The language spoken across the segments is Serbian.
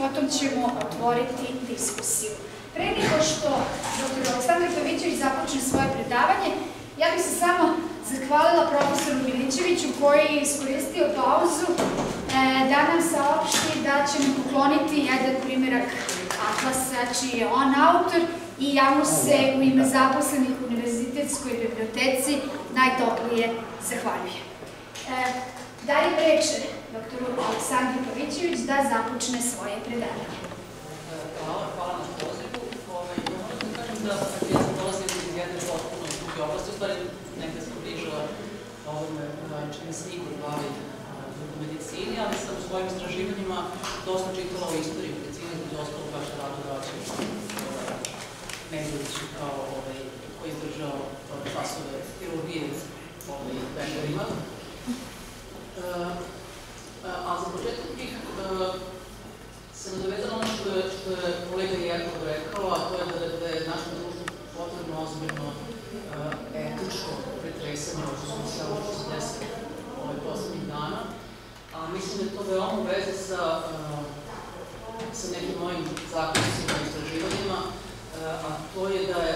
potom ćemo otvoriti diskusiju. Pre nego što dr. Aleksandar Pavićević započne svoje predavanje, ja bih se samo zahvalila profesoru Milićeviću koji je iskoristio pauzu da nam saopšti da će nam pokloniti jedan primerak atlasa čiji je on autor i ja mu se u ime zaposlenih u Univerzitetskoj biblioteci najtoplije zahvaljujem. Dajem reč dr. Aleksandru Pavićević da započne svoje predavanje. Hvala na pozivu. Možda kažem da ja sam dolazim iz jedne potpuno druge oblasti, u stvari nekada sam bližila ovome čini se niko bavi u medicini, ali sam u svojim istraživanjima dosta čitala o istoriji medicine, među ostalo baš Rado Račević Međević koji je držao časove hirurgije vešarima. A za početak bih se nadovezala ono što je kolega Jerkov rekao, a to je da je našem društvu potrebno ozbiljno etičko pretresanje od što se desi poslednjih dana. A mislim da je to veoma u vezi sa nekim mojim zaključcima i istraživanjima, a to je da je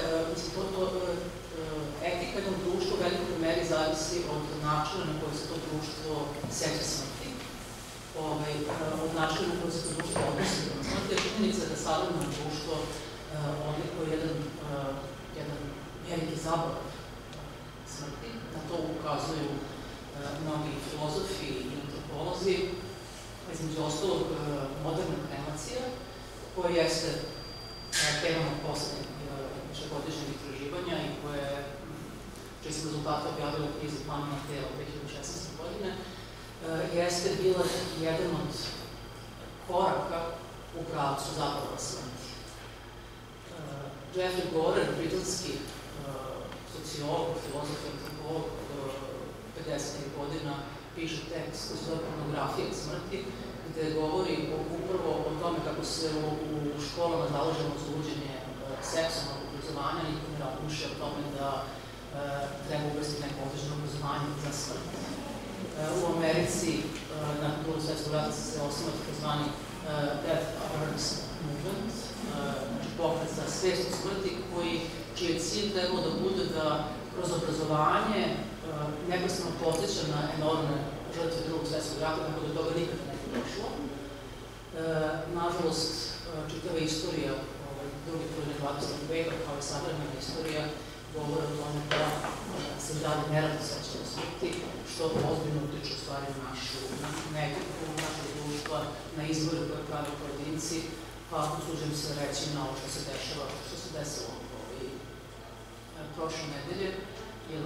etika jednog društva u velikoj meri zavisi od načina na koje se to društvo seća smrti, od načina na koje se to društvo odnosi prema smrti. Činjenica je da savremeno društvo odlikuje jedan veliki zaborav smrti. Na to ukazuju mnogi filozofi i antropolozi, između ostalog moderna kremacija, koja jeste tema poslednjeg višegodišnjeg istraživanja i čiji sam rezultate objavila u knjizi Plamena tela 2016. godine, jeste bila jedan od koraka u pravcu zaborava smrti. Jeffrey Goren, britanski sociolog, filozof i antropolog 50. godina, piše tekst koji se zove Pornografija smrti, gde govori upravo o tome kako se u školama zalažemo za uvođenje seksualnog obrazovanja i niko ne razmišlja o tome da treba uvesti neko određeno obrazovanje za smrt. U Americi, nakon Drugog svetskog rata se osniva takozvani Death Awareness Movement, znači pokret za svest o smrti, čiji je cilj trebalo da bude da kroz obrazovanje neprestano podsjeća na enormne žrtve Drugog svetskog rata, tako da do toga nikada ne bi došlo. Nažalost, čitava istorija druge polovine 20. veka, kao i savremena istorija, govore o tome da se dalje ne radi sećanja smrti, što ozbiljno utiče u stvari na našu etiku, našeg društva, na izbore koje prave pojedinci, pa usuđujem se reći na ovo što se dešava, što se desilo prošle nedelje, jer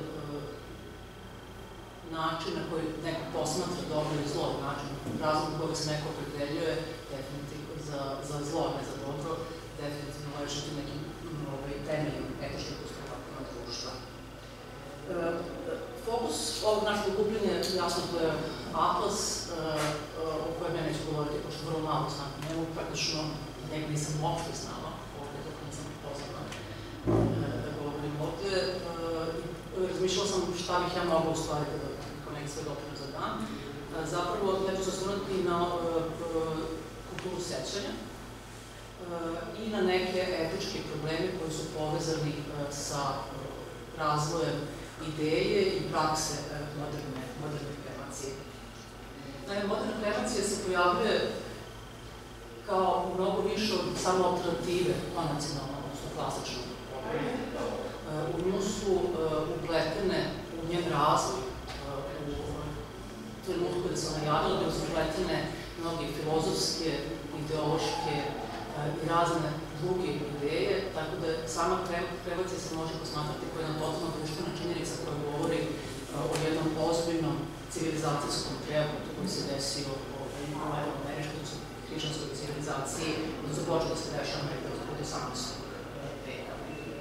način na koji neko posmatra dobro i zlo, način razlog na koga se neko opredeljuje definitivno za zlo, ne za dobro, definitivno ležiti nekim temeljim etičkim postulatima društva. Fokus ovog našeg okupljenja, jasno, to je atlas, o kojem ja neću govoriti, pošto vrlo malo znam o njemu, praktično njega nisam uopšte znala, ovdje dok nisam pozvana da govorim ovdje. Razmišljala sam šta bih ja mogla u stvari da kao neki svoj doprinos za dan. Zapravo, ja ću se osvrnuti na kulturu sećanja i na neke etičke probleme koji su povezani sa razvojem ideje i prakse moderne kremacije. Moderna kremacija se pojavljuje kao mnogo više od samo alternative konvencionalnom, odnosno klasičnom. U nju su upletene, u njen razvoj, u trenutku kada se ona javila, da su upletene mnoge filozofske, ideološke i razne druge ideje, tako da sama kremacija se može posmatrati kao jedna totalna društvena činjenica koja govori o jednom ozbiljnom civilizacijskom preokretu koji se desio u američkoj, odnosno hrišćanskoj civilizaciji, da su počeli da se dešava od 18. veka.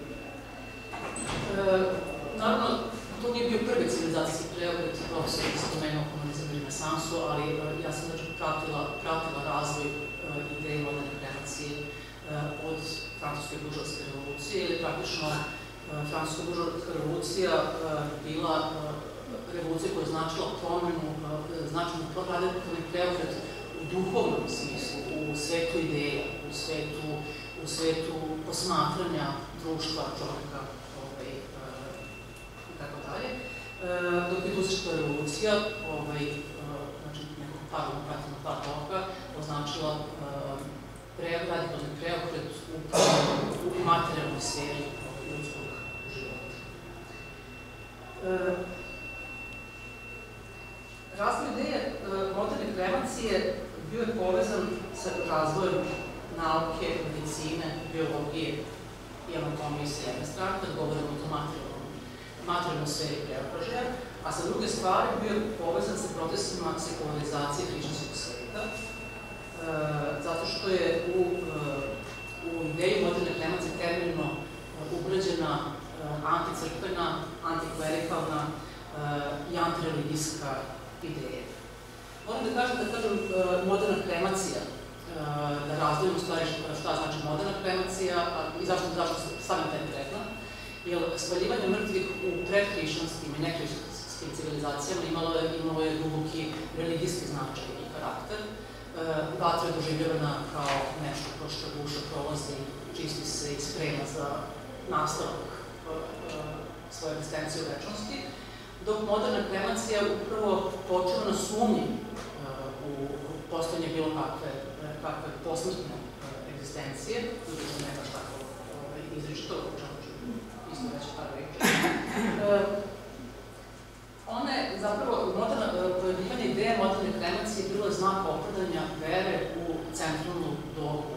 Naravno, to nije bio prvi civilizacijski preokret, profesor je spomenuo komunizam i renesansu, ali ja sam pratila razvoj ideje moderne kremacije od francuske buržoaske revolucije, ili praktično francuska buržoaska revolucija bila revolucija koja je značila promenu, značajno preokret u duhovnom smislu, u svetu ideja, u svetu posmatranja društva, čoveka i tako dalje. Dok je industrijska revolucija, znači nekog paralelno pratimo par toga, označila radikalni preokret u materijalnoj sferi ljudskog života. Razvoj ideje moderne kremacije bio je povezan sa razvojem nauke, medicine, biologije i anatomije s jedne strane, kad govorimo o tom materijalnoj sferi preobražaja, a sa druge strane bio je povezan sa procesima sekularizacije hrišćanskog sveta, zato što je u ideju moderne kremacije temeljno ugrađena anticrkvena, antiklerikalna i antireligijska ideja. Moram da kažem, moderna kremacija, da razdvojimo stvari šta znači moderna kremacija i zašto stavim taj tretman, jer spaljivanje mrtvih u predhrišćanskim i nehrišćanskim civilizacijama imalo je duboki religijski značaj i karakter. Vatra je doživljavana kao nešto kroz što duša prolazi, čisti se i sprema za nastavak svoje egzistencije u večnosti, dok moderna kremacija upravo počeva na sumnji u postojanje bilo kakve posmrtne egzistencije, ljudi što ne baš tako izričito, o čemu ću isto reći par reči. Zapravo, pojavljivanje ideje moderne kremacije bilo je znak opadanja vere u centralnu dogmu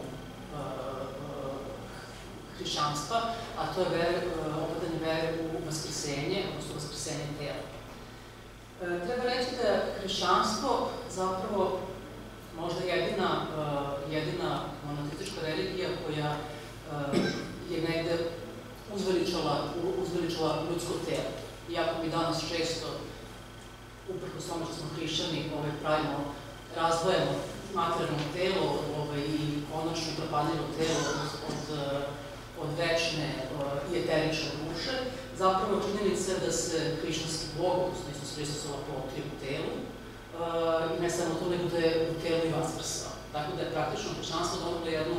hrišćanstva, a to je opadanje vere u vaskrsenje, odnosno vaskrsenje tela. Treba reći da je hrišćanstvo zapravo možda jedina monoteistička religija koja je negde uzveličala ljudsko telo. Iako mi danas često, uprkos tome što smo hrišćani, razdvajamo materijalno telo i konačno propadljivo telo od večne i eterične duše, zapravo činjenica je da se hrišćanski Bog, odnosno Isus Hristos, oplotio u telu, i ne samo to, nego da je u telu i vaskrsao. Tako da je praktično hrišćanstvo dobilo jednu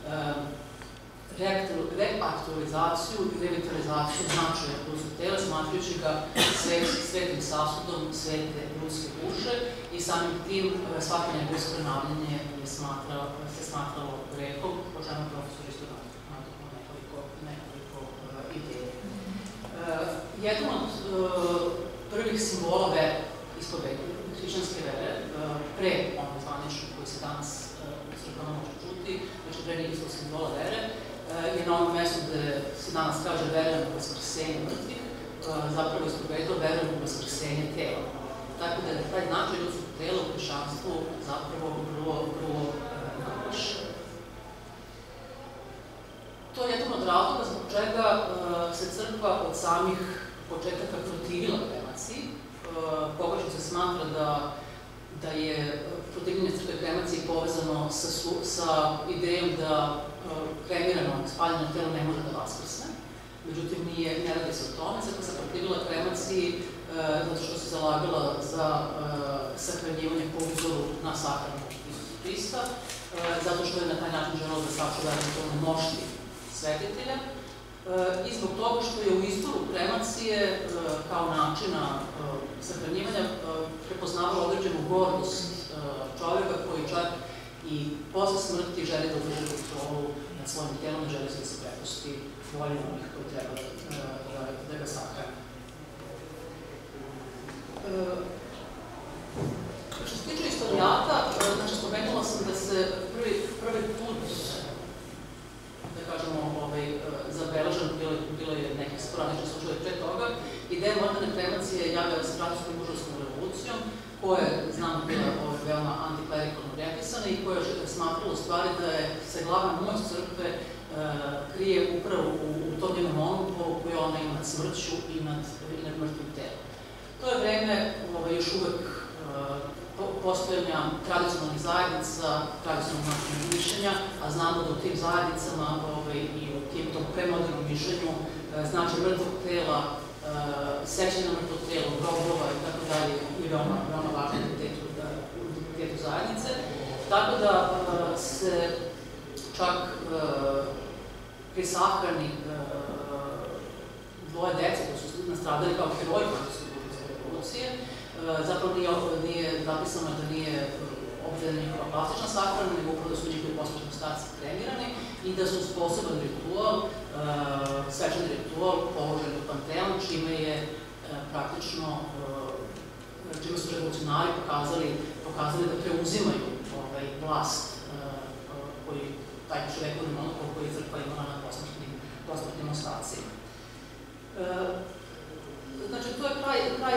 reaktualizaciju i revitalizaciju značaja ljudskog tela, smatrujući ga svetim sasudom svete ljudske duše i samim tim svako njegovo ispravljanje se smatralo grehom, o čemu profesor isto nataknuo nekoliko ideja. Jedan od prvih simbola vere, hrišćanske vere, pre ono zvanično koji se danas u crkvama može čuti, znači pre njih simbola vere, je na onom mestu gde se danas kaže verujem u vaskrsenje mrtvih, zapravo ispovedao verujem u vaskrsenje tela. Tako da je taj značaj ljudskog tela u hrišćanstvu zapravo vrlo naglašen. To je jedan od razloga zbog čega se crkva od samih početaka protivila kremaciji. Pogrešno se smatra da je protivljenje crkve kremaciji povezano sa idejom da kremirano, spaljeno telo ne može da vaskrsne. Međutim, ne radi se o tome. Crkva se protivila kremaciji zato što se zalagala za sahranjivanje po uzoru na sahranu Isusa Hrista, zato što je na taj način želelo da sačuva eventualne mošti svetitelja i zbog toga što je u izboru kremacije kao načina sahranjivanja prepoznavala određenu gordost čoveka koji čak i posle smrti želi da održi kontrolu nad svojim telom, ne želi se da se prepusti volji onih koji treba da ga sahrane. Što se tiče istorijata, znači spomenula sam da se prvi put, da kažemo, zabeležen, bilo je nekih sporadičnih slučajeva pre toga, ideja moderne kremacije javljala se francuskom i buržovskom revolucijom, koja je, znamo, bila veoma antiklerikalno orijentisana i koja je smatrala u stvari da se glavna moć crkve krije upravo u tom njenom monopolu koju ona ima nad smrću i nad mrtvim telom. To je vreme još uvek postojanja tradicionalnih zajednica, tradicionalnog mišljenja, a znamo da u tim zajednicama i u tom premodernom mišljenju značaj mrtvog tela, sećanje na mrtvog tela, grobova i tako dalje je veoma važno u identitetu zajednice. Tako da se čak pri sahrani dvoje dece koji su nastradali kao heroji Francuske revolucije, zapravo nije napisano da nije obavljena njihova klasična sahrana, nego upravo da su njihovi posmrtni ostaci kremirani i da su sposoban ritual, svečani ritual položen u Panteon, čime je praktično, čime su revolucionari pokazali da preuzimaju vlast koji taj čovekovni monopol koji je crkva imala na posmrtnim ostacima. Znači, to je kraj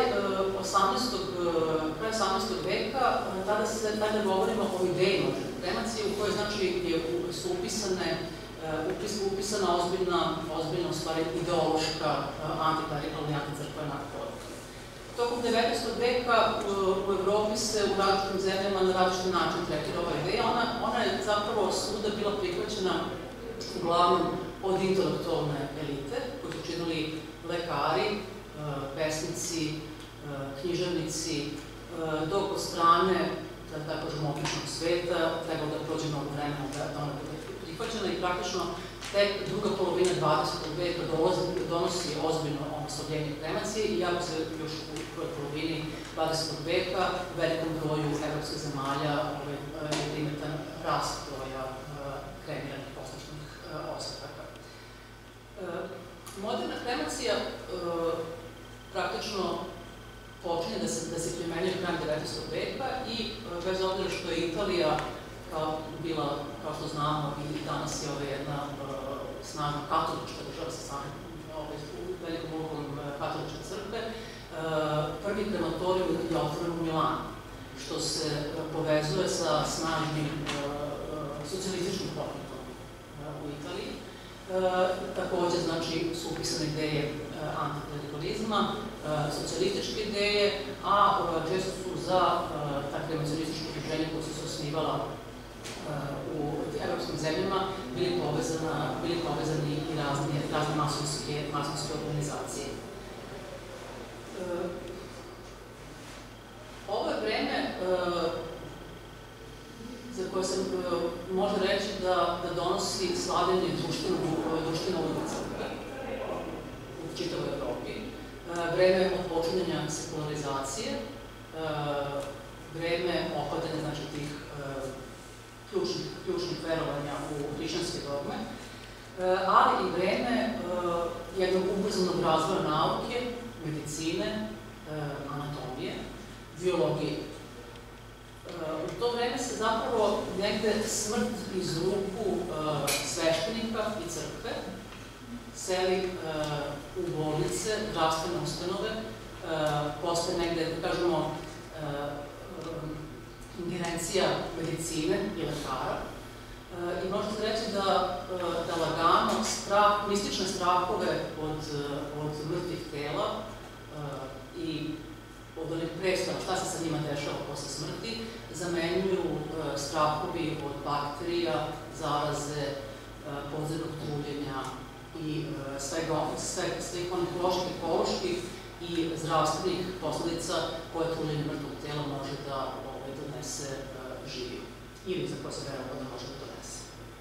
18. veka, tada govorimo o idejima kremacije u kojoj, znači, su upisana ozbiljna, u stvari, ideološka antiklerikalna i anticrkvena poruka. Tokom 19. veka u Evropi se u različitim zemljama na različiti način tretira ova ideja. Ona je zapravo svuda bila prihvaćena uglavnom od intelektualne elite, koji su činili lekari, pesnici, književnici, dok od strane, da tako kažemo, običnog sveta, trebalo da prođe mnogo vremena da ona bude prihvaćena i praktično tek druga polovina 20. veka donosi ozbiljno omasovljenje kremacije, iako se još u prvoj polovini 20. veka u velikom broju evropskih zemalja je primetan rast broja kremiranih posmrtnih ostataka. Moderna kremacija praktično počinje da se primenjuje krajem 19. veka i bez obzira što je Italija bila, kao što znamo, i danas je jedna snažna katolička država sa samim velikom ulogom katoličke crkve, prvi krematorijum je otvoren u Milanu, što se povezuje sa snažnim socijalističkim pokretom u Italiji. Takođe, znači, su upisane ideje antiklerikalizma, socijalističke ideje, a često su za takve socijalističke udruženja koje su se osnivala u evropskim zemljama bili povezani i razne masonske organizacije. Ovo je vreme za koje se može reći da donosi slavljenje društvene ulice u čitavoj Evropi, vreme odpočinjanja sekularizacije, vreme opadanja, znači, tih ključnih verovanja u hrišćanske dogme, ali i vreme jednog ubrzanog razvoja nauke, medicine, anatomije, biologije. U to vreme se zapravo negde smrt iz ruku sveštenika i crkve seli u bolnice, zdravstvene ustanove, postaje negde, da kažemo, ingerencija medicine i lekara. I može se reći da lagano mistične strahove od mrtvih tela i od onih predstava šta se sa njima dešava posle smrti, zamenjuju strahovi od bakterija, zaraze, podzemnog truljenja i svih onih loših ekoloških i zdravstvenih posledica koje truljenje mrtvog tela može da donese živiju ili za koje se verujemo da može da donese.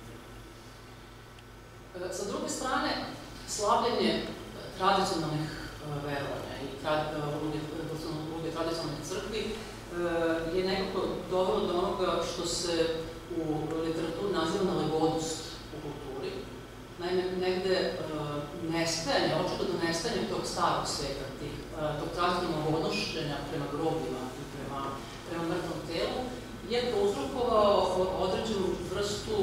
Sa druge strane, slavljenje tradicionalnih verovanja i uloge tradicionalnih crkvi je nekako dovelo do onoga što se u literaturi naziva nalegodost u kulturi. Naime, negde nestajanje, očigledno nestajanje tog starog sveta, tog tradicionalnog odnošenja prema grobima i prema mrtvom telu, je prouzrokovao određenu vrstu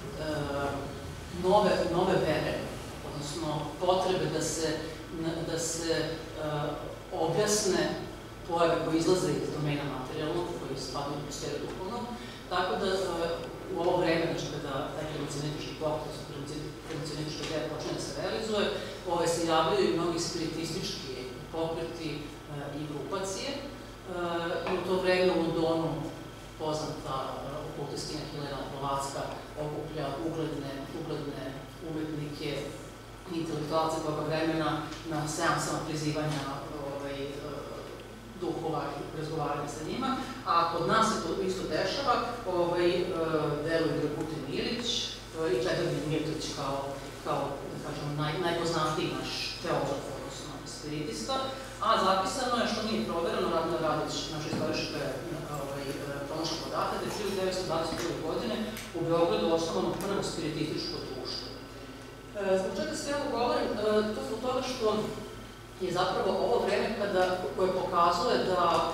nove vere, odnosno potrebe da se objasne pojave koje izlaze iz domena materijalnog, koje spadaju u sferu duhovnog, tako da u ovo vreme, znači kada taj kremacionetički pokret, kremacionetička ideja počne da se realizuje, se javljaju i mnogi spiritistički pokreti i grupacije. I u to vreme u Londonu poznata okultistinja Helena Blavatsky okuplja ugledne umetnike i intelektualce toga vremena na seansama prizivanja duhova i razgovaranja sa njima, a kod nas se to isto dešava, deluje Dragutin Ilić i Čedomir Mirtović kao, da kažemo, najpoznatiji naš teolog, odnosno spiritista, a zapisano je, što nije provereno, Radmila Radić, naša istorička pronašla podatak, da je 1921. godine u Beogradu osnovano prvo spiritističko društvo. Zbog čega se ovo govorim? To zbog toga što je zapravo ovo vreme koje pokazuje da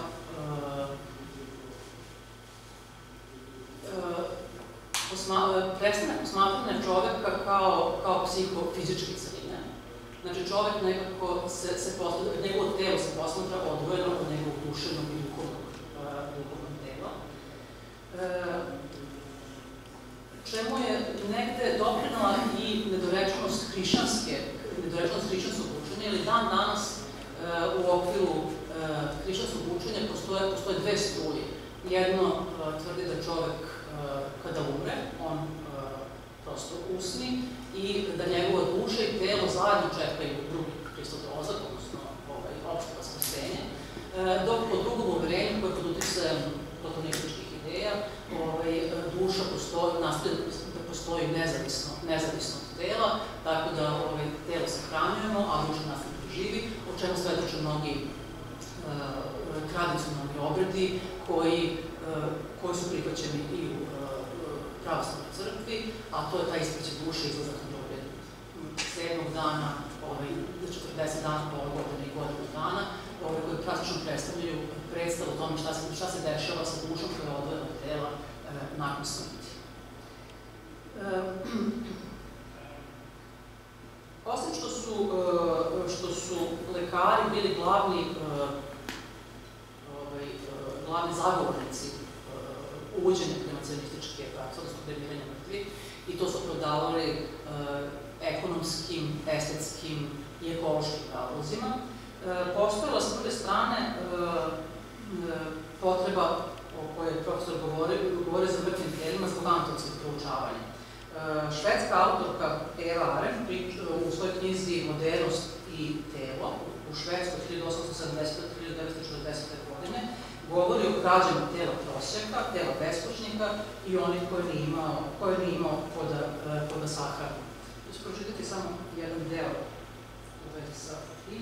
prestane posmatranje čoveka kao psihofizičke celine. Znači, čovek nekako njegovo telo se posmatra odvojeno od njegovog duševnog i duhovnog tela. Čemu je negde doprinala i nedorečenost hrišćanskog učenja, ili dan danas u okviru hrišćanskog učenja postoje dve struje. Jedno tvrdi da čovek kada umre, on prosto usni i da njegova duša i telo zajedno čekaju drugi Hristov dolazak, odnosno opšte vaskrsenje, dok po drugom uverenju, koje pod uticajem platonističkih ideja, duša nastoji da postoji nezavisno od tela, tako da telo sahranjujemo, a duša nastaje da živi, o čemu svedoče mnogi tradicionalni obredi koji su prihvaćeni i u pravoslavnoj crkvi, a to je taj ispraćaj duše, izlazak na groblje 7. dana, 40 dana po ove godine i godinu dana, koji praktično predstavljaju predstavu o tome šta se dešava sa dušom koja je odvojena od tela nakon smrti. Osim što su lekari bili glavni zagovornici uvođenja kremacionističke prakse, odnosno kremiranja mrtvih, i to su opravdavali ekonomskim, estetskim i ekološkim razlozima. Postojala s druge strane potreba o kojoj je profesor govori za mrtvim telima zbog anatomskih proučavanja. Švedska autorka Eva Arendt u svojoj knjizi Modernost i telo u Švedskoj 1870-1940 godine govori o krađama tela prosjaka, tela beskućnika i onih koje nije imao kod sahrane. Tu ću pročitati samo jedan deo u vezi sa tim.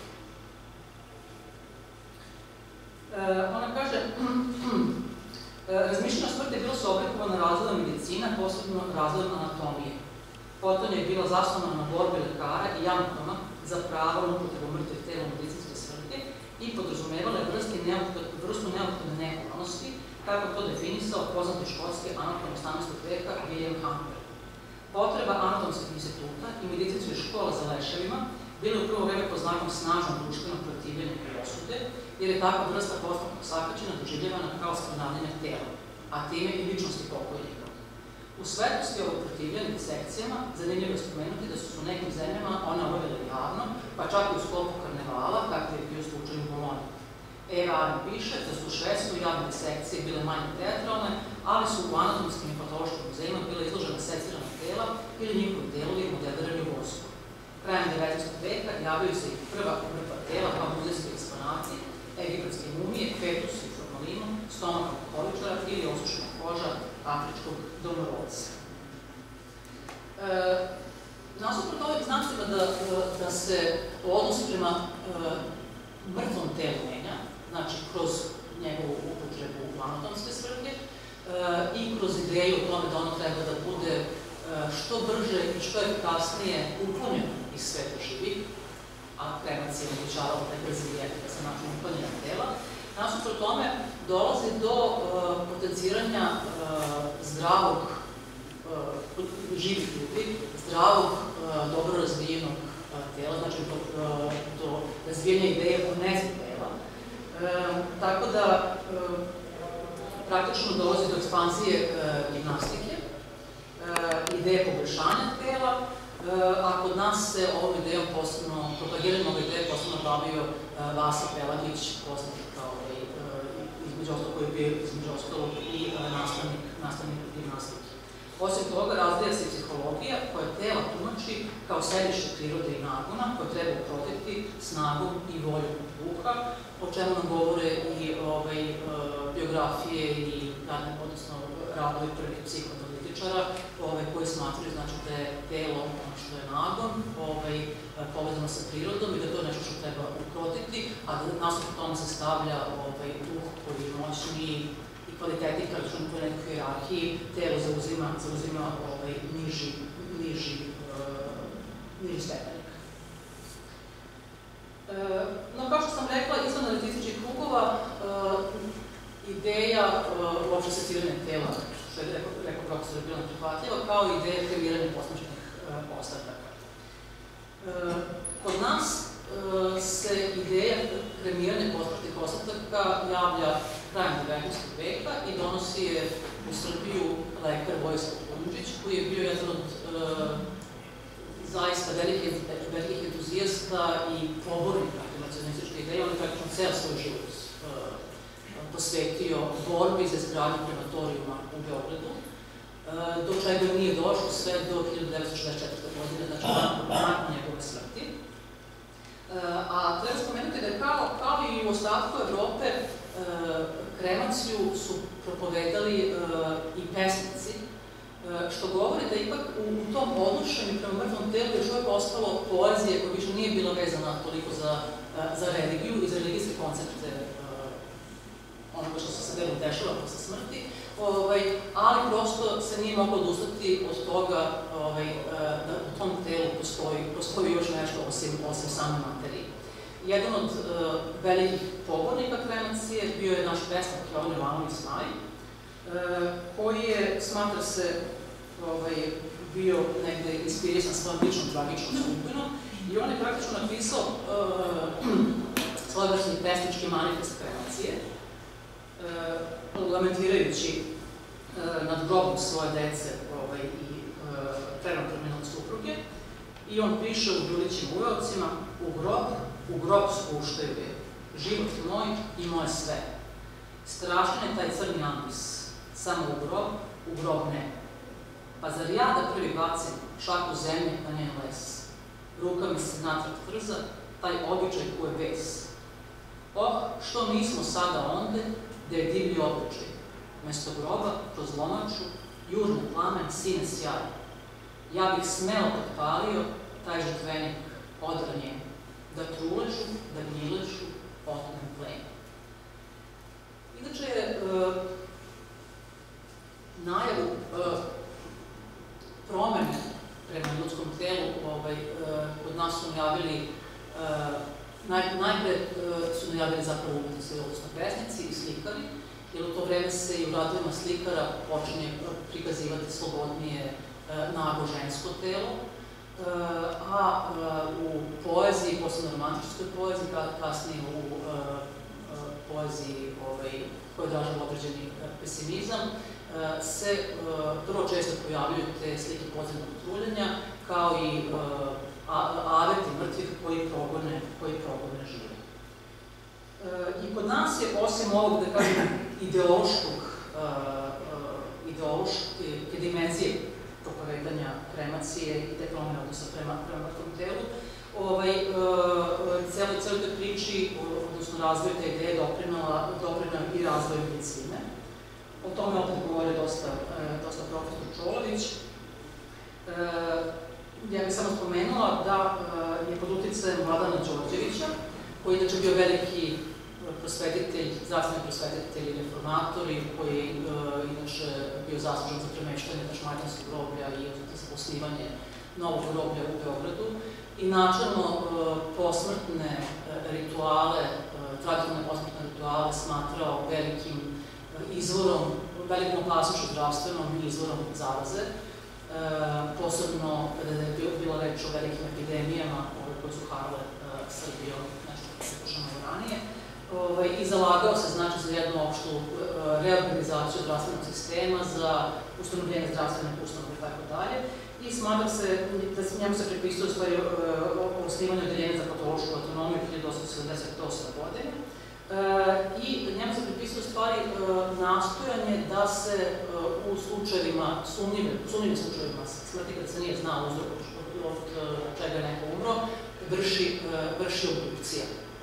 Ona kaže, razmišljanje o smrti je bilo se oblikovano razvojem medicina, posebno razvojem anatomije. Potom je bila zasnovana na borbi lekara i anatoma za pravo na upotrebu mrtvih tela u medicinske svrhe i podrazumevala je vrstu neophodne nehumanosti, kako to definisao poznati škotski anatom 18. veka William Hunter. Potreba anatomskih instituta i medicinske škole za leševima bile u prvo vreme pod znakom snažnog društvenog protivljenja i osude, jer je takva vrsta postupnog sakaćena doživljavana kao skrnavljanje tela, a time i ličnosti pokojnika. U svetlosti ovog protivljenja sekcijama zanimljivo je spomenuti da su u nekim zemljama one obavljale javno, pa čak i u sklopu karnevala, kako je bio slučaj u Bolonji. Eva Arendt piše da su u Švedskoj javne sekcije bile manje teatralne, ali su u anatomskim i patološkim muzejima bile izložene secirana tela ili njihovi delovi modelirani u vojsku. Krajem 19. veka javljaju se i prva mrtva tela kao muzejske eksponati, egipatske mumije, fetus i formalinu, stomak alkoholičara ili osušena koža afričkog domorodca. Nasuprot ovih znacima da se odnos prema mrtvom telu menja, znači kroz njegovu upotrebu u anatomske svrhe i kroz ideju o tome da ono treba da bude što brže i što efikasnije uklonjeno iz sveta živih, a kremacija omogućavala taj brzi i efikasan način uklonjenja tela. Nasuprot tome dolazi do potenciranja zdravog živih ljudi, zdravog, dobro razvijenog tela, znači do razvijenja ideje o nezi tela. Tako da praktično dolazi do ekspansije gimnastike, ideje poboljšanja tela, a kod nas se ovom idejom posebno, propagiranjem ove ideje posebno bavio Vasa Pelagić, poznat kao između ostalog koji je bio između ostalog i nastavnik gimnastike. Osim toga, razvija se psihologija koja tela tumači kao sedište prirode i nagona koje treba uprotiti snagom i voljom duha, o čemu nam govore i biografije i odnosno radovi prvih psihoanalitičara koji smatraju da je telo ono što je nagon, povezano sa prirodom i da to je nešto što treba ukrotiti, a da nasuprot tome se stavlja duh koji je moćniji i kvalitetniji, kada što u nekoj hijerarhiji telo zauzima niži stepenik. No, kao što sam rekla, izvan analitičkih krugova, ideja uopšte seciranja tela, što je rekao profesor, je bila neprihvatljiva, kao i ideja kremiranja posmačnih ostataka. Kod nas se ideja kremiranja posmačnih ostataka javlja krajem 19. veka i donosi je u Srbiju lekar Vojislav Kundžić, koji je bio jedan od zaista velikih entuzijasta i pobornika nacionalističke ideje. On je praktično ceo svoj život posvetio borbi za izgradnju krematorijuma u Beogradu, do čega nije došlo sve do 1964. godine, znači nakon njegove smrti. A treba spomenuti da je kao i u ostatku Evrope kremaciju su propovedali i pesnici, što govori da ipak u tom odnošenju prema mrtvom telu još uvijek ostalo poezije koja više nije bila vezana toliko za religiju i za religijske koncepte onoga što se sa delom dešava posle smrti, ali prosto se nije moglo odustati od toga da u tom telu postoji još nešto osim same materije. Jedan od velikih pobornika kremacije bio je naš pesnik Jovan Jovanović Snaj, koji je, smatra se, bio negde inspirisan svojom ličnom tragičnom sudbinom i on je praktično napisao svojevrsni pesnički manifest kremacije, lamentirajući nad grobom svoje dece i prerano preminule supruge. I on piše u Đurićim ujovcima: u grob spuštaju je život moj i moje sve. Strašan je taj crni ambis, samo u grob ne. Pa zar ja da prvi bacim šaku zemlje na njen les? Ruka mi se natrag trza, taj običaj ko je bes. Oh, što nismo sada onde, gde je divlji običaj. Mesto groba, kroz lomaču, južni plamen, sine sjaj. Ja bih smelo potpalio taj žrtvenik odranje, da truležu, da gnjiležu, otnem plen. Inače, najavu promene prema ljudskom telu kod nas su najavili, najpre su najavili zapravo umetnici, odnosno pesnici i slikari, jer u to vreme se i u radovima slikara počinje prikazivati slobodnije nago žensko telo, a u poeziji, posebno romantičkoj poeziji, kasnije u poeziji koja odražava određeni pesimizam, se vrlo često pojavljaju te slike podzemnog truljenja, kao i aveti mrtvih koji progone žive. I kod nas je, osim ovog, da kažem, ideološke dimenzije propovedanja kremacije i te promene odnosa prema mrtvom telu, celoj toj priči, odnosno razvoju te ideje doprinala i razvoju medicine. O tome opet govore dosta profesor Čolović. Ja bih samo spomenula da je pod uticajem Vladana Đorđevića, koji je inače bio veliki prosvetitelj, zdravstveni prosvetitelj i reformator, koji je inače bio zaslužan za premeštanje Šmajdanskog groblja i za osnivanje novog groblja u Beogradu. I načelno posmrtne rituale, tradicionalne posmrtne rituale smatrao velikim izvorom, velikom opasnošću zdravstvenom izvorom zaraze, posebno kada je bila reč o velikim epidemijama koje su harale Srbijom, nešto što se pošao ranije, i zalagao se znači za jednu opštu reorganizaciju zdravstvenog sistema, za ustanovljenje zdravstvene ustanove i tako dalje. I smatra se da njemu se pripisuje u stvari osnivanje odeljenja za patološku autonomiju 1878. godine. I njemu se pripisuje u stvari nastojanje da se u slučajevima, sumnjivim slučajevima smrti, kada se nije znao uzrok od čega je neko umro, vrši obdukcija.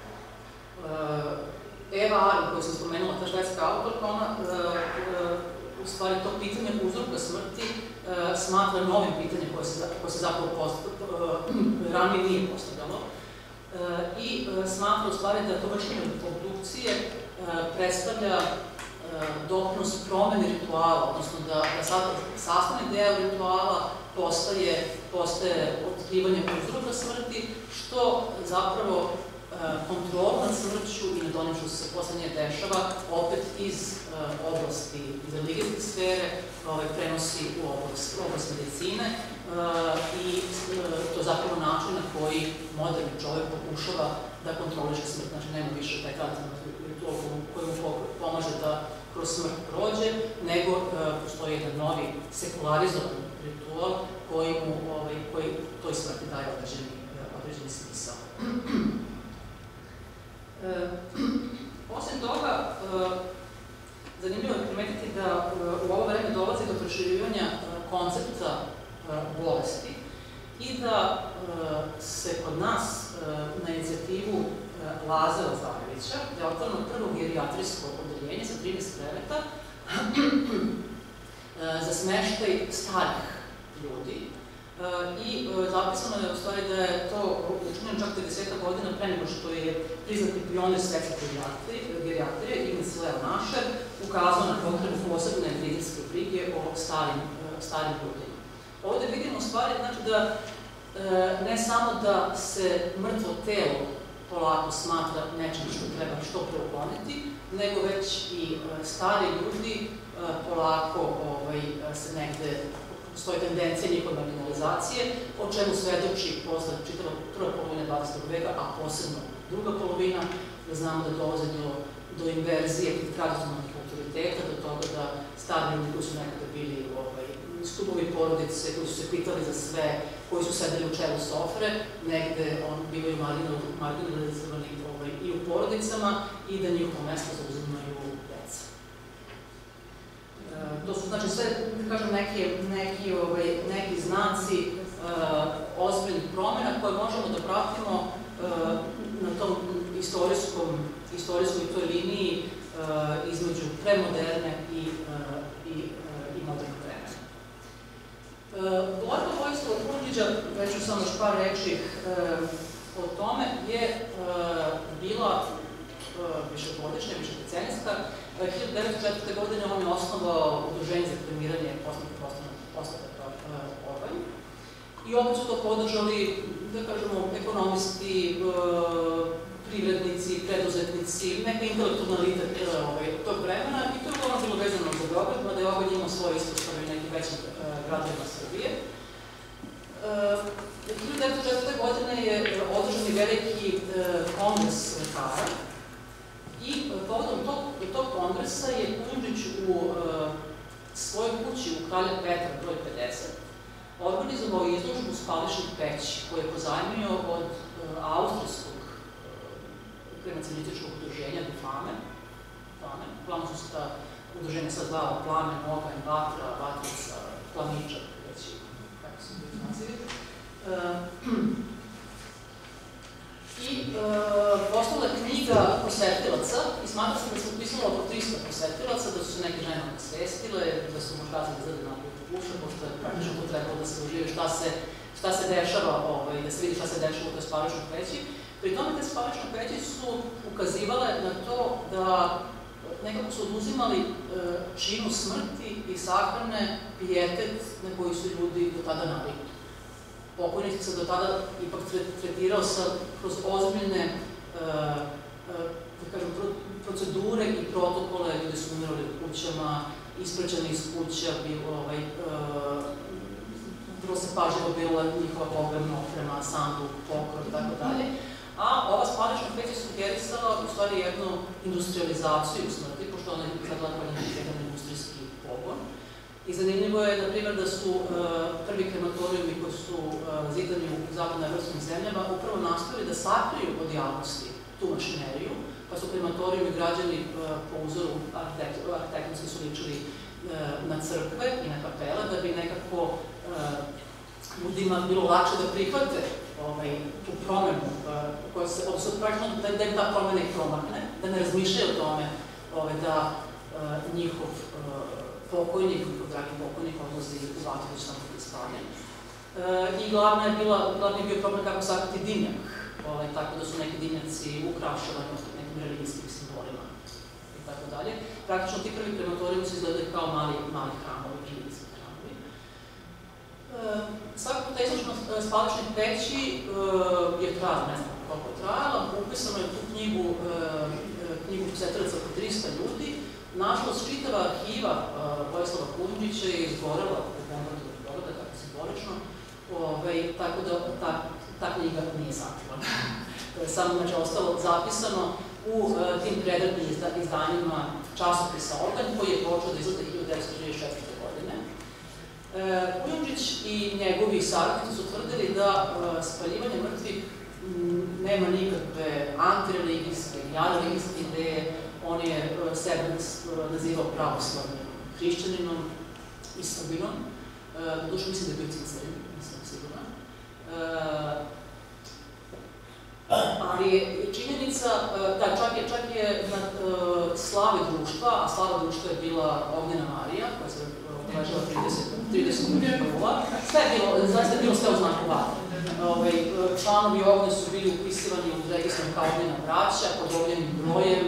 Eva Arendt, koju sam spomenula, ta švedska autorka, ona u stvari to pitanje uzroka smrti smatra novim pitanjem koje se zapravo ranije nije postavljalo i smatra u stvari da to vršenje obdukcije predstavlja doprinos promeni rituala, odnosno da sastavni deo rituala postaje otkrivanje uzroka smrti, što zapravo kontrol nad smrću i nad onim što se poslednje dešava opet iz oblasti, iz religijske sfere, prenosi u oblast medicine i to je zapravo način na koji moderni čovjek pokušava da kontroliše smrt. Znači, nema više taj tradicionalni ritual koji mu pomaže da kroz smrt prođe, nego postoji jedan novi sekularizovan ritual koji toj smrti daje određeni smisao. Osim toga, zanimljivo je primetiti da u ovo vreme dolazi do proširivanja koncepta bolesti i da se kod nas na inicijativu Lazara Zarevića, da je otvoreno prvo gerijatrijsko odeljenje sa 13 kreveta za smeštaj starih ljudi. I zapisano je u stvari da je to učinjeno čak 30 godina pre nego što je priznati pionir svetske gerijatrije, Ignac Leo Našer, ukazao na potrebu posebne medicinske brige o starim ljudima. Ovde vidimo u stvari da ne samo da se mrtvo telo polako smatra nečim što treba što pre ukloniti, nego već i stari ljudi polako se negde postoji tendencija njihove marginalizacije, o čemu svedoči posle čitava prva polovina 20. veka, a posebno druga polovina, da znamo da dolaze do inverzije tih tradicionalnih autoriteta, do toga da stari ljudi koji su nekada bili stubovi porodice, koji su se pitali za sve, koji su sedeli u čelu sofre, negde bivaju marginalizovani i u porodicama i da njihovo mesto zauzimaju deca. To su, znači, sve, da kažem, neki znaci ozbiljnih promjena koje možemo da pratimo na tom istorijskoj toj liniji između premoderne i moderne vremena. Borba Vojislava Kundžića, već ću samo još par reči o tome, je bila višegodišnja, višedecenijska. 1904. godine on je osnovao Udruženje za kremiranje ostataka organa. I opet su to podržali, da kažemo, ekonomisti, privrednici, preduzetnici, neka intelektualna elita tog vremena i to je uglavnom bilo vezano za Beograd, mada je Beograd imao svoje ispostave u nekim većim gradovima Srbije. 1904. godine je održan i veliki kongres lekara i povodom tog kongresa je Kundžić u svojoj kući u Kralja Petra broj 50 organizovao izložbu spališnih peći koje je pozajmio od austrijskog kremacionističkog udruženja Dufame. Uglavnom su se ta udruženja sad zvao Plamen, Oganj, Vatra, Vatrica, Planiča, već kako su bili nazivi. I postala je knjiga posetilaca i smatra se da se upisalo oko 300 posetilaca, da su se neke žene osvestile, da su možda zade na puša, pošto je praktično to trebalo da se užive šta se dešava, da se vidi šta se dešava u toj spališnoj peći. Pri tome te spališne peći su ukazivale na to da nekako su oduzimali činu smrti i sahrane pijetet na koji su ljudi do tada navikli. Pokojnik se do tada ipak tretirao kroz ozbiljne procedure i protokole, ljudi su umirali u kućama, ispraćani iz kuća, vrlo se pažljivo bila njihova pogrebna oprema, sanduk, pokor i tako dalje. A ova spališna peća sugerisala u stvari jednu industrializaciju smrti, pošto ona je zadala jedan industrijski pogon. I zanimljivo je, na primjer, da su prvi krematorijumi koji su zidani u zapadnoevropskim zemljama upravo nastavili da sakriju od javnosti tu mašineriju, pa su krematorijumi građani po uzoru arhitektonski su ličili na crkve i na kapele, da bi nekako ljudima bilo lakše da prihvate tu promenu, odnosno praktično da im ta promena i promakne, da ne razmišljaju o tome da njihov pokojnik, njihov dragi pokojnik odlazi u vatru već samo da spalje. I glavni je bio problem kako sakriti dimnjak, tako da su neki dimnjaci ukrašavani nekim religijskim simbolima i tako dalje. Praktično ti prvi krematorijumi su izgledali kao mali hramovi, religijski hramovi. Svakako ta izloženost spaličnih peći je trajala, ne znam koliko je trajala, upisano je u tu knjigu posetilaca oko 300 ljudi. Nažalost, čitava arhiva Vojislava Kujundžića je izgorela u bombardovanju Beograda, tako simbolično, tako da ta knjiga nije sačuvana. Samo je ostalo zapisano u tim predratnim izdanjima časopisa Organ, koji je počeo da izgleda 1934. godine. Kujundžić i njegovi saradnici su tvrdili da spaljivanje mrtvih nema nikakve antireligijske i areligijske ideje. On je sebe nazivao pravoslavnim hrišćaninom i Srbinom. Doduše mislim da je bio Cicarin, nisam sigurna. Ali činjenica, da čak je na slavi društva, a slava društva je bila Ognjena Marija, koja se obeležila 30. jula, zaista je bilo sve u znaku vatre. Članovi Ognje su bili upisivani u registru kao Ognjena braća, pod Ognjenim brojem.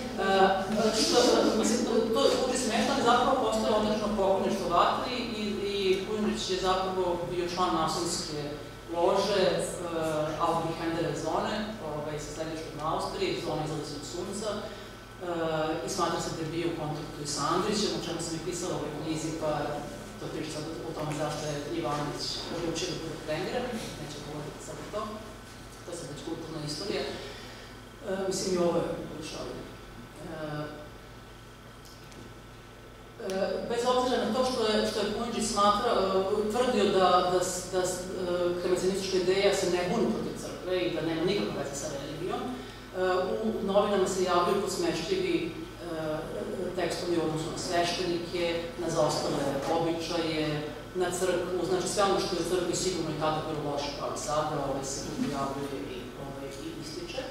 To bude smešno, ali zapravo postoje određeno pokloništvo vatri i Kujundžić je zapravo bio član masonske lože Aufgehendere Zone sa središtem na Austriji, zona izlazi od sunca, i smatra se da je bio u kontaktu i sa Andrićem, o čemu sam i pisala u ovoj knjizi, pa to priča sad o tome zašto je Ivanović odlučio da bude premijer, neću govoriti sad o to, to je sad već kulturna istorija. Mislim i ovo je ušao. Bez obzira na to što je Kujundžić tvrdio da kremacionistička ideja se ne buni protiv crkve i da nema nikakve veze sa religijom, u novinama se javljaju podsmešljivi tekstovi u odnosu na sveštenike, na zaostale običaje, na crkvu, znači sve ono što je u crkvi sigurno i tada bilo loše kao i sada, se tu pojavljuje i ističe.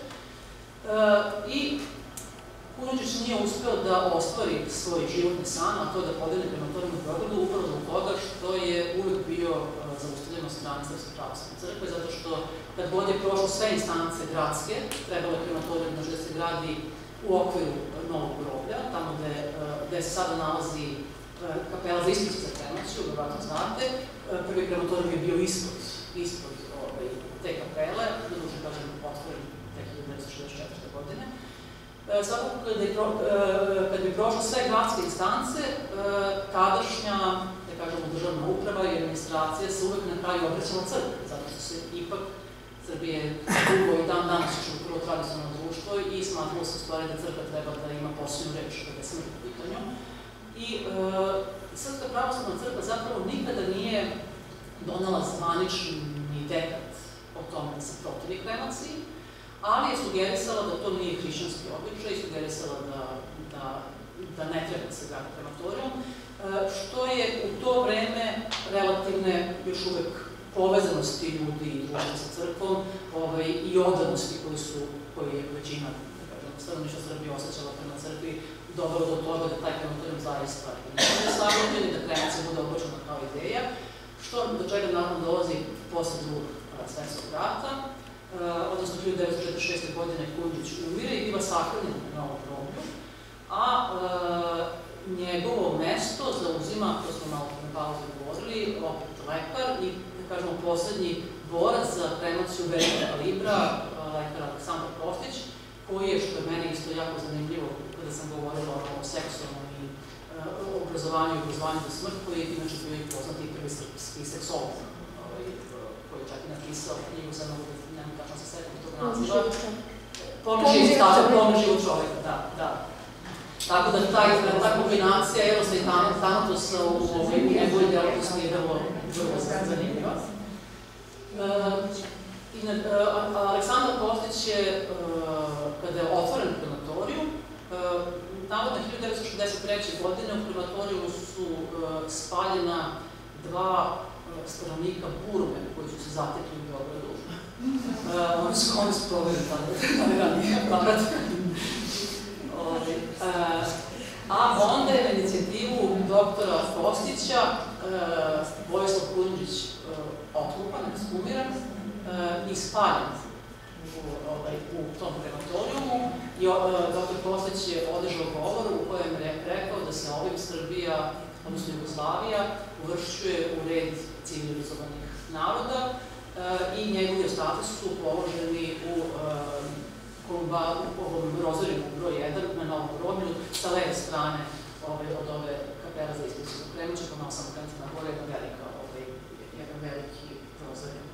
I Kujundžić nije uspeo da ostvari svoj životni san, a to je da podigne krematorijum u Beogradu, upravo zbog toga što je uvek bio zaustavljen od strane Srpske pravoslavne crkve, zato što kad god je prošlo sve instance gradske, trebalo je krematorijum da se gradi u okviru novog groblja, tamo gde se sada nalazi kapela za ispit za kremaciju, verovatno znate. Prvi krematorijum je bio ispod te kapele, da duže kažem otvoren 1964. godine. Svakako, kad bi prošlo sve gradske instance, tadašnja, da kažemo, državna uprava i administracija se uvek na kraju obraćala crkvi, zato što se ipak Srbije dugo i dan danas još prvo tradicionalno društvo i smatralo se u stvari da crkva treba da ima posljednju reč kada je smrt u pitanju. I Srpska pravoslavna crkva zapravo nikada nije donela zvanični dekat o tome da se protivi kremaciji, ali je sugerisala da to nije hrišćanski običaj i sugerisala da ne treba da se gradi krematorijum, što je u to vreme relativne još uvek povezanosti ljudi i društva sa crkvom i odanosti koju je većina stanovništva Srbije osjećala prema crkvi dovelo do toga da taj krematorijum zaista nije savjetljen i da kremacija bude obraćena kao ideja, do čega naravno dolazi posle Drugog svetskog rata, odnosno 1946. godine Kujundžić umire i biva sahranjen na novom groblju, a njegovo mesto zauzima, to smo malo na pauzi govorili, opet lekar i, da kažemo, poslednji borac za kremaciju velikog kalibra, lekar Aleksandar Kostić, koji je, što je meni isto jako zanimljivo kada sam govorila o seksualnom i obrazovanju za smrt, koji je inače bio i poznati i prvi srpski seksolog, koji je čak i napisao knjigu, sad nemam tačno se setim tog naziva. Pomen život čoveka, da. Tako da ta kombinacija Erosa i Tanatosa u njegovoj delatnosti je vrlo zanimljiva. Aleksandar Kostić je, kada je otvoren krematorijum, navodno 1963. godine u krematorijumu su spaljena dva stanovnika Burme koji su se zatekli u Beogradu Oni su proveli taj ranije aparat. A onda je na inicijativu doktora Kostića Vojislav Kudundžić otlupan, ekshumiran i spaljen u tom krematorijumu. I doktor Kostić je održao govor u kojem je rekao da se ovim Srbija, odnosno Jugoslavija, uvršćuje u red civilizovanih naroda i njegovi ostaci su položeni u ovom rozorijumu broj 1 na Novom groblju sa leve strane od ove kapela za ispisanu Kremuća, pa malo samo krenuti na gore, jedan veliki rozorijem.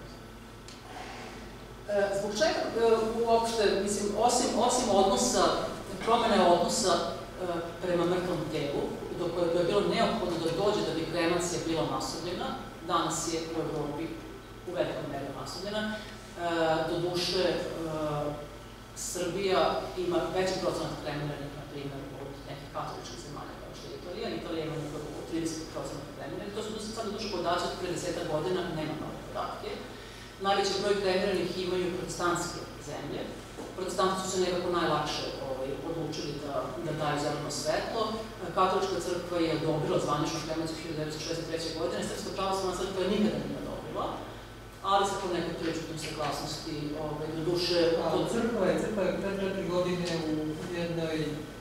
Zbog čega uopšte, mislim, osim odnosa, promene odnosa prema mrtvom telu, do koje je bilo neophodno da dođe da bi kremacija bila masovljena, danas je u Evropi u velikom meri masovljena, doduše Srbija ima veći procenat kremiranih, na primjer, od nekih katoličkih zemalja kao što je Italija. Italija ima nekako 30% kremiranih. To su sad doduše podaci od pre 10 godina, nema nove podatke. Najveći broj kremiranih imaju protestantske zemlje. Protestanti su se nekako najlakše odlučili da daju zeleno svetlo. Katolička crkva je odobrila zvaničnu kremaciju 1963. godine. Srpska pravoslavna crkva je nikada nije odobrila, ali sa po nekoj prečutnom saglasnosti do duše... Crkva je pre 4 godine u jednoj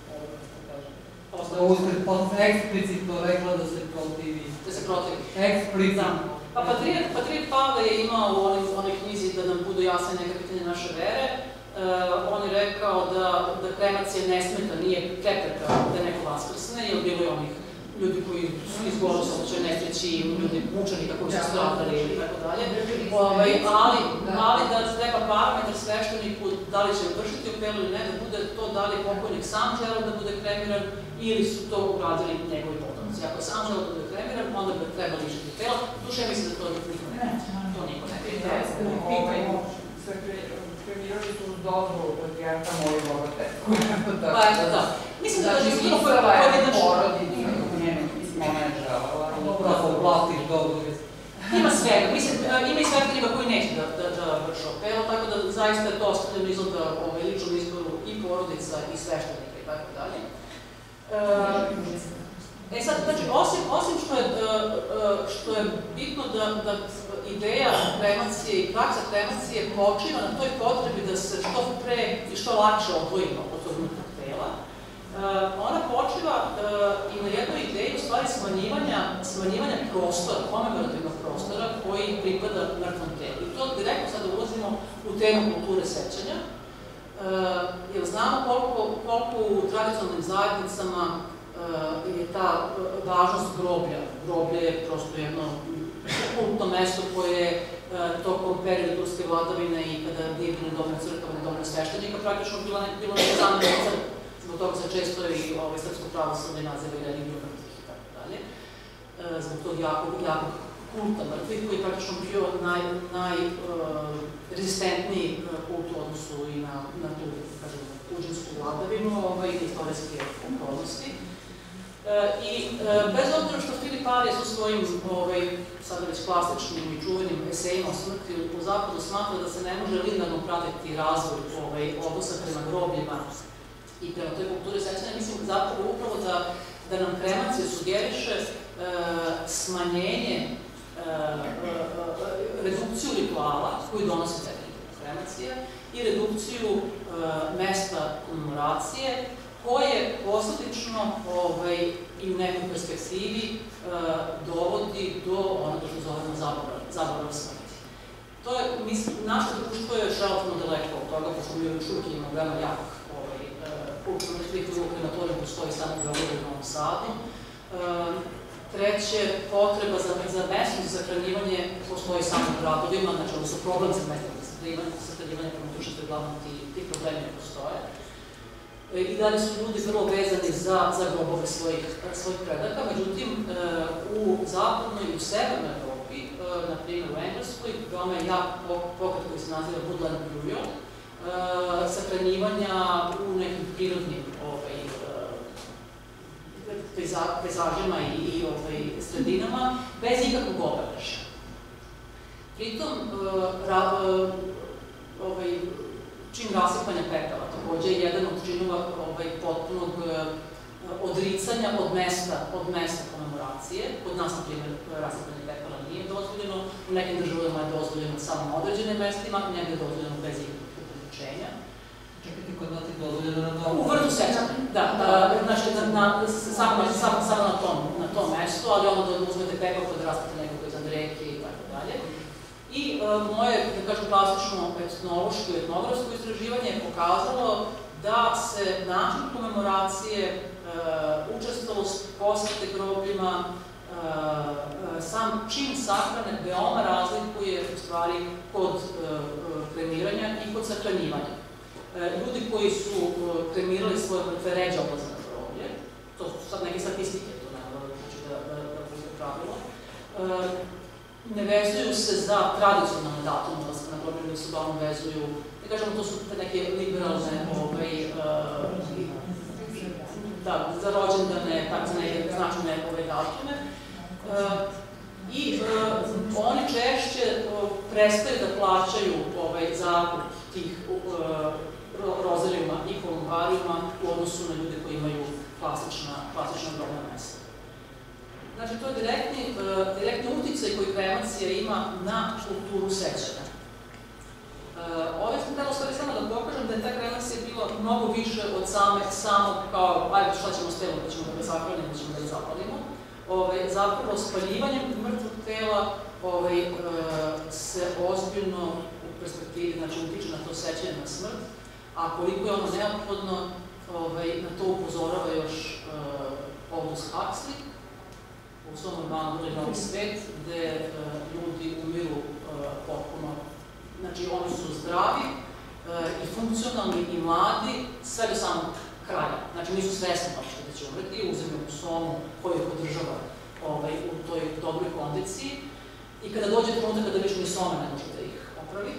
eksplicitno rekla da se protivi. Da se protivi. Eksplicitno. Pa Patrijarh Pavle je imao u onoj knjizi da nam budu jasne neka pitanja naše vere. On je rekao da kremacija ne smeta, nije prepreka da neko vaskrsne, jer bilo je onih ljudi koji su izgovorili saobraćaj nesreći, ljudi mučenika koji su stradali i tako dalje, ali da treba parametar svešteniku da li će vršiti opelu ili ne, da bude to da li pokojnik sam želeo da bude kremiran ili su to uradili njegovi potomci. Ako je sam želeo da bude kremiran, onda bi treba lišiti opela. Duše, ja mislim da to niko ne pitaju. Kremirali su uz dozvolu patrijarha moju bogate. Pa eto da. Mislim da je bilo pisala je porodica u njenom pismo ne želala. Upravo platiš dobro. Ima svega. Mislim, ima i svega koji neće da vrše opelu, tako da zaista je to ostavljeno izgleda ličnom izboru i porodica i sveštenika i tako dalje. Sad, znači, osim što je bitno da ideja kremacije i praksa kremacije počiva na toj potrebi da se što pre i što lakše odvojimo od tog mrtvog tela, ona počiva i na jednoj ideji, u stvari, smanjivanja prostora, komemorativnog prostora koji pripada mrtvom telu. I to direktno sada ulazimo u temu kulture sećanja, jer znamo koliko u tradicionalnim zajednicama je ta važnost groblja. Groblje je prosto jedno kultno mesto koje je tokom perioda turske vladavine i kada nije bilo dovoljno crkava, nedovoljno sveštenika, praktično bilo neka zamjenica. Zbog toga se često i srpsko pravoslavlje naziva i religiju mrtvih i tako dalje. Zbog tog jakog kulta mrtvih koji je praktično bio najrezistentniji kult u odnosu i na tu, kažem, tuđinsku vladavinu i istorijske okolnosti. I bez obzira što Filip Arias u svojim sada već klasičnim i čuvenim esejima o smrti u Zapadu smatra da se ne može linearno pratiti razvoj odnosa prema grobljima i prema toj kulturi sećanja, mislim zapravo upravo da nam kremacija sugeriše smanjenje, redukciju rituala koji donosi kremacija i redukciju mesta komemoracije koje posledično i u nekoj perspektivi dovodi do onoga što zovemo zaborava smrti. To je, mislim, naše društvo je relativno daleko od toga, pošto mi još uvijek imamo veoma jak kulturno mrtvih, u krematoriju postoji samo u Beogradu i Novom Sadu. Treće, potreba za mesto za sahranjivanje postoji samo u gradovima, znači ovo su problem za mesto za sahranjivanje, prema duše što je glavno ti problemi ne postoje. I dalje su ljudi vrlo vezani za grobove svojih predaka, međutim, u zapadnoj i u severnoj Evropi, na primjer u Engleskoj, veoma je jak pokret koji se naziva Woodland Burial, sahranjivanja u nekim prirodnim pejzažima i sredinama, bez ikakvog obeležja. Pritom, čin rasipanja pepela, takođe je jedan od činova potpunog odricanja od mesta komemoracije. Kod nas, na primjer, rasipanje pepela nije dozvoljeno, u nekim državama je dozvoljeno samo na određenim mestima, negde je dozvoljeno bez ikakvog ograničenja. Čekajte, kod nas je dozvoljeno na tom? U vrtu sećanja, da. Znači, samo na tom mestu, ali ono da uzmete pepel kod raspite nekako iznad reke i tako dalje. I moje, da kažem, klasično etnološko i etnografsko istraživanje je pokazalo da se način komemoracije, učestalost, posete grobljima, sam čin sahrane veoma razlikuje u stvari kod kremiranja i kod sahranjivanja. Ljudi koji su kremirali svoje mrtve ređe odlaze na groblje, to su sad neke statistike, to ne mora da bude pravilo, ne vezuju se za tradicionalne datume odlaska na groblje, nego se uglavnom vezuju, da kažemo, to su neke liberalne, za rođendane, tako za neke značajne datume. I oni češće prestaju da plaćaju zakup tih rozarijuma i kolumbarijuma u odnosu na ljude koji imaju klasična grobna mesta. Znači, to je direktni uticaj koji kremacija ima na kulturu sećanja. Ovdje sam htjela stvari samo da pokažem da je ta kremacija bila mnogo više od samog kao, ajde, šta ćemo s telom, da ćemo da ga sahranimo, da ćemo da ga zapalimo. Zapravo, spaljivanjem mrtvog tela se ozbiljno u perspektivi, znači, utiče na to sećanje na smrt, a koliko je ono neophodno, na to upozorava još Aldous Huxley u svom romanu Novi svet, gde ljudi umiru potpuno. Znači, oni su zdravi i funkcionalni i mladi sve do samog kraja. Znači, nisu svesni da će umreti, uzemlju u somu koju podržava u toj dobroj kondiciji. I kada dođe trenutak kada više ni soma ne može da ih opravi,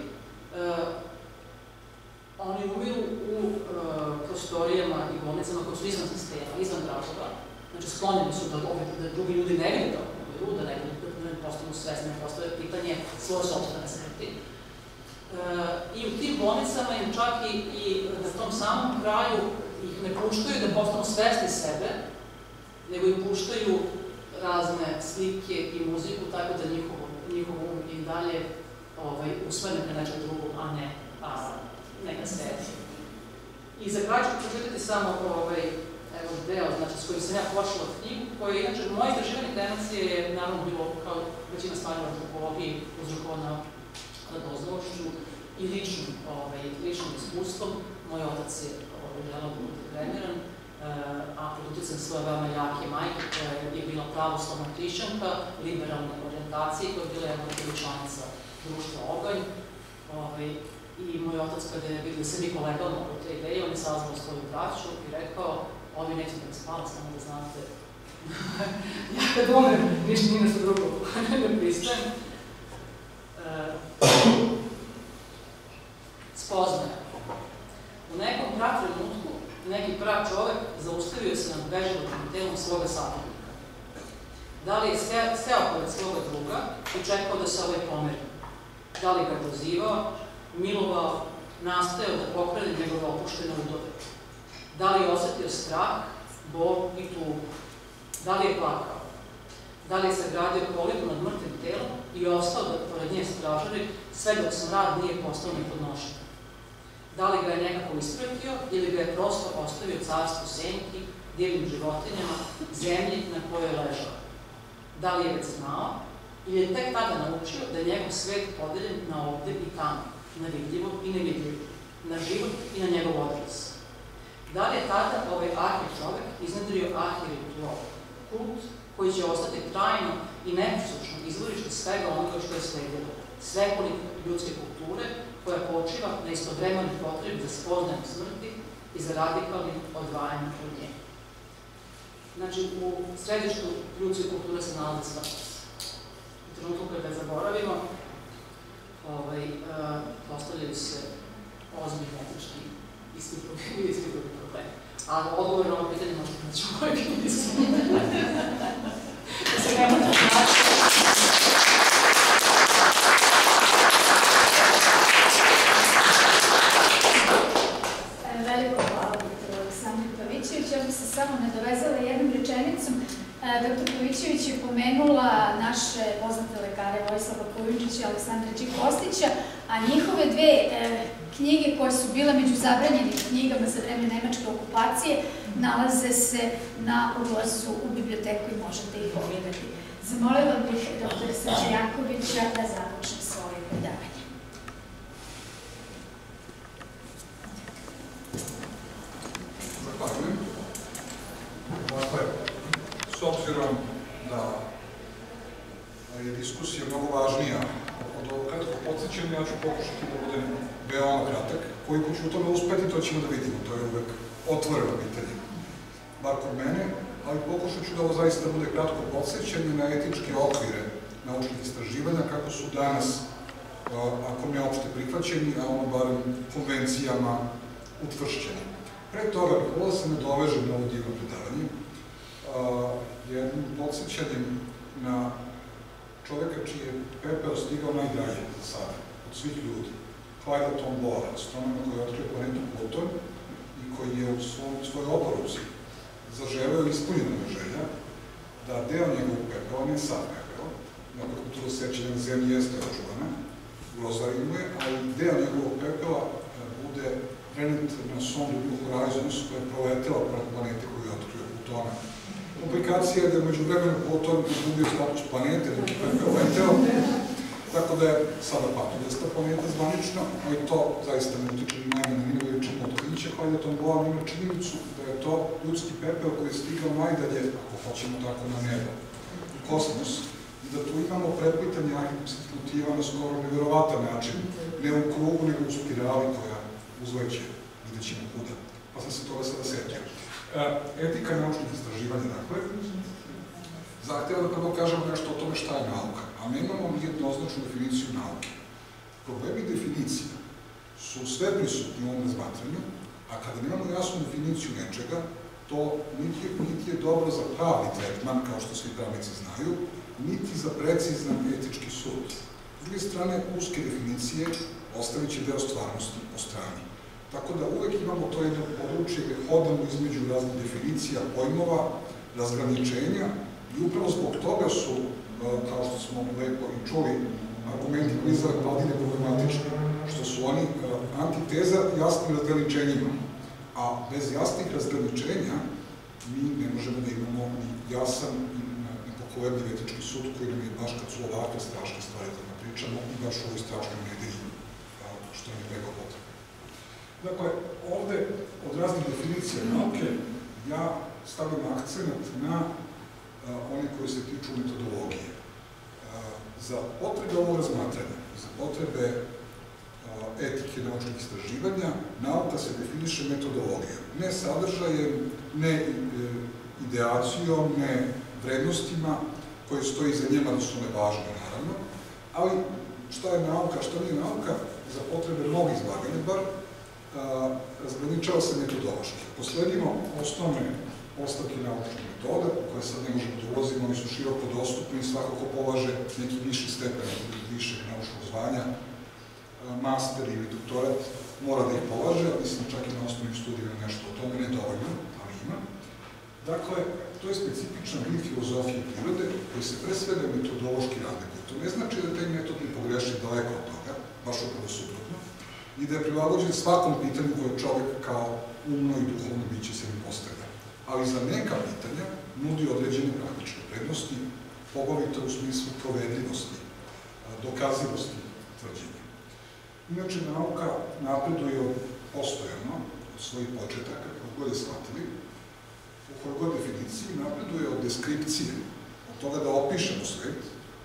oni umiru u prostorijama i bolnicama koje su izvan sistema, izvan gražova. Znači, sklonjeni su da drugi ljudi ne vide da umiru, da ne postanu svesni, ne postave pitanje svoje sopstvene smrti. I u tim bolnicama im čak i na tom samom kraju ih ne puštaju da postanu svesni sebe, nego im puštaju razne slike i muziku, tako da njihov um i dalje usmeren na nečeg drugog, a ne neka sreća. I za kraj ću pročitati samo deo, znači, s kojim sam ja počela knjigu, koja je, inače, moje istraživanje kremacije je, naravno, bilo, kao većina stvari u antropologiji, uzrokovana dozvološću i ličnim iskustvom. Moj otac je želeo da bude kremiran, a pod utjecajem svoje veoma jake majke, koja je bila pravoslavna hrišćanka, liberalne orijentacije, koja je bila jedna od članica društva Oganj. I moj otac, kada je vidio da se mi kolegalno oko te ideje, on je sazvao svoju braću i rekao: ovi neće da mi spala, samo da znate, ja kad umrem, ništa nije nešto drugo ne pristajem. Spoznaja. U nekom prav trenutku neki prav čovek zaustavio se nad beživotnim telom svoga sabornika. Da li je seo pored svoga druga i čekao da se ovaj pomeri? Da li ga pozivao, milovao, nastojao da pokrene njegove opuštene udove? Da li je osetio strah, bol i tugu? Da li je plakao? Da li je sagradio koliku nad mrtvim telom i ostao da pored nje stražari sve dok smrad nije postao nepodnošen? Da li ga je nekako ispratio ili ga je prosto ostavio carstvu senki, divnim životinjama, zemlji na kojoj je ležao? Da li je već znao ili je tek tada naučio da je njegov svet podeljen na ovde i tamo, na vidljivo i nevidljivo, na život i na njegov odraz? Da li je tada ovaj arhi čovek iznedrio arhi-ritual, kult koji će ostati trajno i nepresušno izvorište svega onoga što je sledilo, svekolike ljudske kulture koja počiva na istovremenoj potrebi za spoznajom smrti i za radikalnim odvajanjem od nje. Znači, u središtu ljudske kulture se nalazi smrt. U trenutku kada ga zaboravimo, postavljaju se ozbiljni etički ispituju problemi. A odgovor na ovo pitanje možete naći u mojoj knjizi. Da se nemojte naći. ja bih se samo nadovezala jednom rečenicom. Dr. Pavićević je pomenula naše poznate lekare Vojislava Kojundžića i Aleksandra G. Kostića, a njihove dve knjige koje su bile među zabranjenim knjigama za vreme nemačke okupacije nalaze se na ulazu u biblioteku i možete ih pogledati. Zamolila bih dr. Srđa Jankovića da započne svoje predavanje. Zahvaljujem. Dakle, s obzirom da je diskusija mnogo važnija od ovog kratkog podsjećanja, ja ću pokušati da budem veoma kratak. Koliko ću u tome uspeti, to ćemo da vidimo. To je uvek otvoreno pitanje. Bar kod mene, ali pokušat ću da ovo zaista bude kratko podsjećanje na etičke okvire naučnih istraživanja, kako su danas, ako ne opšte prihvaćeni, a ono barem konvencijama utvršćeni. Pre toga bih volao da se nadovežem na ovo divno predavanje, jednim podsjećanjem na čoveka čiji je pepeo stigao najdalje za sada, od svih ljudi, Clyda Tombaugh, astronoma koji je otkrio planetu Pluton i koji je u svojoj oporuci zaželeo ispunjena želja da deo njegovog pepela, ne sad pepela, dakle kultura sećanja na zemlji jeste očuvana, u Rozarimu je, ali deo njegovog pepela bude prenet na sondu New Horizons koja je proletela preko planete koju je otkrio Plutona. Komplikacija je da je među vremenu Pluton izgubio status planete, da je pepeo leteo, tako da je sada patogesta planeta zvanično, ali to zaista ne utiče ni najmanje ni na veličinu otkrića, Clyda Tombaugh ima činjenicu da je to ljudski pepeo koji je stigao najdalje, ako hoćemo tako, na nebo, u kosmos, i da tu imamo preplitanje arhipskih motiva na skoro neverovatan način, ne u krugu, nego u spirali koja uzleće, vidjet ćemo kuda, pa sam se toga sada setio. Etika naučnih istraživanja, dakle, zahteva da prvo kažemo nešto o tome šta je nauka, a nemamo jednoznačnu definiciju nauke. Problemi definicija su sve prisutni u ovom razmatranju, a kada nemamo jasnu definiciju nečega, to niti je dobro za pravni tretman, kao što svi pravnici znaju, niti za precizan etički sud. S druge strane, uske definicije ostavit će deo stvarnosti po strani. Tako da uvek imamo to jedno područje gde hodamo između raznih definicija, pojmova, razgraničenja i upravo zbog toga su, kao što smo lepo i čuli, argumenti koji izgleda Paldine problematični, što su oni antiteza jasnim razgraničenjima. A bez jasnih razgraničenja mi ne možemo da imamo ni jasan i nepokolebljiv etički sud koji nam je baš kad su ovakve strašne stvari da ne pričamo i baš u ovoj strašnoj nedelji, što nam je preko potrebno. Dakle, ovde od raznih definicija nauke ja stavljam akcent na one koje se tiču metodologije. Za potrebe ovog razmatranja, za potrebe etike naučnih istraživanja, nauka se definiše metodologijom, ne sadržajem, ne ideacijom, ne vrednostima koje stoji za njema da su nevažne, naravno, ali šta je nauka, šta nije nauka, za potrebe mnogih izlaganja, bar razgraničava se metodološki. Posledimo osnovne postavke naučnih metoda, koje sad ne možemo da ulazimo, oni su široko dostupni i svako ko polaže neki viši stepen višeg naučnog zvanja, master ili doktorat, mora da ih polaže, ali mislim čak i na osnovnim studijama nešto o tome, ne dovoljno, ali ima. Dakle, to je specifičan vid filozofije prirode koji se pre svega metodološki razlikuje. To ne znači da taj metod ne pogreši daleko od toga, baš upravo suprotno, i da je prilagođen svakom pitanju koje čovek kao umno i duhovno biće se mi postavlja. Ali za neka pitanja nudi određene praktične prednosti, poglavito u smislu provedljivosti, dokazivosti tvrđenja. Inače, nauka napreduje postojano od svojih početaka, kako god je shvatili, u kojoj god definiciji napreduje od deskripcije, od toga da opišemo svet,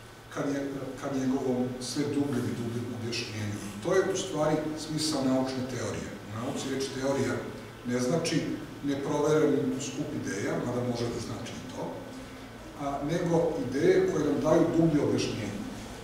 ka njegovom sve dubljem i dubljem objašnjenju. To je u stvari smisao naučne teorije. U nauci reč teorija ne znači neproveren skup ideja, mada može da znači i to, nego ideje koje nam daju dublje objašnjenje.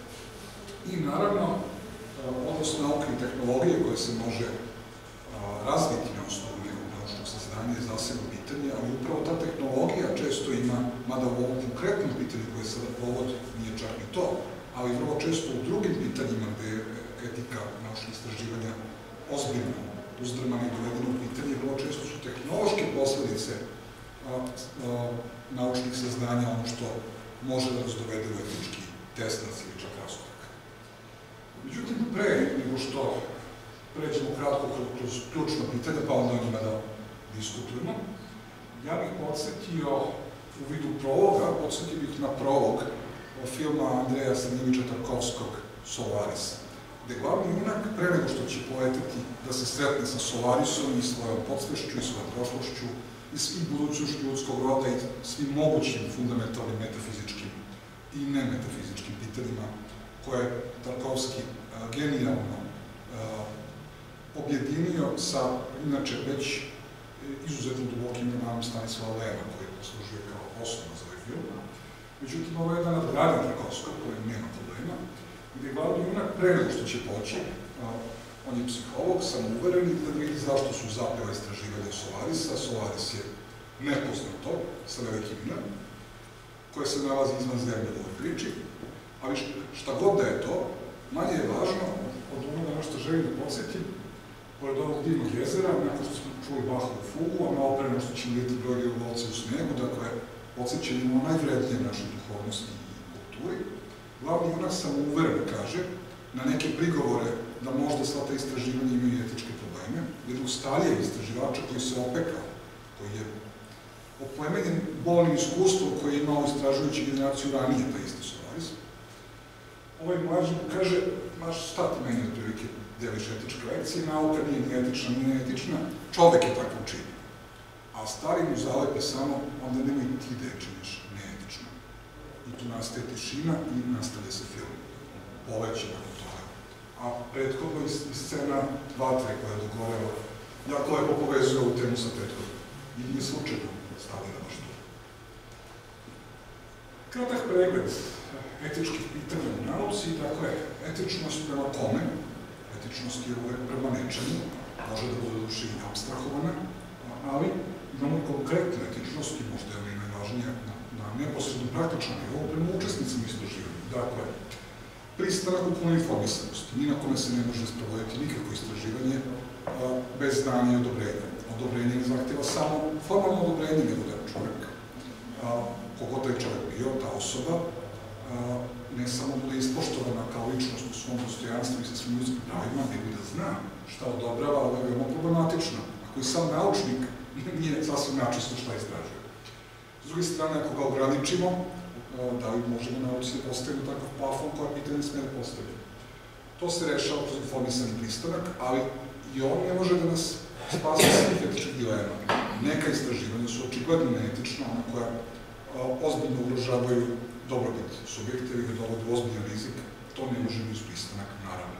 I naravno, odnos nauke i tehnologije koje se može razviti na osnovu nekog naučnog saznanja je zasebno pitanje, ali upravo ta tehnologija često ima, mada u ovom konkretnom pitanju koje je sada povod, nije čak ni to, ali vrlo često u drugim pitanjima gde je etika naučnih istraživanja ozbiljno uzdrmane i dovedene u pitanje, vrlo često su tehnološke posledice naučnih saznanja ono što može da nas dovede u etički tesnac ili čak raskorak. Međutim, pre nego što pređemo kratko kroz ključno pitanje, pa onda o njima da diskutujemo, ja bih podsjetio u vidu prologa, podsjetio bih na prolog filma Andreja Stanimića Tarkovskog Solaris, gde glavni junak, pre nego što će poleteti da se sretne sa Solarisom i svojom podsvešću i svojom prošlošću i budućnošću ljudskog roda i svim mogućim fundamentalnim metafizičkim i nemetafizičkim pitanjima koje je Tarkovski genijalno objedinio sa, inače, već izuzetno dubokim romanom Stanislava Lema, koji je poslužio kao osnova za ovaj film. Međutim, ovo je jedna nadgradnja Tarkovska, koja nema problema, gde je glavni junak pre nego što će poći, on je psiholog, samouveren i da vidi zašto su zapela istraživanja Solarisa. Solaris je nepoznato, sa velikim imenom, koje se nalazi izvan zemlje u ovoj priči, ali šta god da je to, manje je važno od onoga na što želim da podsjetim, pored ovog divnog jezera, nakon što smo čuli Bahovu fugu, a malo pre nešto ćemo vidjeti brojne lovce u snegu, dakle, podsjećenimo o najvrednije našoj duhovnosti i kulturi, glavni junak samouveren kaže na neke prigovore da možda sva ta istraživanja imaju etičke probleme, jednog starijeg istraživača koji se opekao, koji je oplemenjen bolnim iskustvom koje je imao istražujući generaciju ranije, taj isti Solaris. Ovaj mlađi mu kaže, maš, šta ti meni otprilike deliš etičke lekcije, nauka nije ni etična, ni neetična, čovek je tako učinio. A stari mu zalepe samo, onda nemoj ti da je činiš neetično. I tu nastaje tišina i nastavlja se film. Poleće nakon toga. A prethodno i scena vatre koja je dogorela, jako lepo povezuje ovu temu sa prethodnom. I nije slučajno stavljena baš tu. Kratak pregled etičkih pitanja u nauci, dakle, etičnost prema kome, etičnost je uvek prema nečemu, može da bude duše i abstrahovana, ali imamo konkretnu etičnost i možda je ona i najvažnija na neposredno praktičnom nivou prema učesnicima istraživanja. Dakle, pristanak u punu informisanosti, ni na kome se ne može sprovoditi nikakvo istraživanje bez znanja i odobrenja. Odobrenje ne zahteva samo formalno odobrenje, nego da je čovek, kogod da je čovek bio, ta osoba, ne samo bude ispoštovana kao ličnost u svom dostojanstvu i sa svim ljudskim pravima, nego da zna šta odobrava, ali je veoma problematično. Ako i sam naučnik nije sasvim načisto šta istražuje. S druge strane, ako ga ograničimo, da li možemo nauci da postavimo takav plafon koja pitanje ne sme da postavimo. To se rešava kroz informisani pristanak, ali i on ne može da nas spasi svih etičkih dilema. Neka istraživanja su očigledno neetična, ona koja ozbiljno ugrožavaju dobrobit subjekta ili ga dovodi u ozbiljan rizik, to ne možemo iz pristanak, naravno.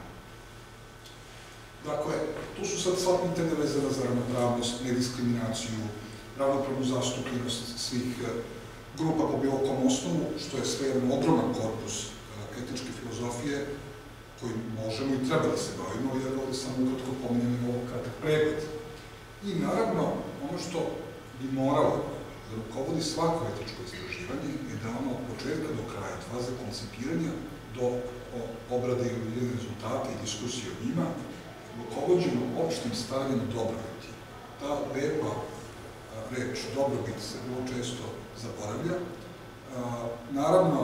Dakle, tu su sad sva pitanja vezana za ravnopravnost, nediskriminaciju, ravnopravnu zastupljenost svih grupa po bilo kom osnovu, što je sve jedan ogroman korpus etičke filozofije koji možemo i treba da se bavimo, jer ovdje samo ukratko pominjamo ovo kratak pregled. I naravno, ono što bi moralo da rukovodi svako etičko istraživanje je da ono od početka do kraja, od faze koncipiranja do obrade i uviđenja rezultata i diskusije o njima, rukovođeno opštim stavljanjem dobrobiti. Ta lepa reč, dobrobit, se vrlo često zaboravlja. Naravno,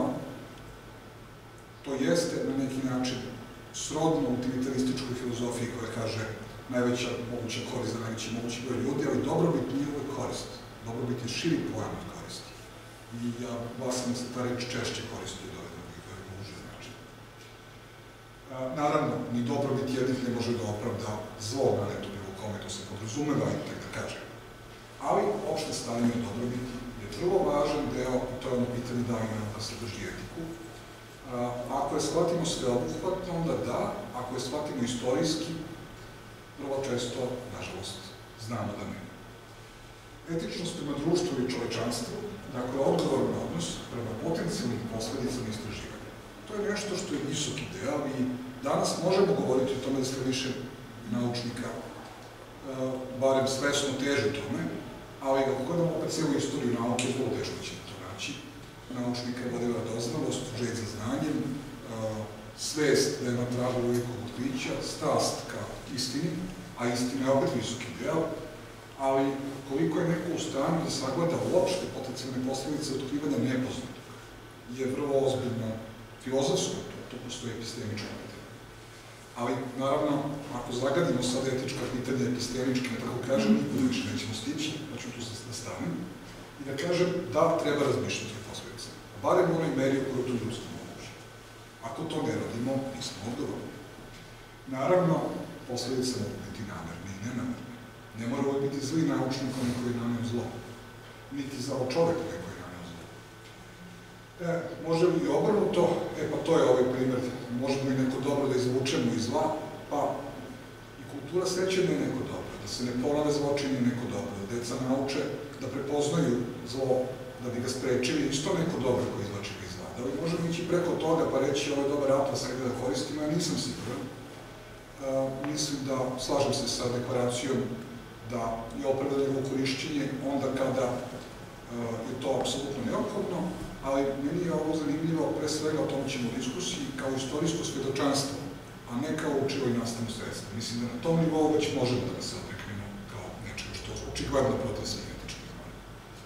to jeste na neki način srodno utilitarističkoj filozofiji koja kaže najveća moguća korist za najveći mogući broj ljudi, ali dobrobit nije uvek korist. Dobrobit je širi pojam od koristi. I ja glasam da se ta reč češće koristi od ove druge uže značaje. Naravno, ni dobrobit jednih ne može da opravda zlo na neto bilo kome, to se podrazumeva i tako da kaže. Ali, opšte stanje od dobrobiti je vrlo važan deo, i to je ono pitanje da li nauka sadrži etiku. Ako je shvatimo sveobuhvatno, onda da, ako je shvatimo istorijski, vrlo često, nažalost, znamo da ne. Etičnost prema društvu i čovečanstvu, dakle, odgovoran odnos prema potencijalnim posledicama istraživanja. To je nešto što je visok ideal i danas možemo govoriti o tome da sve više naučnika, barem svesno teže tome, ali ako gledamo opet cijelu istoriju nauke, vrlo teško ćemo to naći. Naučnika je vodila doznalost, želj za znanjem, svest da je na tragu velikog otkrića, strast ka istini, a istina je opet visoki deo, ali koliko je neko u stanju da sagleda uopšte potencijalne posledice otkrivanja nepoznatog, je vrlo ozbiljno filozofsko, to postoji epistemička pitanja. Ali, naravno, ako zagadimo sad etička pitanja epistemička, tako kažem, nikuda više nećemo stići, pa ću tu da stanem, i da kažem da treba razmišljati o posledicama. Barem u onoj meri u kojoj to ljudstvo moguće. Ako to ne radimo, nismo odgovorni. Naravno, posledice mogu biti namerne i nenamerne. Ne mora uvijek biti zli naučnik onaj koji je naneo zlo. Niti zao čovek neko je naneo zlo. Može li i obrnuto? Pa to je ovaj primjer. Možemo i neko dobro da izvučemo iz zla, pa i kultura sećanja je neko dobro. Da se ne ponove zločini je neko dobro. Da deca nauče da prepoznaju zlo, da bi ga sprečili, isto neko dobro koji izvlači ga iz zla. Da li možemo ići preko toga pa reći ovo je dobar atlas, ajde da koristimo, ja nisam siguran. Mislim da slažem se sa deklaracijom da je opravdano njegovo korišćenje onda kada je to apsolutno neophodno, ali meni je ovo zanimljivo, pre svega o tom ćemo u diskusiji, kao istorijsko svedočanstvo, a ne kao učivo i nastavno sredstvo. Mislim da na tom nivou već možemo da se odreknemo kao nečega što očigledno protiv svih etičkih normi.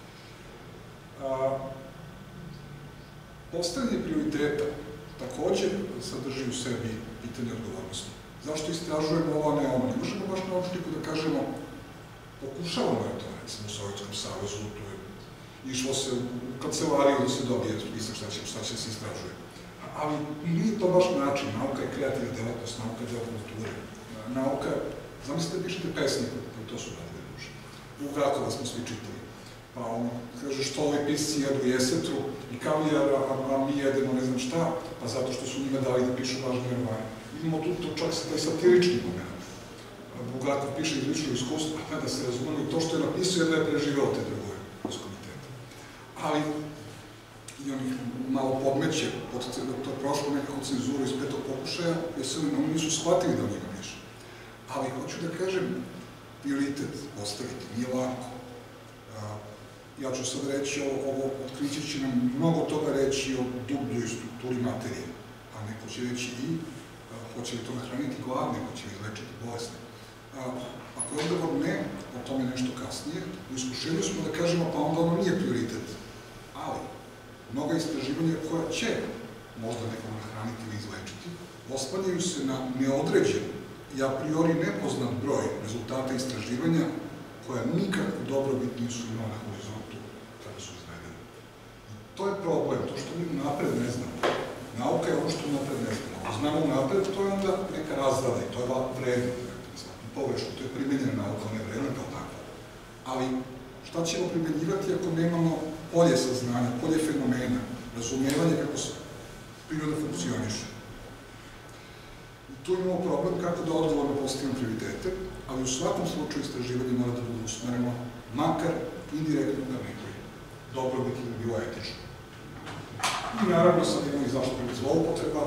Postavljanje prioriteta takođe sadrži u sebi pitanje odgovornosti. Zašto istražujemo ovo, a ne ono? Ne možemo baš naučniku da kažemo pokušavamo je to, recimo, u Sovjetskom savezu, tu je išlo se u kancelariju da se dobije spisak šta će se istražuje. Ali nije to baš način, nauka je kreativna delatnost, nauka je deo kulture. Nauka, zamislite, pišete pesnike, to su radili duže. U Grakova smo svi čitali. Pa on kaže što ovi pisci jedu jesetru i kavijar, a mi jedemo ne znam šta, pa zato što su njima dali da pišu važne romane. Imamo tu čak taj satirički moment. Bulgakov piše iz ličnog iskustva, da se razumemo i to što je napisao je da je preživeo te drugove iz komiteta. Ali i on ih malo podmeće, to je prošlo nekako cenzuru iz petog pokušaja, jer se oni nisu shvatili da o njega piše. Ali hoću da kažem, prioritet postaviti nije lako. Ja ću sad reći, ovo otkriće će nam mnogo toga reći o dubljoj strukturi materije, a neko će reći i hoće li to nahraniti gladne, hoće li izlečiti bolesne. Ako je odgovor ne, o tome nešto kasnije, u iskušenju smo da kažemo pa onda ono nije prioritet. Ali, mnoga istraživanja koja će možda nekom nahraniti ili izlečiti, oslanjaju se na neodređen i a priori nepoznat broj rezultata istraživanja koja nikakvu dobrobit nisu imala na horizontu kada su izvedene. To je problem, to što mi napred ne znamo. Nauka je ono što napred ne znamo. Ako znamo napred, to je onda neka razrada i to je vredno. Pogrešno, to je primenjena nauka, ne vredna kao takva. Ali šta ćemo primenjivati ako nemamo polje saznanja, polje fenomena, razumevanje kako se priroda funkcioniše? I tu imamo problem kako da odgovorno postavimo prioritete, ali u svakom slučaju istraživanje mora da bude usmereno, makar indirektno ka nekoj dobrobit ili bilo etično. I naravno sad imamo i zašto je zloupotreba,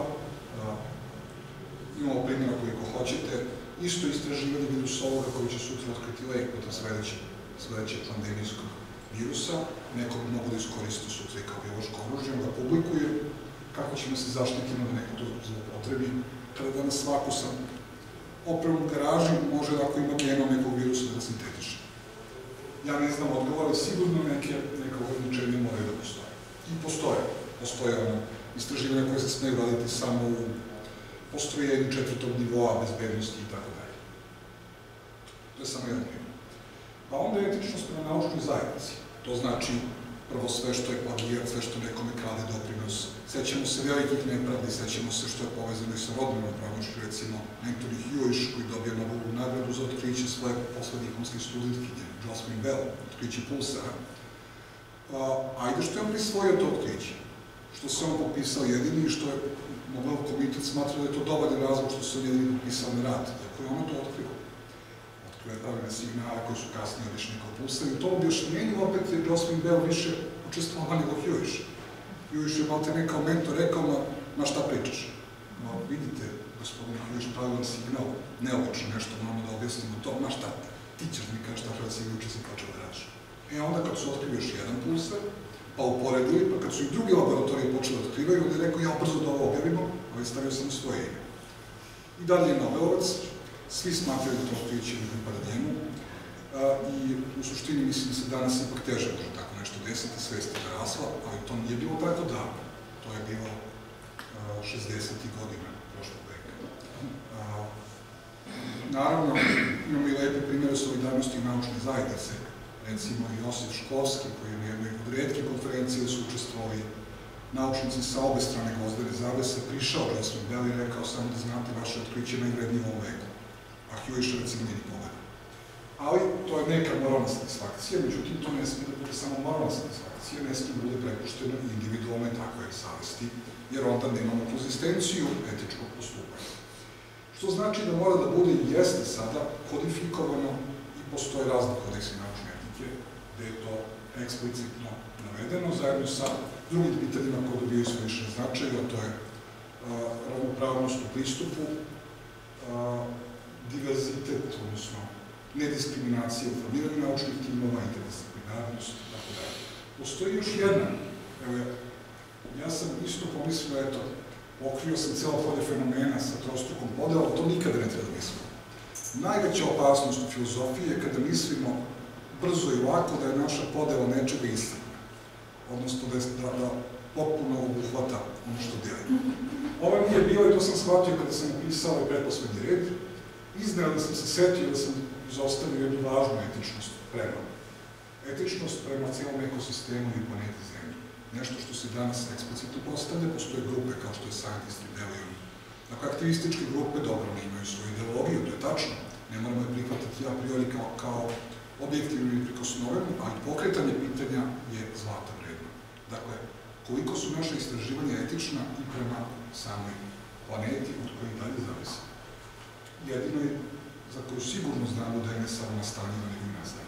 imamo primjera koliko hoćete, isto istraživanje virusologa koji će sutra otkriti lek protiv sledećeg pandemijskog virusa, neko bi mogo da iskoristi sutra i kao biološko oružje, on ga publikuje, kako ćemo se zaštititi da neko to zloupotrebi, kada danas svako sa opremom u garaži može da ako ima genom nekog virusa da ga sintetiše. Ja ne znam odgovor, ali sigurno neka ograničenja moraju da postoje. I postoje. Postoje istraživanja koje se smeju raditi samo u postrojenju 4. nivoa bezbednosti i tako dalje. To je samo jedan primjer. Pa onda je etičnost prema naučnoj zajednici. To znači prvo sve što je plagijat, sve što nekome krade doprinos. Sećamo se velikih nepravdi, sećamo se što je povezano i sa rodnom nepravnošću, recimo Anthony Hewish koji dobija Nobelovu nagradu za otkriće svoje poslediplomske studentkinje, Jocelyn Bell, otkriće pulsara. Ajde što je on prisvojio to otkriće, što se on popisao jedini i što je Nobelov komitet smatra da je to dovoljan razlog što se on jedini popisao na rad, iako je ono to otkrilo. Otkrio je pravilne signale koji su kasnije odlični kao pulsari. U tom objašnjenju opet je Jocelyn Bell više učestvovala nego Hewish. Hewish je malte nekao mentor rekao, ma šta pričaš? Ma vidite, gospodin Hewish, pravilan signal, neobično nešto, moramo da objasnimo to, ma šta ti ćeš mi kaži šta kada si juče sam počeo da radiš. Onda kad su otkrili još jedan pulsar, pa uporedili, pa kad su i druge laboratorije počeli da otkrivaju, onda je rekao, ja brzo da ovo objavimo, ali stavio sam svoje ime. I dalje je Nobelovac, svi smatraju da to otkriće ne pripada njemu i u suštini mislim da se danas ipak teže može tako nešto desiti, svest je narasla, ali to nije bilo tako davno. To je bilo 60. godina prošlog veka. Naravno, imamo i lepe primjere solidarnosti i naučne zajednice. Recimo Josif Školski, koji je na jednoj od retkih konferencije su učestvovali naučnici sa obe strane gvozdene zavese, prišao Jocelyn Bell i rekao samo da znate vaše otkriće najvrednije u ovom veku. A Hewish recimo nije ni pogleda. Ali to je neka moralna satisfakcija, međutim to ne smije da bude samo moralna satisfakcija, ne smije da bude prepušteno individualne takve savesti, jer onda nemamo konzistenciju etičkog postupanja. Što znači da mora da bude i jeste sada kodifikovano i postoje razni kodeksi naučne etike, gde je to eksplicitno navedeno, zajedno sa drugim pitanjima koje dobijaju sve više značaja, a to je ravnopravnost u pristupu, diverzitet, odnosno nediskriminacija u formiranju naučnih timova, interdisciplinarnost, tako da. Postoji još jedna, evo ja sam isto pomislio, eto, okrio sam celo polje fenomena sa trostrukom podela, to nikada ne treba da mislimo. Najveća opasnost u filozofiji je kada mislimo brzo i lako da je naša podela nečega istina, odnosno da potpuno obuhvata ono što delimo. Ovo nije bilo i to sam shvatio kada sam upisao ovaj pretposlednji red. Iznenada sam se setio da sam izostavio jednu važnu etičnost prema celom ekosistemu i planeti Zemlji. Nešto što se danas eksplicitno postavlja, postoje grupe kao što je Scientist Rebellion. Dakle, aktivističke grupe dobro ne imaju svoju ideologiju, to je tačno. Ne moramo je prihvatiti a priori kao objektivnu ili prikosnovenu, ali pokretanje pitanja je zlata vredno. Dakle, koliko su naše istraživanja etična i prema samoj planeti od koje i dalje zavisi. Jedino je za koju sigurno znamo da je ne samo nastanjiva, nego i nastanjiva.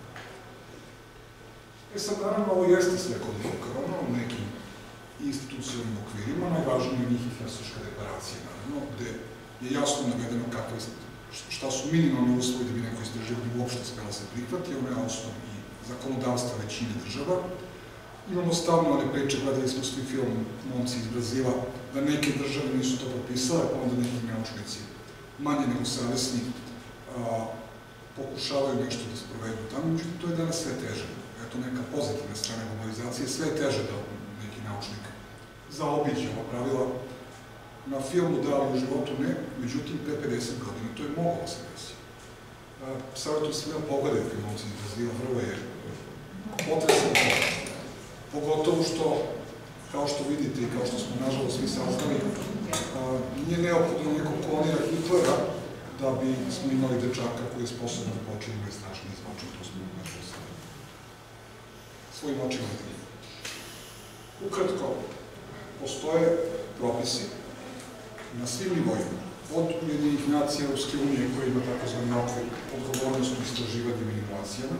Sad, naravno, ovo jeste sve kodifikovano u nekim institucionalnim okvirima, najvažnije od njih je Helsinška deklaracija, naravno, gde je jasno navedeno šta su minimalni uslovi da bi neko istraživanje uopšte smela se prihvati, ono je osnov i zakonodavstva većine država. Imamo stavno one priče, gledali smo svi film Momci iz Brazila, da neke države nisu to potpisale, pa onda neki naučnici manje nego savesni pokušavaju nešto da sprovedu tamo, međutim to je danas sve teže. Eto neka pozitivna strana globalizacije, sve je teže da neki naučnik zaobiđe ova pravila. Na filmu da, ali u životu ne, međutim pre 50 godina to je moglo da se desi. Savjetujem sve da pogledaju film Momci iz Brazila, vrlo je potresan to. Pogotovo što, kao što vidite i kao što smo nažalost svi saznali, nije neophodno nekog klonira Hitlera da bi smo imali dečaka koji je sposobno da počinje najstrašniji zločin, to smo nažalost svojim očima videli. Ukratko, postoje propisi na svim nivoima, od Ujedinjenih nacija Evropske unije koja ima takozvani okvir odgovornost u istraživanjima i inovacijama,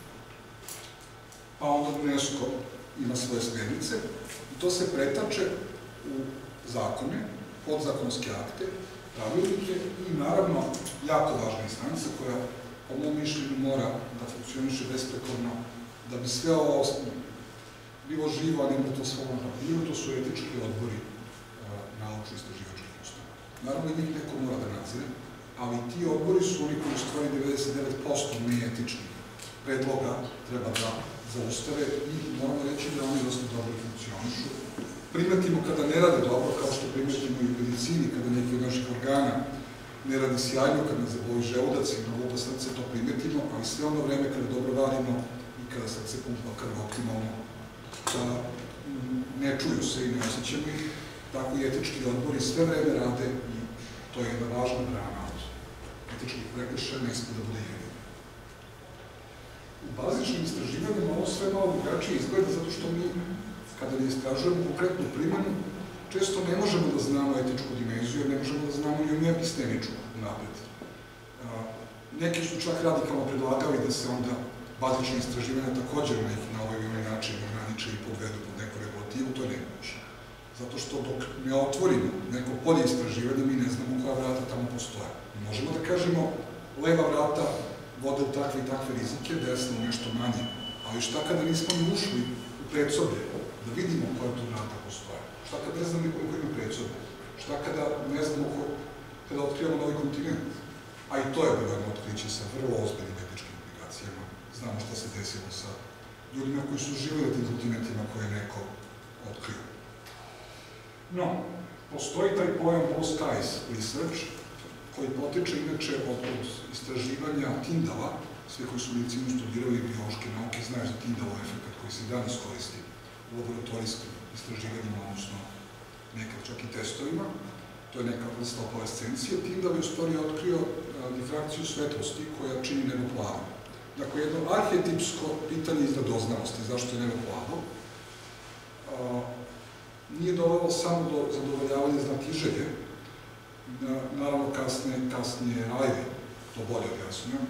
pa onda UNESCO ima svoje smernice i to se pretače u zakone, podzakonske akte, pravilnike i naravno jako važna instanca koja po mom mišljenju mora da funkcioniše besprekorno da bi sve ovo bilo živo, a ne mrtvo slovo na papiru, to su etički odbori naučno-istraživačkih ustanova. Naravno njih neko mora da nadzire, ali ti odbori su oni koji u stvari 99% neetičnih predloga treba da zaustave i moramo reći da oni dosta dobro funkcionišu. Primetimo kada ne rade dobro, kao što primetimo i u medicini, kada neki od naših organa ne radi sjajno, kada nas zaboli želudac i glupa srce, to primetimo, ali sve ono vreme kada dobro radimo i kada srce pumpa krv optimalno, ne čuju se i ne osjećamo ih, tako i etički odbori sve vreme rade i to je jedna važna brana od etičkih prekršaja, ne sme da bude jedina. U bazičnim istraživanjima ovo sve malo drugačije izgleda zato što mi, kada ne istražujemo konkretnu primjenu, često ne možemo da znamo etičku dimenziju, jer ne možemo da znamo i onu epistemičku napred. Neki su čak radikalno predlagali da se onda bazične istraživanja također na ovaj ili onaj način ograniče i podvedu pod neku regulativu, to je nemoguće. Zato što dok ne otvorimo neko polje istraživanja, mi ne znamo koja vrata tamo postoje. Možemo da kažemo, leva vrata vode u takve i takve rizike, desno nešto manje. Ali šta kada nismo ni ušli u predsoblje, da vidimo koja tu vrata postoje? Šta kada ne znamo koliko ima predsoblje? Šta kada ne znamo kada otkrivamo novi kontinent? a i to je bilo jedno otkriće sa vrlo ozbiljnim etičkim implikacijama. Znamo šta se desilo sa ljudima koji su živjeli tim kontinentima koje je neko otkrio. No, postoji taj pojam blue skies research, koji potiče inače od istraživanja Tyndalla. Svi koji su medicinu studirali biološke nauke znaju za Tyndallov efekt koji se danas koristi u laboratorijskim istraživanjima, odnosno nekad čak i testovima. To je neka vrsta opalescencije. Tyndall je u stvari otkrio difrakciju svetlosti koja čini nebo plavo. Dakle, jedno arhetipsko pitanje iz radoznalosti, zašto je nebo plavo, nije dovelo samo do zadovoljavanja znatiželje, naravno kasnije Ivey to bolje objasnio,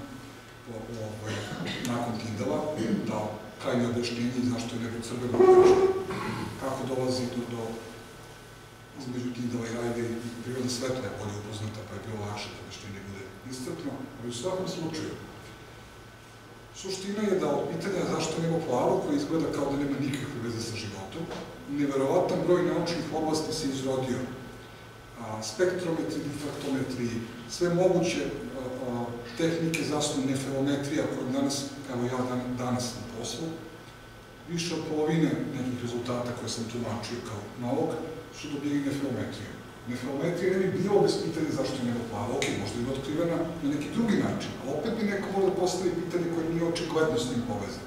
nakon Tyndalla, dao krajnje objašnjenje i zašto je nebo crveno objašnjenje, kako dolazi do između Tyndalla i Ivey i priroda svetla je bolje upoznata, pa je bilo lakše da objašnjenje bude iscrpno, ali u svakom slučaju, suština je da od pitanja zašto nebo plavo, koje izgleda kao da nema nikakve veze sa životom, neverovatan broj naučnih oblasti se izrodio. Spektrometri, difraktometri, sve moguće tehnike zasnovne neferometrija koje danas, evo ja danas na poslu, više od polovine nekih rezultata koje sam tumačio kao novog su dobili neferometrijom. Neferometrija ne bi bilo bez pitanja zašto je nebo plavo. Ok, možda je otkrivena na neki drugi način, ali opet bi neko možda postavi pitanje koje nije očigledno s njim povezano.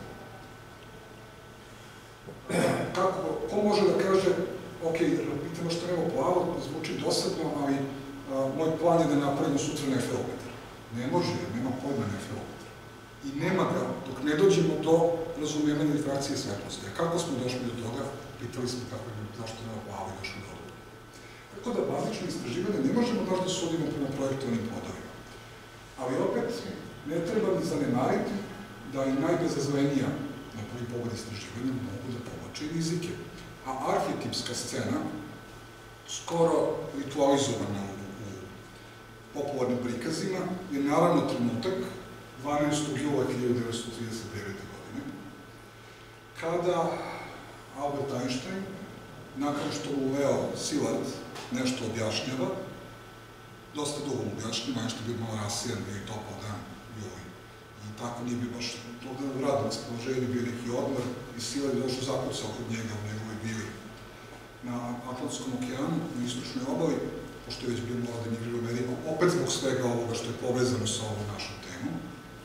Ko može da kaže, ok, pitamo što je nebo plavo, zvuči dosadno, ali moj plan je da napravimo sutra neferometar. Ne može, jer nema pojma neferometra. I nema ga dok ne dođemo do razumevanja difrakcije svetlosti. A kako smo došli do toga? Pitali smo zašto je nebo plavo i došli do toga. Tako da bazično istraživanje ne možemo baš da sudimo prema projektovanim plodovima. Ali opet, ne treba ni zanemariti da i najbezazlenija na prvi pogled istraživanja mogu da povlače i rizike. A arhetipska scena, skoro ritualizovana u popularnim prikazima, je naravno trenutak 12. jula 1939. godine, kada Albert Einstein, nakon što mu Leo Szilard nešto objašnjava, dosta dugo mu objašnjava, Einstein bio malo rasijan, bio i topao dan, i tako nije bio baš u radnom raspoloženju, bio neki odmor i Szilard je došao zakucao kod njega u njegovoj vili na Atlantskom okeanu, na istočnoj obali, pošto je već bio mladen igri u Ameriku, opet zbog svega ovoga što je povezano sa ovom našom temom.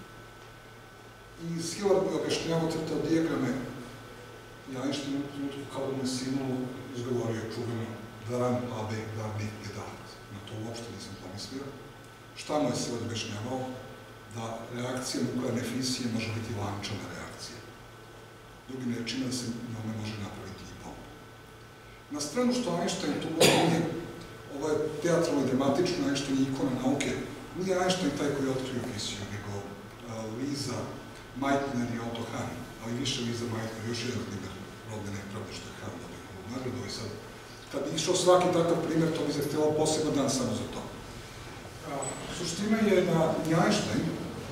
I Szilard je objašnjavao crtao dijagrame i Einstein u trenutku kao da mu je sinulo izgovorio čuveno daran habe gar nicht gedacht. Na to uopšte nisam pomislio. Šta mu je Szilard objašnjavao? Da reakcija nuklearne fisije može biti lančana reakcija. Drugim rečima da se njome može napraviti i bomba. Na stranu što Einstein tu nije, ovo je teatralno i dramatično, Einstein je ikona nauke, nije Einstein taj koji je otkrio fisiju, nego Lisa Meitner i Otto Hahn, ali više Lisa Meitner, još jedan primer rodne nepravde što je Hahn dobio ovu nagradu i sad, kad bi išao svaki takav primer, to bi zahtevalo poseban dan samo za to. Suština je da ni Einstein,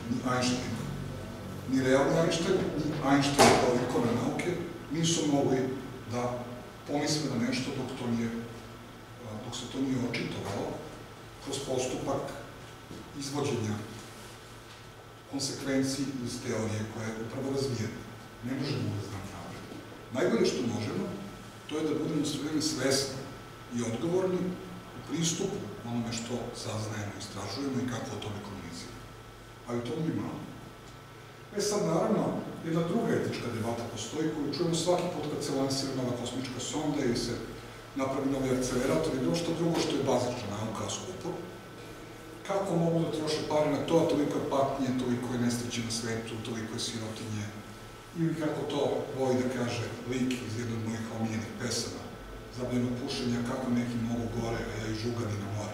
ni realni Einstein, ni Einstein kao ikona nauke nisu mogli da pomisle na nešto dok se to nije očitovalo kroz postupak izvođenja konsekvenciji iz teorije koja je upravo razvijena. Ne možemo da znam napred. Najbolje što možemo, to je da budemo sve vreme svesni i odgovorni u pristupu onome što saznajemo, istražujemo i kako o tome komuniciramo. Ali to nije malo. Sad, naravno, jedna druga etička debata postoji koju čujemo svaki put kad se lansira nova kosmička sonda ili se napravi novi akcelerator i bilo što drugo što je bazična nauka o skupu. Kako mogu da troše pare na to, toliko je patnje, toliko je nesreće na svetu, toliko je sirotinje. Ili kako to voli da kaže lik iz jednog od mojih omiljenih pesama, zabavljeno pušenja, kako neki mogu gore, a ja i žugani na more.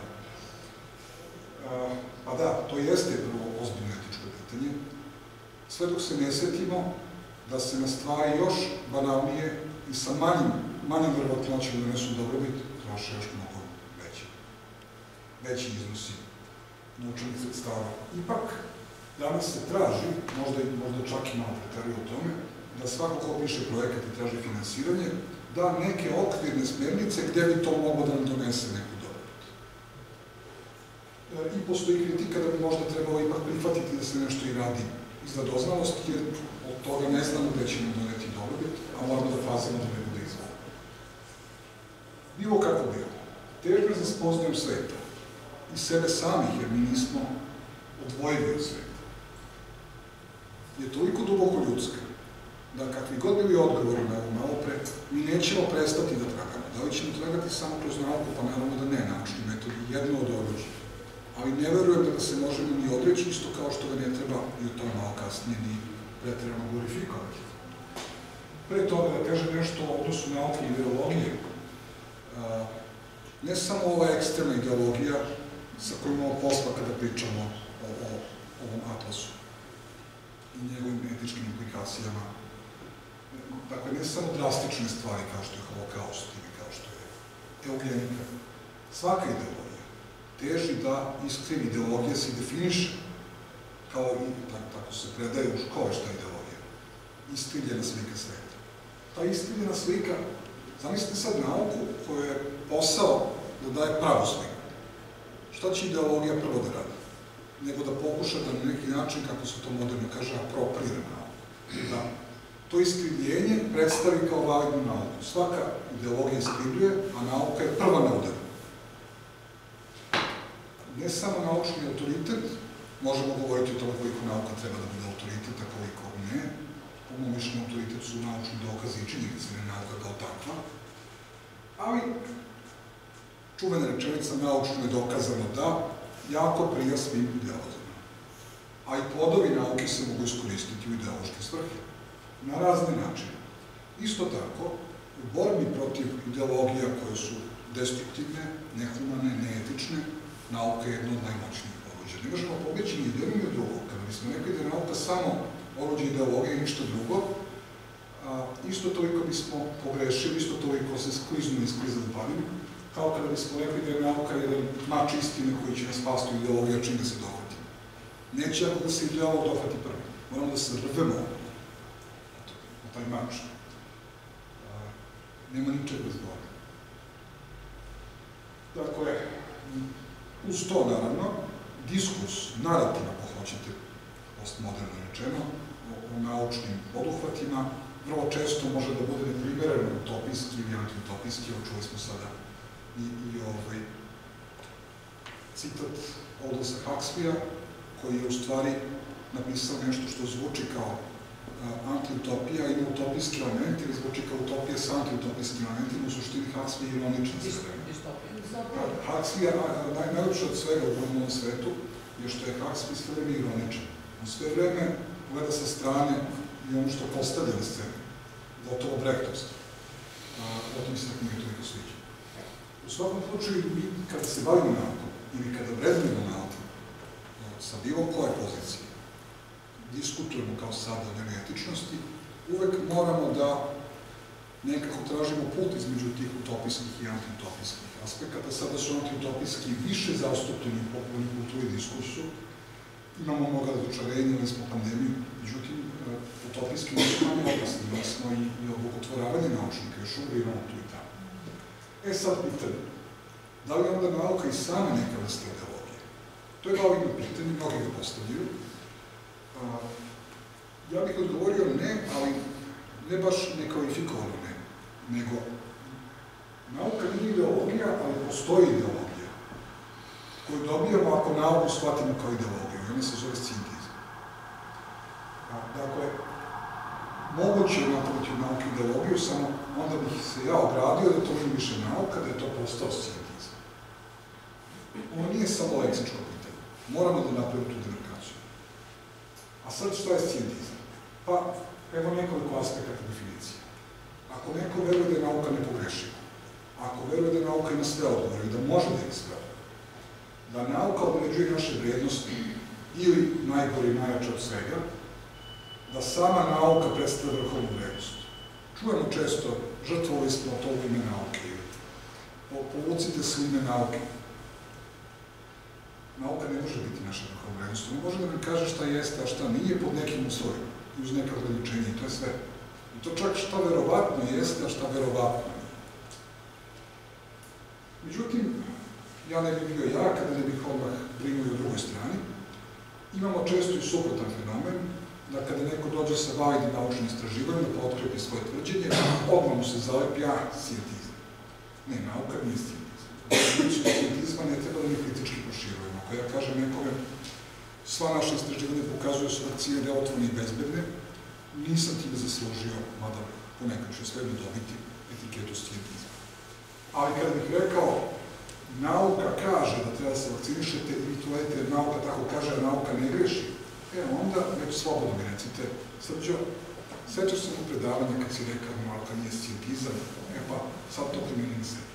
Pa da, to jeste vrlo ozbiljno etičko pitanje. Sve dok se ne setimo da se na stvari još banalnije i sa manjim verovatnoćima da nesu dobrobit, troše još mnogo veći iznosi novčanih sredstava. Ipak, danas se traži, možda čak i malo preteruje o tome, da svako ko piše projekat i traži finansiranje, da neke okvirne smernice gde bi to moglo da nam donese neku dobrobit. i postoji kritika da bi možda trebalo ipak prihvatiti da se nešto i radi iz radoznalosti, jer od toga ne znamo gde ćemo doneti dobrobit, a moramo da pazimo da ne bude izvod. Bilo kako bilo, težnja za spoznajom sveta i sebe samih, jer mi nismo odvojeni od sveta, je toliko duboko ljudska, da kakvi god bili odgovori na ovo malo pre, mi nećemo prestati da tragamo. Da li ćemo tragati samo kroz nauku? Pa naravno da ne, naučni metod je jedno od oružja. Ali ne verujem da se možemo ni odreći, isto kao što ga ne treba i o tom malo kasnije ni preterano glorifikovati. Pre toga da kažem nešto o odnosu nauke i ideologije, ne samo ova ekstremna ideologija sa kojom imamo posla kada pričamo o ovom atlasu i njegovim etičkim implikacijama. Dakle, ne samo drastične stvari kao što je holokaust ili kao što je eugenika. Svaka ideologija teži da iskrivi. Ideologija se definiše kao i tako se predaje u škole šta je ideologija. Iskrivljena slika sveta. Ta iskrivljena slika, zamislite sad nauku koja je posao da daje pravu sliku. Šta će ideologija prvo da radi? Nego da pokuša da na neki način, kako se to moderno kaže, aproprira nauku. Da to iskrivljenje predstavi kao validnu nauku. Svaka ideologija iskrivljuje, a nauka je prva na udaru. Ne samo naučni autoritet, možemo govoriti o tome koliko nauka treba da bude autoritet, a koliko ne. Po mom mišljenju autoritet su naučni dokazi i činjenice, ne nauka kao takva. Ali, čuvena rečenica, naučno je dokazano da jako prija svim ideolozima. A i plodovi nauke se mogu iskoristiti u ideološke svrhe. Na razne načine. Isto tako, u borbi protiv ideologija koje su destruktivne, nehumane, neetične, nauka je jedno od najmoćnijih oruđa. Ne možemo pobeći ni jedno ni od drugog. Kada bismo rekli da je nauka samo oruđe ideologije i ništa drugo, isto toliko bismo pogrešili, isto toliko se skliznu i sklizali parim, kao kada bismo rekli da je nauka jedan mač istine koji će nas spasti u ideologiju, čim ga se dohvati. Neće ako da se ideolog dohvati prvi. Moramo da se rvemo na taj mač. Nema ničeg bez Boga. Dakle, uz to, naravno, diskurs, narativ, ako hoćete, postmoderno rečeno, o naučnim poduhvatima, vrlo često može da bude neprimereno utopijski ili antiutopijski, čuli smo sada i citat Aldosa Huxleya, koji je u stvari napisao nešto što zvuči kao antiutopija, ima utopijski element, ili zvuči kao utopija sa antiutopijskim elementima, u suštini Huxley je ironičan sve vreme. Huxley, najlepše od svega u ovom svetu, je što je Huxley sve vreme ironičan. On sve vreme gleda sa strane i ono što postavlja na scenu. Gotovo brehtovstvo. Zato mi se tako nije toliko sviđa. U svakom slučaju, mi kada se bavimo naukom ili kada vrednujemo nauku sa bilo koje pozicije, diskutujemo kao sada o njenoj etičnosti, uvek moramo da nekako tražimo put između tih utopijskih i antiutopijskih aspekata. Sada su antiutopijski više zastupljeni u popularnoj kulturi i diskursu. Imamo mnoga razočarenja, imali smo pandemiju, međutim, utopijski nisu manje opasni, imali smo i obokotvoravanje naučnika, još uvijek imamo tu i tamo. Sad pitanje, da li onda nauka i sama neka vrsta ideologije? To je validno pitanje, mnogi ga postavljaju. Ja bih odgovorio ne, ali ne baš nekvalifikovano ne, nego nauka nije ideologija, ali postoji ideologija koju dobijamo ako nauku shvatimo kao ideologiju i ona se zove scientizam. Dakle, moguće je napraviti u nauki ideologiju, samo onda bih se ja ogradio da to nije više nauka, da je to postao scientizam. Ovo nije samo leksičko pitanje. Moramo da napravimo tu demarkaciju. A sad što je scientizam? Pa, evo nekoliko aspekata definicije. Ako neko veruje da je nauka nepogrešiva, ako veruje da nauka ima sve odgovore i da može da ima sve odgovore, da nauka određuje naše vrijednosti ili najgore i najjače od svega, da sama nauka predstavlja vrhovnu vrednost. Čujemo često, žrtvovali smo to u ime nauke ili povucite se u ime nauke. Nauka ne može biti naša vrhovna vrednost. Ona može da nam kaže šta jeste, a šta nije pod nekim uslovima i uz neka ograničenja i to je sve. I to čak šta verovatno jeste, a šta verovatno nije. Međutim, ja ne bih bio ja kada ne bih odmah brinuo o drugoj strani. Imamo često i suprotan fenomen, da kada neko dođe sa validnim naučnim istraživanjem da potkrepi svoje tvrđenje, odmah mu se zalepi, scientizam. Ne, nauka nije scientizam. Znači, scientizma ne treba da mi kritički proširujemo. Ako ja kažem nekome, sva naša istraživanja pokazuje su vakcine delotvorne i bezbedne, nisam time zaslužio, mada ponekad ću sve dobiti etiketu scientizma. Ali kada bih rekao, nauka kaže da treba da se vakcinišete i vi to vedete jer nauka tako kaže, a nauka ne greši, onda već slobodno mi recite, Srđo, sećaš se mu predavanja kad si rekao da nauka nije scientizam, pa sad to primjenim sebi.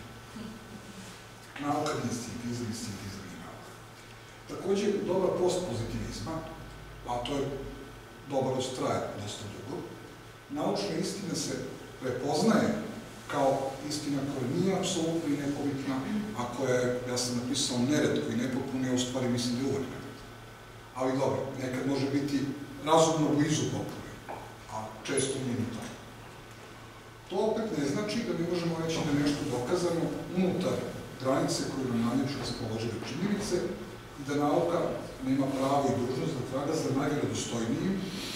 Nauka nije scientizam i scientizam nije nauka. Takođe, dobar postpozitivizma, a to je dobar već traje dosta dugo, naučna istina se prepoznaje kao istina koja nije apsolutno i nepobitna, a koja je, ja sam napisao, neretko i nepotpuno, ja u stvari mislim da je uvek neretko. Ali dobro, nekad može biti razumno blizu potpune, a često nije ni to. To opet ne znači da mi možemo reći da je nešto dokazano unutar granice koju nam nameću raspoložive činjenice i da nauka nema pravo i dužnost da traga za najvjerodostojnijim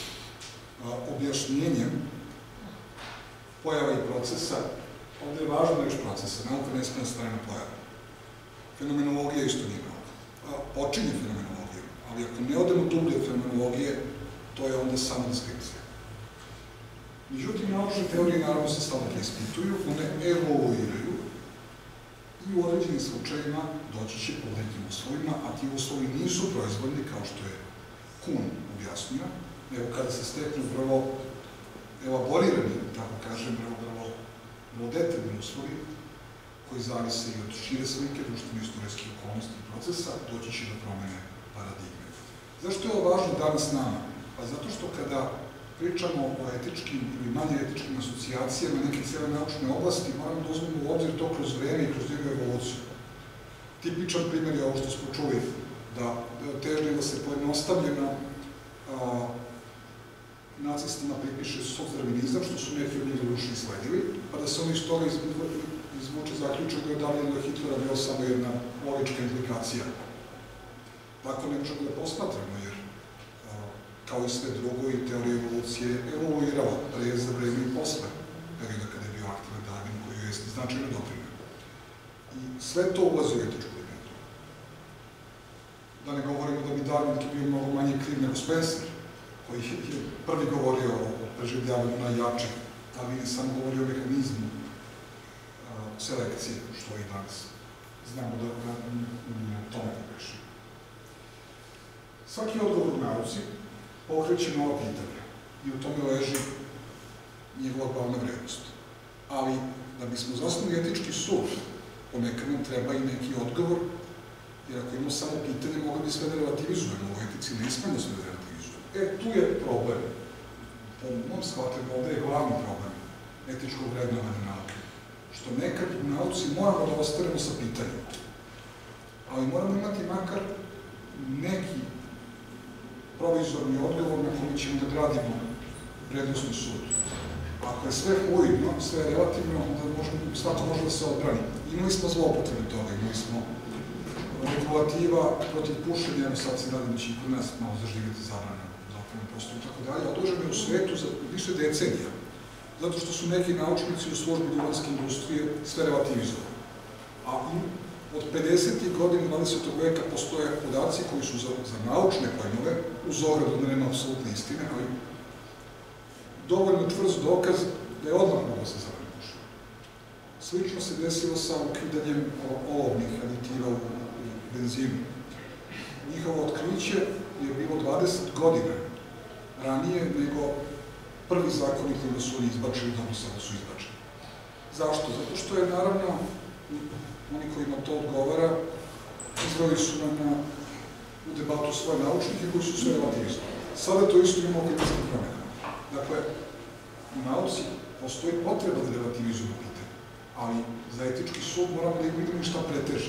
objašnjenjem pojava i procesa. Ovde je važno reći procesa, nauka ne smije da stane na pojave. Fenomenologija isto nije nauka. Počinje fenomenologijom, ali ako ne odemo dublje od fenomenologije, to je onda samo deskripcija. Međutim, naučne teorije naravno se stalno preispituju, one evoluiraju i u određenim slučajima doći će po nekim uslovima, a ti uslovi nisu proizvodni, kao što je Kuhn objasnio, nego kada se steknu vrlo elaborirani, tako kažem, vrlo detaljni uslovi, koji zavise i od šire slike, društveno-istorijskih okolnosti i procesa, doći će do promene paradigme. Zašto je ovo važno danas nama? Pa zato što kada pričamo o etičkim ili manje etičkim asocijacijama neke cijele naučne oblasti, moramo da uzmemo u obzir to kroz vreme i kroz njegovu evoluciju. Tipičan primjer je ovo što smo čuli, da težnje da se pojednostavljeno nacistima pripiše socdarvinizam, što su neki od njih doduše sledili, pa da se oni iz toga izvuče zaključak da je Adolfa Hitlera bio samo jedna logička implikacija. Tako ne možemo da posmatramo, jer kao i sve drugo i teorija evolucije evoluirala pre, za vreme i posle perioda kada je bio aktivan Darwin, koji je značajno doprineo. I sve to ulazi u etičku dimenzu. Da ne govorimo da bi Darwin tu bio mnogo manje kriv nego Spencer, koji je prvi govorio o preživljavanju najjačih, ali je sam govorio o mehanizmu selekcije, što i danas znamo da tome pogreši. Svaki odgovor u nauci pokreće nova pitanja i u tome leži njegova glavna vrednost. Ali, da bismo zasnovali etički sud, ponekad nam treba i neki odgovor, jer ako imamo samo pitanje, mogli bi sve da relativizujemo, u etici ne smemo sve da relativizujemo. Tu je problem. Po mom shvatanju, ovde je glavni problem etičkog vrednovanja nauke. Što nekad u nauci moramo da ostanemo sa pitanjem. Ali moramo imati makar neki provizorni odgovor na koji ćemo da gradimo vrednostni sud. Ako je sve fluidno, sve relativno, onda svako može da se odbrani. Imali smo zloupotrebe toga, imali smo regulativa protiv pušenja, evo sad se nadam da će i kod nas malo zaživjeti zabrana za opredne postoje i tako dalje, odložene u svetu za više decenija, zato što su neki naučnici u službi duvanske industrije sve relativizovali. A od 50. godina 20. veka postoje podaci koji su za naučne pojmove, uz ogradu da nema apsolutne istine, ali dovoljno čvrst dokaz da je odmah moglo se zabrani pušenje. Slično se desilo sa ukidanjem olovnih aditiva u benzinu. Njihovo otkriće je bilo 20 godina ranije nego prvi zakonik da su oni izbačeni, dobro sada su izbačeni. Zašto? Zato što je naravno oni kojima to odgovara izveli su nam u debatu svoje naučnike koji su sve relativizovali. Sada to isto imamo klimatskim promenama. Dakle, u nauci postoji potreba da relativizujemo pitanje, ali za etički sud moramo da vidimo šta preteže.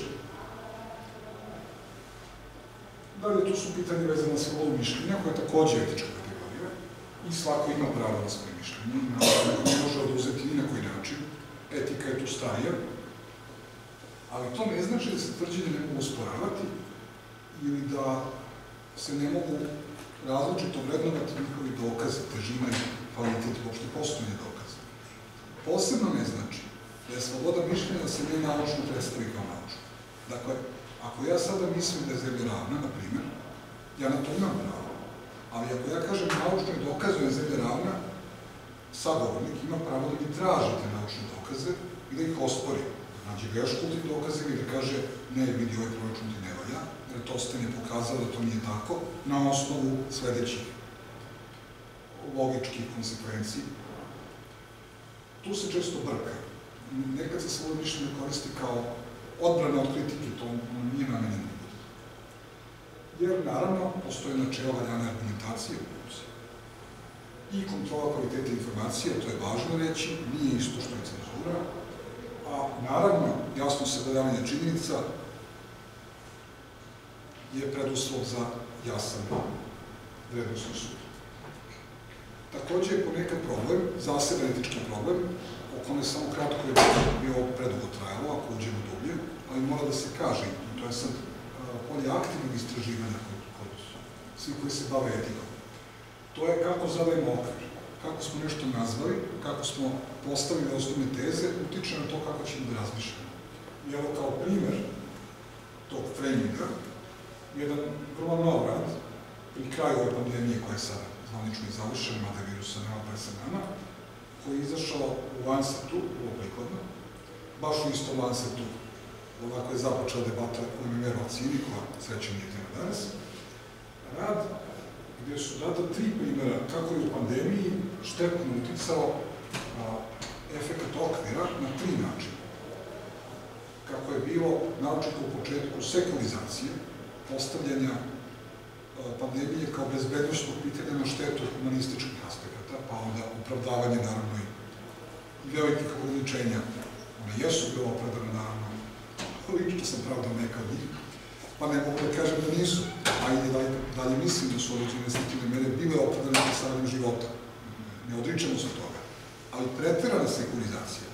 Dalje, tu su pitanje vezane na slobodu mišljenja, koja je takođe etička kategorija i svako ima pravo na svoje mišljenje i naravno ne može oduzeti ni na koji način. Etika je tu starija. Ali to ne znači da se tvrđenje ne mogu usporavati ili da se ne mogu različito vrednovati njihovi dokaze, težina i kvalitet, uopšte postojanje dokaza. Posebno ne znači da je sloboda mišljenja da se ne naučno predstavi kao naučno. Dakle, ako ja sada mislim da je Zemlja ravna, na primjer, ja na to imam pravo. Ali ako ja kažem naučno i dokazujem Zemlja ravna, sagovornik ima pravo da mi traži te naučne dokaze i da ih ospori. Nađe grešku u tim dokazima i da kaže ne, vidi, ovaj proračun ti ne valja, jer to ste ne pokazali da to nije tako, na osnovu sledećih logičkih konsekvenci. Tu se često brka. Nekad se svoje mišljenje koristi kao odbrana od kritike, to nije namenjeno. Jer, naravno, postoje načela valjane argumentacije u nauci. I kontrola kvaliteta informacije, to je važno reći, nije isto što je cenzura, a naravno, jasno sagledavanje činjenica je preduslov za jasan vrednosni sud. Takođe je ponekad problem, zaseban etički problem, o kome samo kratko je bio predugo trajalo, ako uđemo dublje, ali mora da se kaže, i to je sad polje aktivnog istraživanja kod svih koji se bave etikom. To je kako zadajemo okvir, kako smo nešto nazvali, kako smo postavili osnovne teze, utiče na to kako ćemo da razmišljamo. I evo kao primer tog framinga, jedan vrlo nov rad, pri kraju ove pandemije koja je sada zvanično i završena, mada je virusa nema pre sa nama, koji je izašao u Lancetu, vrlo prikladno, baš u istom Lancetu, ovako je započela debata o MMR vakcini, koja sreća nije tema danas, rad gde su data 3 primjera kako je u pandemiji štetno uticao efekat okvira na 3 načina. Kako je bilo naročito u početku sekularizacije, postavljanja pandemije kao bezbednostnog pitanja na štetu humanističkih aspekata, pa onda opravdavanje, naravno, i velikih ograničenja. One jesu bilo opravdane, naravno, lično sam pravdao neka od njih, pa ne mogu da kažem da nisu, a i dalje mislim da su određene restriktivne mere bile opravdane presavanjem života. Ne odričemo se toga. Ali preterana sekularizacija,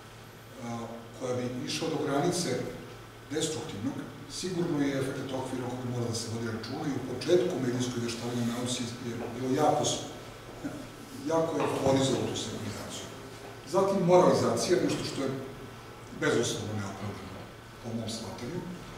koja bi išla do granice destruktivnog, sigurno je efekt okvira o kojem mora da se vodi računa i u početku medijskog izveštavanja nauci je bilo jako je favorizovalo tu sekularizaciju. Zatim moralizacija, nešto što je bezuslovno neopravdano po mom shvatanju,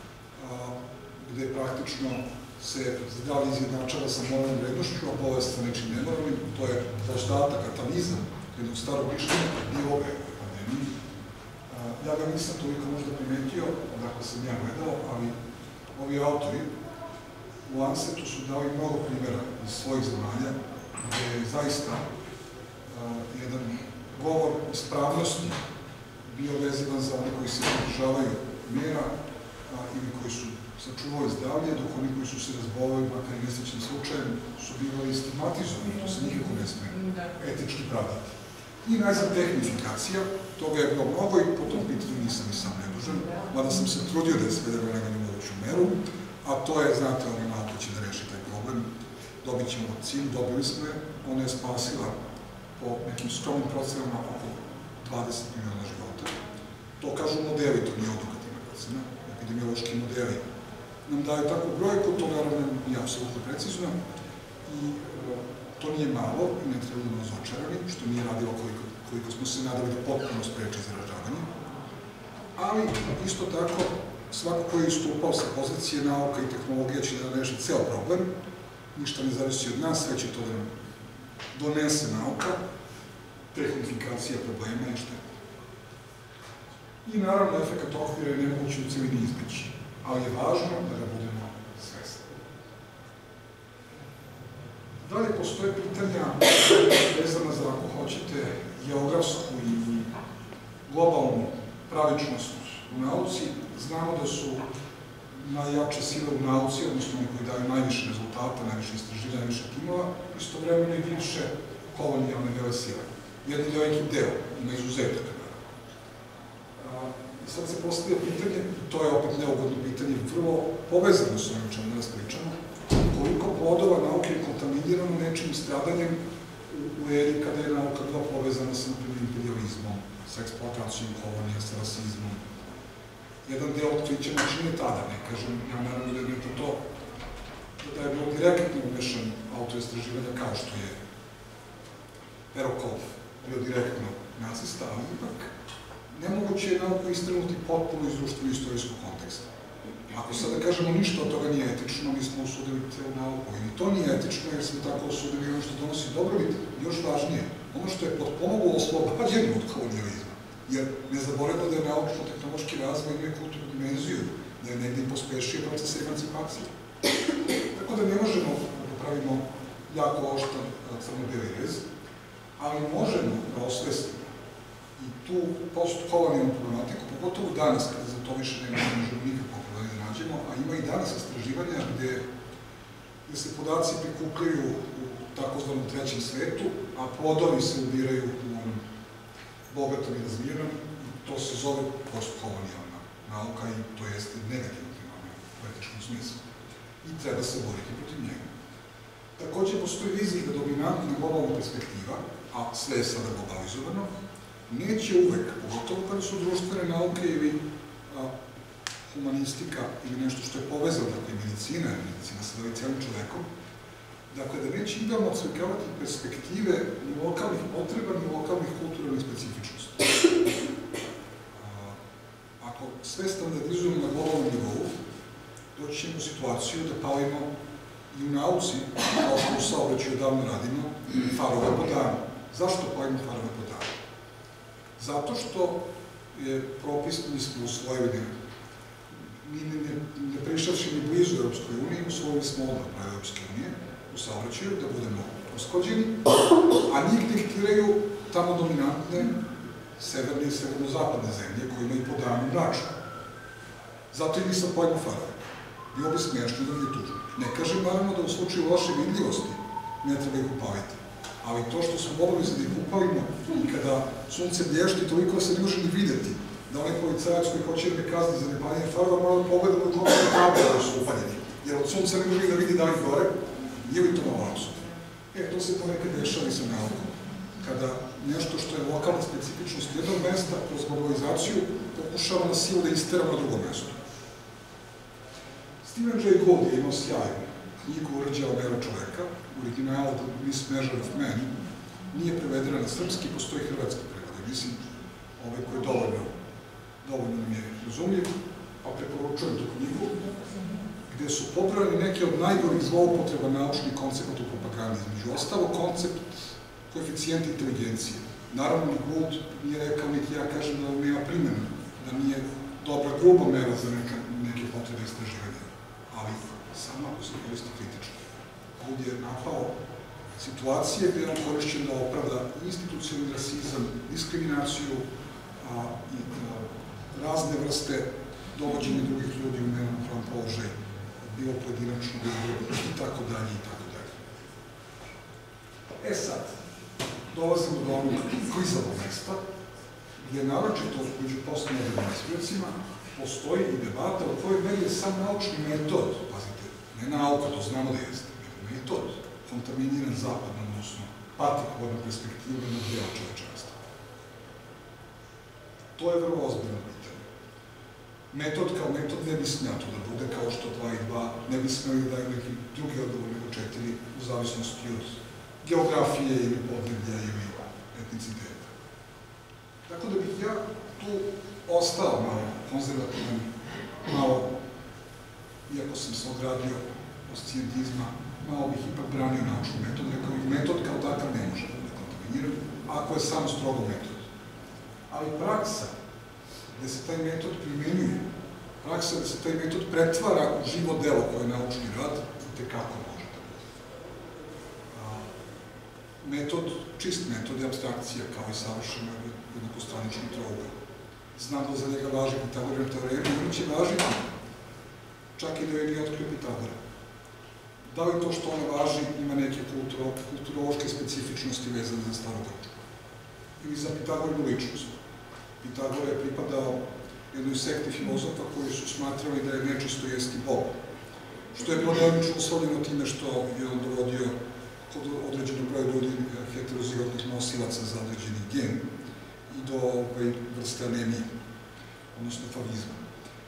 gde praktično se zdravlje izjednačava sa moralnom vrednošću, a bolest sa nečim nemoralnim, to je ostatak, atavizam, jednog starog mišljenja, bio ove pandemiji. Ja ga nisam toliko možda primetio, odakle sam ja gledao, ali ovi autori u Lancetu su dali mnogo primjera iz svojih zemalja, gde je zaista jedan govor ispravnosti bio vezivan za one koji se pridržavaju mera ili koji su sačuvali zdravlje, dok oni koji su se razboleli, makar i nesrećnim slučajem, su bili stigmatizovani, to se nikako ne sme etički pravdati. I najzad tehnifikacija, toga je bilo mnogo i po tom pitanju nisam i sam nedužan, mada sam se trudio da je svedeno na najmanju moguću meru, a to je, znate, ono NATO će da reši taj problem, dobit ćemo vakcinu, dobili smo je, ona je spasila po nekim skromnim procenama oko 20 miliona života. To kažu modeli, to nije odokativna procena, epidemiološki modeli nam daju takvu brojku, to naravno nije apsolutno precizno i to nije malo i ne treba da nas očarali, što nije radilo koliko smo se nadali da potpuno spreče zaražavanje. Ali, isto tako, svako ko je istupao sa pozicije nauka i tehnologija će da reši ceo problem, ništa ne zavisi od nas, sve će to da nam donese nauka, tehnifikacija problema i šteta. I naravno, efekt okvira je nemoguće u celini izbeći, ali je važno da ga budemo svesni. Dalje postoje pitanja vezana za, ako hoćete, geografsku i globalnu pravičnost u nauci. Znamo da su najjače sile u nauci, odnosno oni koji daju najviše rezultata, najviše istraživanja, najviše timova, istovremeno i bivše kolonijalne vele sile. Jedan je veliki deo, ima izuzetaka. I sad se postavlja pitanje, to je opet neugodno pitanje, vrlo povezano s ovim čemu danas pričamo, koliko plodova nauke je kontaminirano nečim stradanjem u eri kada je nauka bila povezana sa imperializmom, sa eksploatacijom kolonija, sa rasizmom jedan deo otkrića načinje tada, ne kažem, ja naravno da je to da je bilo direktno umešan autoistraživanja kao što je Perokov bio direktno nacista, ali ipak nemoguće je nauku istrgnuti potpuno iz društveno-istorijskog konteksta. Ako sad da kažemo ništa od toga nije etično, mi smo osudili celu nauku. I to nije etično jer smo tako osudili ono što donosi dobrobit, još važnije, ono što je potpomoglo oslobađenju od kolonijalizma. Jer ne zaboravimo da je naučno-tehnološki razvoj ima kulturnu dimenziju, da je negdje pospešio proces emancipacije. Tako da ne možemo da pravimo jako oštan crno-beli rez, ali možemo da osvestimo i tu postkolonijalnu problematiku, pogotovo danas, kada za to više ne možemo nikakvo problema da nađemo, a ima i danas istraživanja gde se podaci prikupljaju u takozvanom trećem svetu, a plodovi se ubiraju u onom bogatom i razvijenom, to se zove postkolonijalna nauka i to jeste negativno fenomen u etičkom smislu. I treba se boriti protiv njega. Takođe, postoji vizija da dominantna globalna perspektiva, a sve je sada globalizovano, neće uvek, pogotovo kada su društvene nauke ili humanistika ili nešto što je povezano, dakle medicina sa cijelim čovekom, dakle da neće idealno odslikavati perspektive ni lokalnih potreba, ni lokalnih kulturalnih specifičnosti. Ako sve standardizujemo na globalnom nivou, doći ćemo u situaciju da palimo i u nauci, kao što u saobraćaju odavno radimo, farove po danu. Zašto palimo farove po danu? Zato što je propis, mi smo usvojili, mi ne prišavši ni blizu Europskoj uniji, usvojili smo odmah na Europske unije, u saobraćaju, da budemo usklađeni, a njih diktiraju tamo dominantne severne i severno-zapadne zemlje, koje imaju po danu mračku. Zato i nisam pojmo farove. Bilo bi smiješno da mi je tužno. Ne kažem naravno da u slučaju loše vidljivosti ne treba ih upaliti, ali to što smo obavezi da ih upalimo i kada sunce blješti toliko se ne može ni videti, da onaj policajac koji hoće da me kazni za nepaljenje farova mora da pogleda u koliko je tabla da su upaljeni, jer od sunca ne može da vidi da li gore, ili to malo apsurdno. To se ponekad dešava i sa naukom, kada nešto što je lokalna specifičnost jednog mesta kroz globalizaciju pokušava na silu da istera na drugom mestu. Stephen Jay Gould je imao sjajnu knjigu Uređava mera čoveka, u originalu This Measure of Man, nije prevedena na srpski, postoji hrvatski prevod. Mislim, koji je dovoljno nam je razumljiv, pa preporučujem tu knjigu, gde su pobrani neke od najgorih zloupotreba naučnih koncepta u propagandi. Između ostalo, koncept koeficijenta inteligencije. Naravno, ni Gould nije rekao, niti ja kažem da nema primjena, da nije dobra gruba mera za neke potrebe istraživanja, ali samo ako se koristi kritično. Gould je napao situacije gde je on korišćen da opravda institucionalni rasizam, diskriminaciju i razne vrste dovođenja drugih ljudi u neravnopravan položaj, bilo pojedinačno, i tako dalje, i tako dalje. Sad, dolazimo do onog klizavog mesta, gde naročito među postmodernim mislioćima postoji i debata u kojoj meri je sam naučni metod, pazite, ne nauka, to znamo da jeste, nego metod kontaminiran zapadnom, odnosno partikularnom perspektivom jednog dela čovečanstva. To je vrlo ozbiljno pitanje. Metod kao metod ne bi smeo to da bude kao što 2 i 2 ne bi smeli da daju neki drugi odgovor nego 4 u zavisnosti od geografije ili podneblja ili etniciteta. Tako da bih ja tu ostao malo konzervativan, malo, iako sam se ogradio od scijentizma, malo bih ipak branio naučni metod, rekao bih metod kao takav ne može da bude kontaminiran, ako je samo strogo metod. Ali praksa gde se taj metod primenjuje, praksa gde se taj metod pretvara u živo delo koje je naučni rad, tekako može da bude. Metod, čist metod je apstrakcija kao i savršeno jednakostranični trougao. Znam da za njega važi Pitagorina teorema i on će važiti, čak i da je nije otkrio Pitagora. Da li to što ona važi ima neke kulturološke specifičnosti vezane za Starogrčku? Ili za Pitagorinu ličnost? Pitagora je pripadao jednoj sekti filozofa koji su smatrali da je nečisto jesti Bog. Što je bilo delimično uslovljeno time što je on dovodio kod određenog broja ljudi heterozigotnih nosilaca za određeni gen i do vrste anemije, odnosno favizma.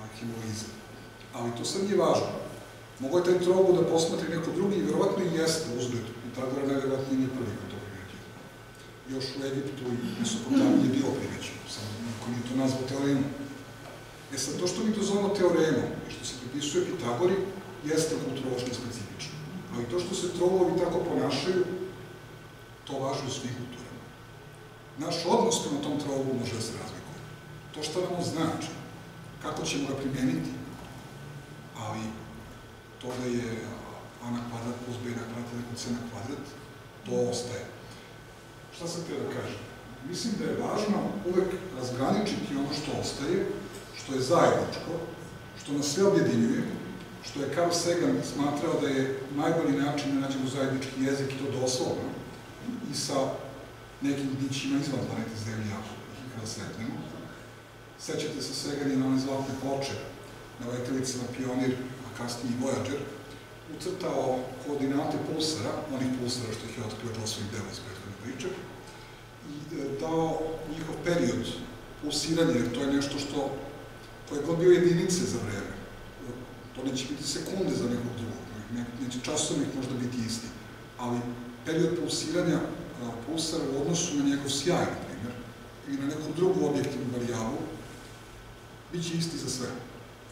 hemolize. Ali to sad nije važno. Mogo je taj trougao da posmatri neko drugi i verovatno i jeste uzgled. Pitagora najverovatnije nije prvi koji to primetio. Još u Egiptu i Mesopotamiji je bilo primećeno, samo niko nije to nazvao teoremom. Sad, to što mi to zovemo teoremom i što se pripisuje Pitagori, jeste kulturološki specifično. Ali to što se trougovi tako ponašaju, to važi u svih kulturama. Naš odnos prema tom trougu može da se razlikuje. To što nam on znači, kako ćemo ga primeniti, ali to da je a na kvadrat plus b na kvadrat ili c na kvadrat, to ostaje. Šta sam htio da kažem? Mislim da je važno uvek razgraničiti ono što ostaje, što je zajedničko, što nas sve objedinjuje, što je Carl Sagan smatrao da je najbolji način da nađemo zajednički jezik i to doslovno i sa nekim bićima izvan planete Zemlje, ako ih kada sretnemo. Sećate se Sagan je na one zlatne ploče na letjelicama Pionir, a kasnije i Voyager, ucrtao koordinate pulsara, onih pulsara što ih je otkrio Jocelyn Bell iz prethodne priče, i dao njihov period pulsiranja, jer to je nešto što, koje god bio jedinice za vreme. To neće biti sekunde za nekog drugog, neće časovnik možda biti isti, ali period pulsiranja pulsara u odnosu na njegov sjaj, na primjer, ili na neku drugu objektivnu varijabu, bit će isti za sve.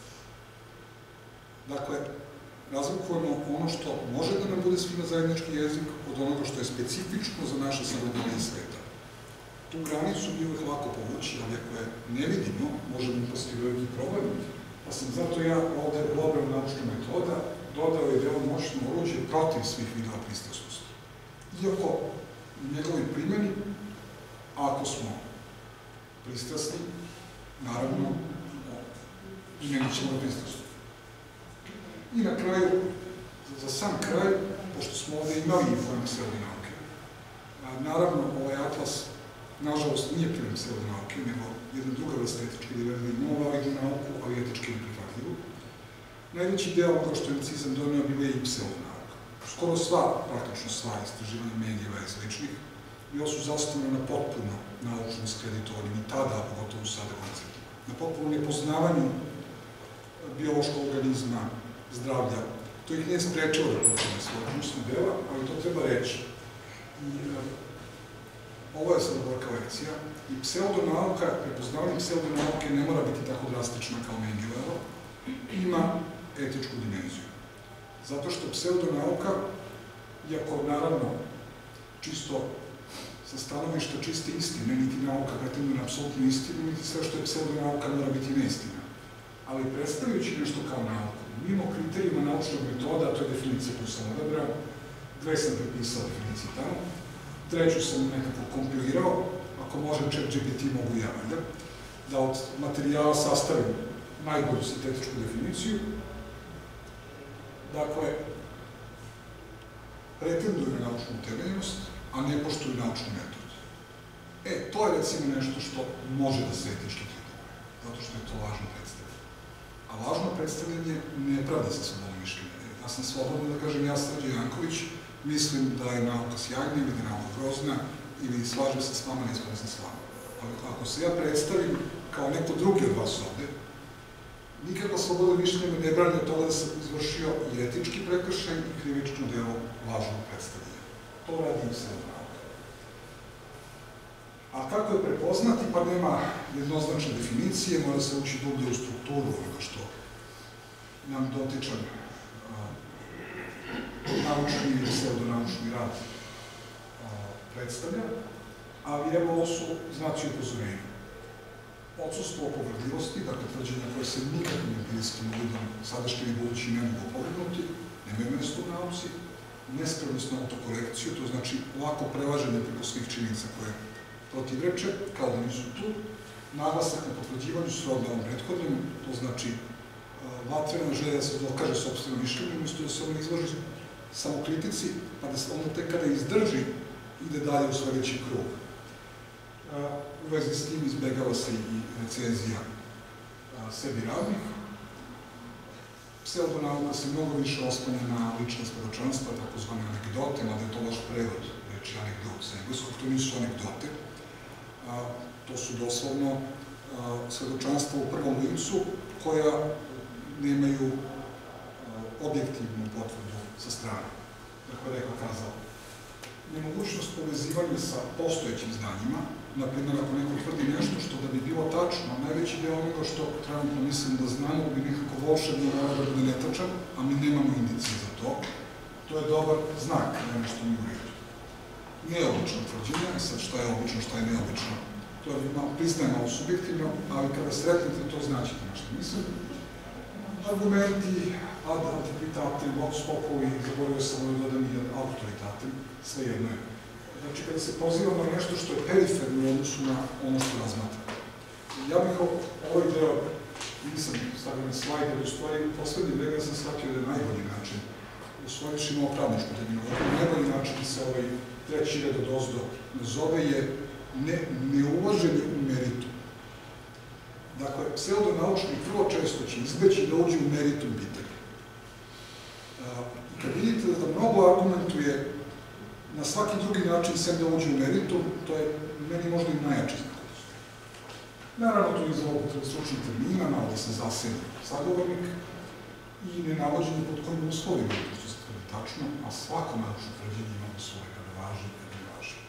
Dakle, razlikujemo ono što može da nam bude svima zajednički jezik od onoga što je specifično za naše sagledanje sveta. Tu granicu bi uvek lako povući, ali ako je ne vidimo, možemo upasti u veliki problem, pa sam zato ja ovde u obranu naučna metoda dodao je veoma moćno oruđe protiv svih vidova pristrasnosti. Iako u njegovoj primjeni, ako smo pristrasni, naravno, imenit ćemo pristrasnost. I na kraju, za sam kraj, pošto smo ovde imali i pojam pseudonauke, naravno, ovaj atlas, nažalost, nije pojam pseudonauke, nego jedna druga vrsta etičke diverzije, imamo validnu nauku, ali etički neprihvatljivu. Najveći deo onoga što je nacizam doneo bila je i pseudonauka. Skoro sva, praktično sva istraživanja Mengela i sličnih, bila su zasnovana na potpuno naučnom iskreditovanju, i tada, pogotovo sada konceptu, na potpuno nepoznavanju biološkog organizma, zdravlja. To ih nije sprečilo da počne svoje ključne dela, ali to treba reći. I ovo je sad gorka lekcija. I pseudonauka, prepoznavanje pseudonauke ne mora biti tako drastična kao Mengeleva, ima etičku dimenziju. Zato što pseudonauka, iako naravno čisto sa stanovišta čiste istine, niti nauka pretenduje na apsolutnu istinu, niti sve što je pseudonauka mora biti neistina. Ali predstavljajući nešto kao nauku, mimo kriterijuma naučnog metoda, to je definicija koju sam odabrao, dve sam prepisao definiciji tamo, treću sam nekako kompilirao, ako može ChatGPT mogu ja, da od materijala sastavim najbolju sintetičku definiciju. Dakle, pretenduju na naučnu utemeljenost, a ne poštuju naučni metod. To je recimo nešto što može da se etički kritikuje, zato što je to važno predstavljanje. A važno predstavljanje ne pravda sa slobodom mišljenja. Ja sam slobodno da kažem, ja Srđe Janković, mislim da je nauka sjajna ili da je nauka grozna, ili slažem se s vama, ne slažem se s vama. Ali ako se ja predstavim kao neko drugi od vas ovde, nikakva sloboda mišljenja ne brani od toga da sam izvršio i etički prekršaj i krivično delo lažnog predstavljanja. To radi i pseudonauka. A kako je prepoznati? Pa nema jednoznačne definicije, mora se ući dublje u strukturu onoga što nam dotičan naučni ili pseudonaučni rad predstavlja, ali evo ovo su znaci upozorenja. Odsustvo opovrdivosti, dakle tvrđenja koje se nikakvim empirijskim uvidom sadašnjim i budućim ne mogu opovrgnuti, nemaju mesto u nauci, nespravnost na autokorekciju, to znači lako prelaženje preko svih činjenica koje protivreče, kao da nisu tu, naglasak na potvrđivanju srodna ovom prethodnom, to znači vatrena želja da se dokaže sopstveno mišljenje, umjesto da se ono izloži samokritici, pa da se ono tek kada izdrži, ide dalje u sledeći krug. U vezi s tim izbegava se i recenzija sebi ravnih. Pseudonauka se mnogo više oslanja na lična svedočanstva, takozvane anegdote, mada je to vaš prevod reči anegdot sa engleskog, to nisu anegdote. To su doslovno svedočanstva u prvom licu koja nemaju objektivnu potvrdu sa strane. Dakle, rekao kazao. Nemogućnost povezivanja sa postojećim znanjima, na primjer, ako neko tvrdi nešto što da bi bilo tačno, najveći deo onoga što trenutno mislimo da znamo bi nekako volšebno mora da bude netačan, a mi nemamo indicije za to. To je dobar znak da je nešto nije u redu. Neobično tvrđenje, sad šta je obično, šta je neobično, to je priznaje malo subjektivno, ali kada sretnete to znaćete na što mislim. Argumenti ad antiquitatem, vox populi, zaboravio sam ovdje dodam i autoritatem, svejedno je. Znači, kada se pozivamo na nešto što je periferno u odnosu na ono što razmatra. Ja bih ovaj deo, nisam stavio na slajd, ali u stvari u poslednje vreme sam shvatio da je najbolji način, u stvari još imao pravničku terminologiju, najbolji način da se ovaj treći red od ozdo nazove je neulaženje u meritum. Dakle, pseudonaučnik vrlo često će izbeći da uđe u meritum pitanja. Kad vidite da mnogo argumentuje na svaki drugi način sem da uđe u meritum, to je meni možda i najjači znak. Naravno, to je zloupotreba stručnih termina, malo da se zasedi sagovornik i nenavođenje pod kojim uslovima, što se tvrdi tačno, a svako naučno tvrđenje ima uslove kada važi i kada ne važi.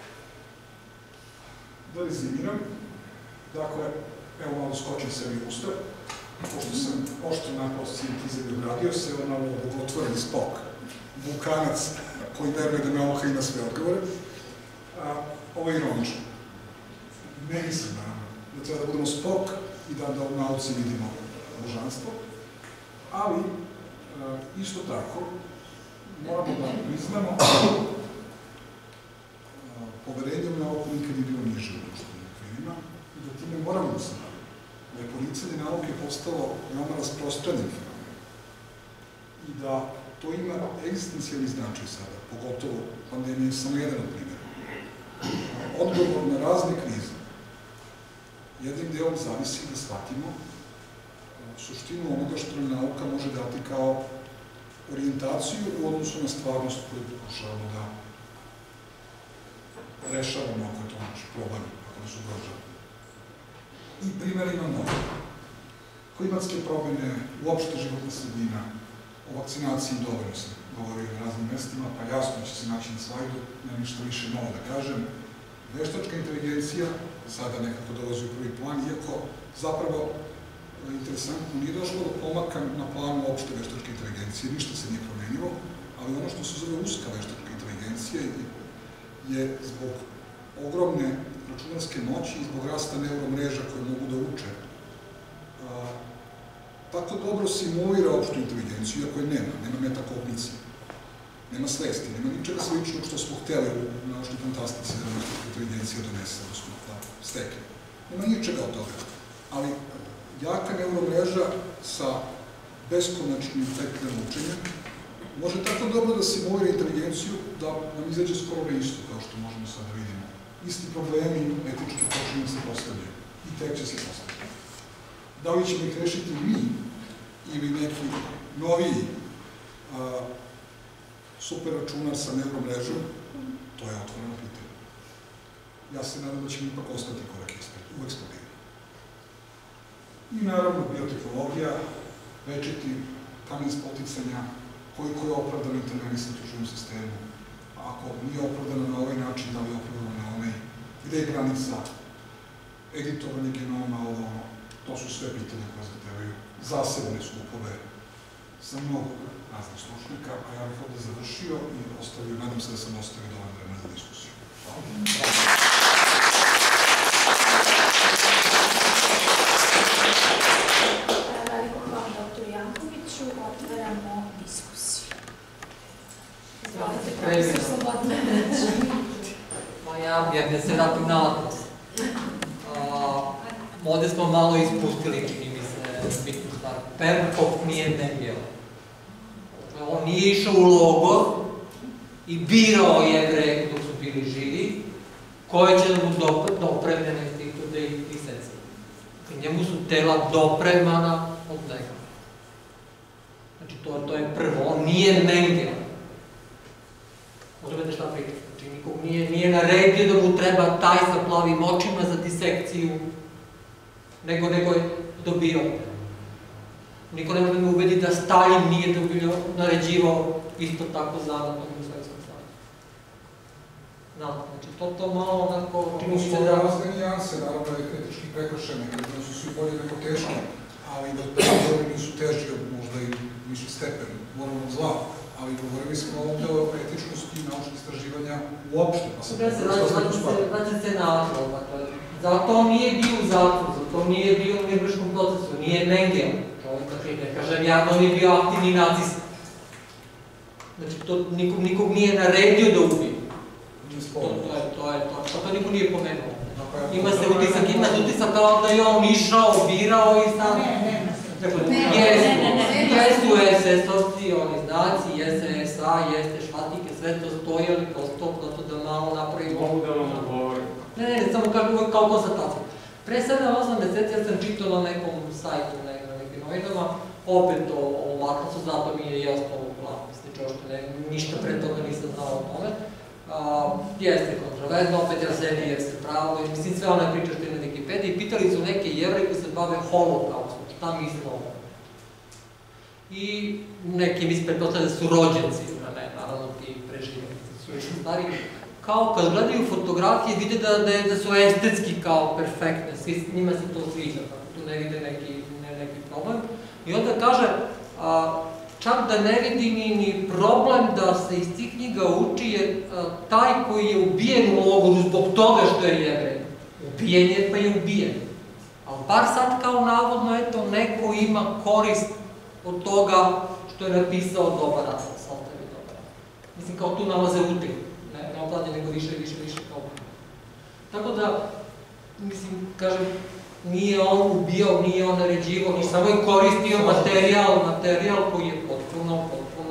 Da rezimiram, dakle, evo malo skočim sebi u usta, pošto sam oštro napao sintizem i obradio se, evo malo otvoreni spok, vulkanac koji veruje da nauka ima sve odgovore. Ovo je ironično. Ne mislim da treba da budemo spok i da u nauci vidimo božanstvo, ali isto tako moramo da priznamo poverenje u nauku nikad je bilo niže u društvenim okvirima i da time moramo da se bavimo. Da je poricanje nauke postalo veoma rasprostranjen fenomen i da to ima egzistencijalni značaj sada, pogotovo pandemija je samo jedan od primjera. Odgovor na razne krize jednim delom zavisi da shvatimo suštinu onoga što nam nauka može dati kao orijentaciju u odnosu na stvarnost koju pokušavamo da rešavamo ako je to naš problem, ako nas ugrožava. I primjer ima mnogo. Klimatske promene, uopšte životna sredina, o vakcinaciji dovoljno se govori na raznim mestima, pa jasno će se naći na slajdu, nema ništa više novo da kažem. Veštačka inteligencija sada nekako dolazi u prvi plan, iako zapravo interesantno nije došlo do pomaka na planu opšte veštačke inteligencije, ništa se nije promenilo, ali ono što se zove uska veštačka inteligencija je zbog ogromne računarske moći i zbog rasta neuromreža koje mogu da uče tako dobro simulira opštu inteligenciju, iako je nema metakognicije, nema svesti, nema ničega sličnog što smo hteli u naučnoj fantastici da veštačka inteligencija donese, odnosno da stekne. Nema ničega od toga, ali jaka neuromreža sa beskonačnim tekljem učenja može tako dobro da simulira inteligenciju da nam izađe skoro na isto, kao što možemo sad da vidimo. Isti problemi etički počinju se postavljaju i tek će se postavljati. Da li ćemo ih rešiti mi ili neki noviji superračunar sa neuromrežom, to je otvoreno pitanje. Ja se nadam da ćemo ipak ostati korak u eksplodiranju. I naravno biotehnologija, večiti kamen spoticanja, koliko je opravdano intervenisati u živom sistemu. Ako nije opravdano na ovaj način, da li je opravdano na onaj, gde je granica, editovanje genoma, to su sve pitanja koje zahtevaju zasebne skupove sa mnogo raznih stručnjaka, a ja bih ovde završio i ostavio, nadam se da sam ostavio dovoljno vremena za diskusiju. Veliko hvala dr. Jankoviću, otvaramo diskusiju. Izvolite, profesor Slobodanović. Pa ja bih se vratim na Atlas. Ovde smo malo ispustili, čini mi se, bitnu stvar. Perkov nije Mengele. On nije išao u logor i birao Jevreje dok su bili živi, koje će da mu dopremljene institut da ih iseci. Njemu su tela dopremana od njega. Znači, to je prvo. On nije Mengele. Razumete šta pričam? Znači, nikog nije naredio da mu treba taj sa plavim očima za disekciju nego je dobio. Niko ne može da me ubedi da Stalin nije naređivao isto tako zanatno u Sovjetskom savezu. Znači, to malo onako čini se da... Razne nijanse, naravno, etički prekršene, jer su svi bolje nego teški, ali da nisu teži od možda i viši stepen moralnog zla, ali govorili smo ovdje o etičnosti naučnih istraživanja uopšte, pa sam Znači se naslov, zato on nije bio u zatvoru, zato nije bio u Nürnberškom procesu, nije Mengel, ne kažem ja, on je bio aktivni nacist. Znači, to nikog nije naredio da ubije. To je to, to niko nije pomenuo. Ima se utisak kao da je on išao, birao i sam... Jesu SS-ovci, oni znaci, jeste SA, jeste švatike, sve to stoji, ali kao stop, zato da malo napravimo... Mogu da vam odgovorim. Ne, samo kao konstataciju. Pre 7-8 meseci ja sam čitao na nekom sajtu, na nekim novinama, opet o Lakrasu, zato mi je jasno ovo plano, ništa pre toga nisam znao o tome. Jeste kontroverzno, opet Arsenije jeste pravo, mislim sve one priče što je na Wikipediji, pitali su neke Jevreje koji se bave holokaustom, šta misle o ovo. I nekim pretpostavljaju da su rođenci, naravno ti preživljenici su još stari, kao kad gledaju fotografije vide da su estetski kao perfektne, njima se to sviđa, tu ne vide neki problem. I onda kaže, čak da ne vidi ni problem da se iz tih knjiga uči, jer taj koji je ubijen u logoru zbog toga što je Jevrej, ubijen je pa je ubijen. Ali bar sad kao navodno, eto, neko ima korist od toga što je napisao dobar atlas, ostavi dobar atlas. Mislim, kao tu nalaze utek, ne oplađe nego više problem. Tako da, mislim, kažem, nije on ubijao, nije on naređivao, ni samo je koristio materijal koji je potpuno,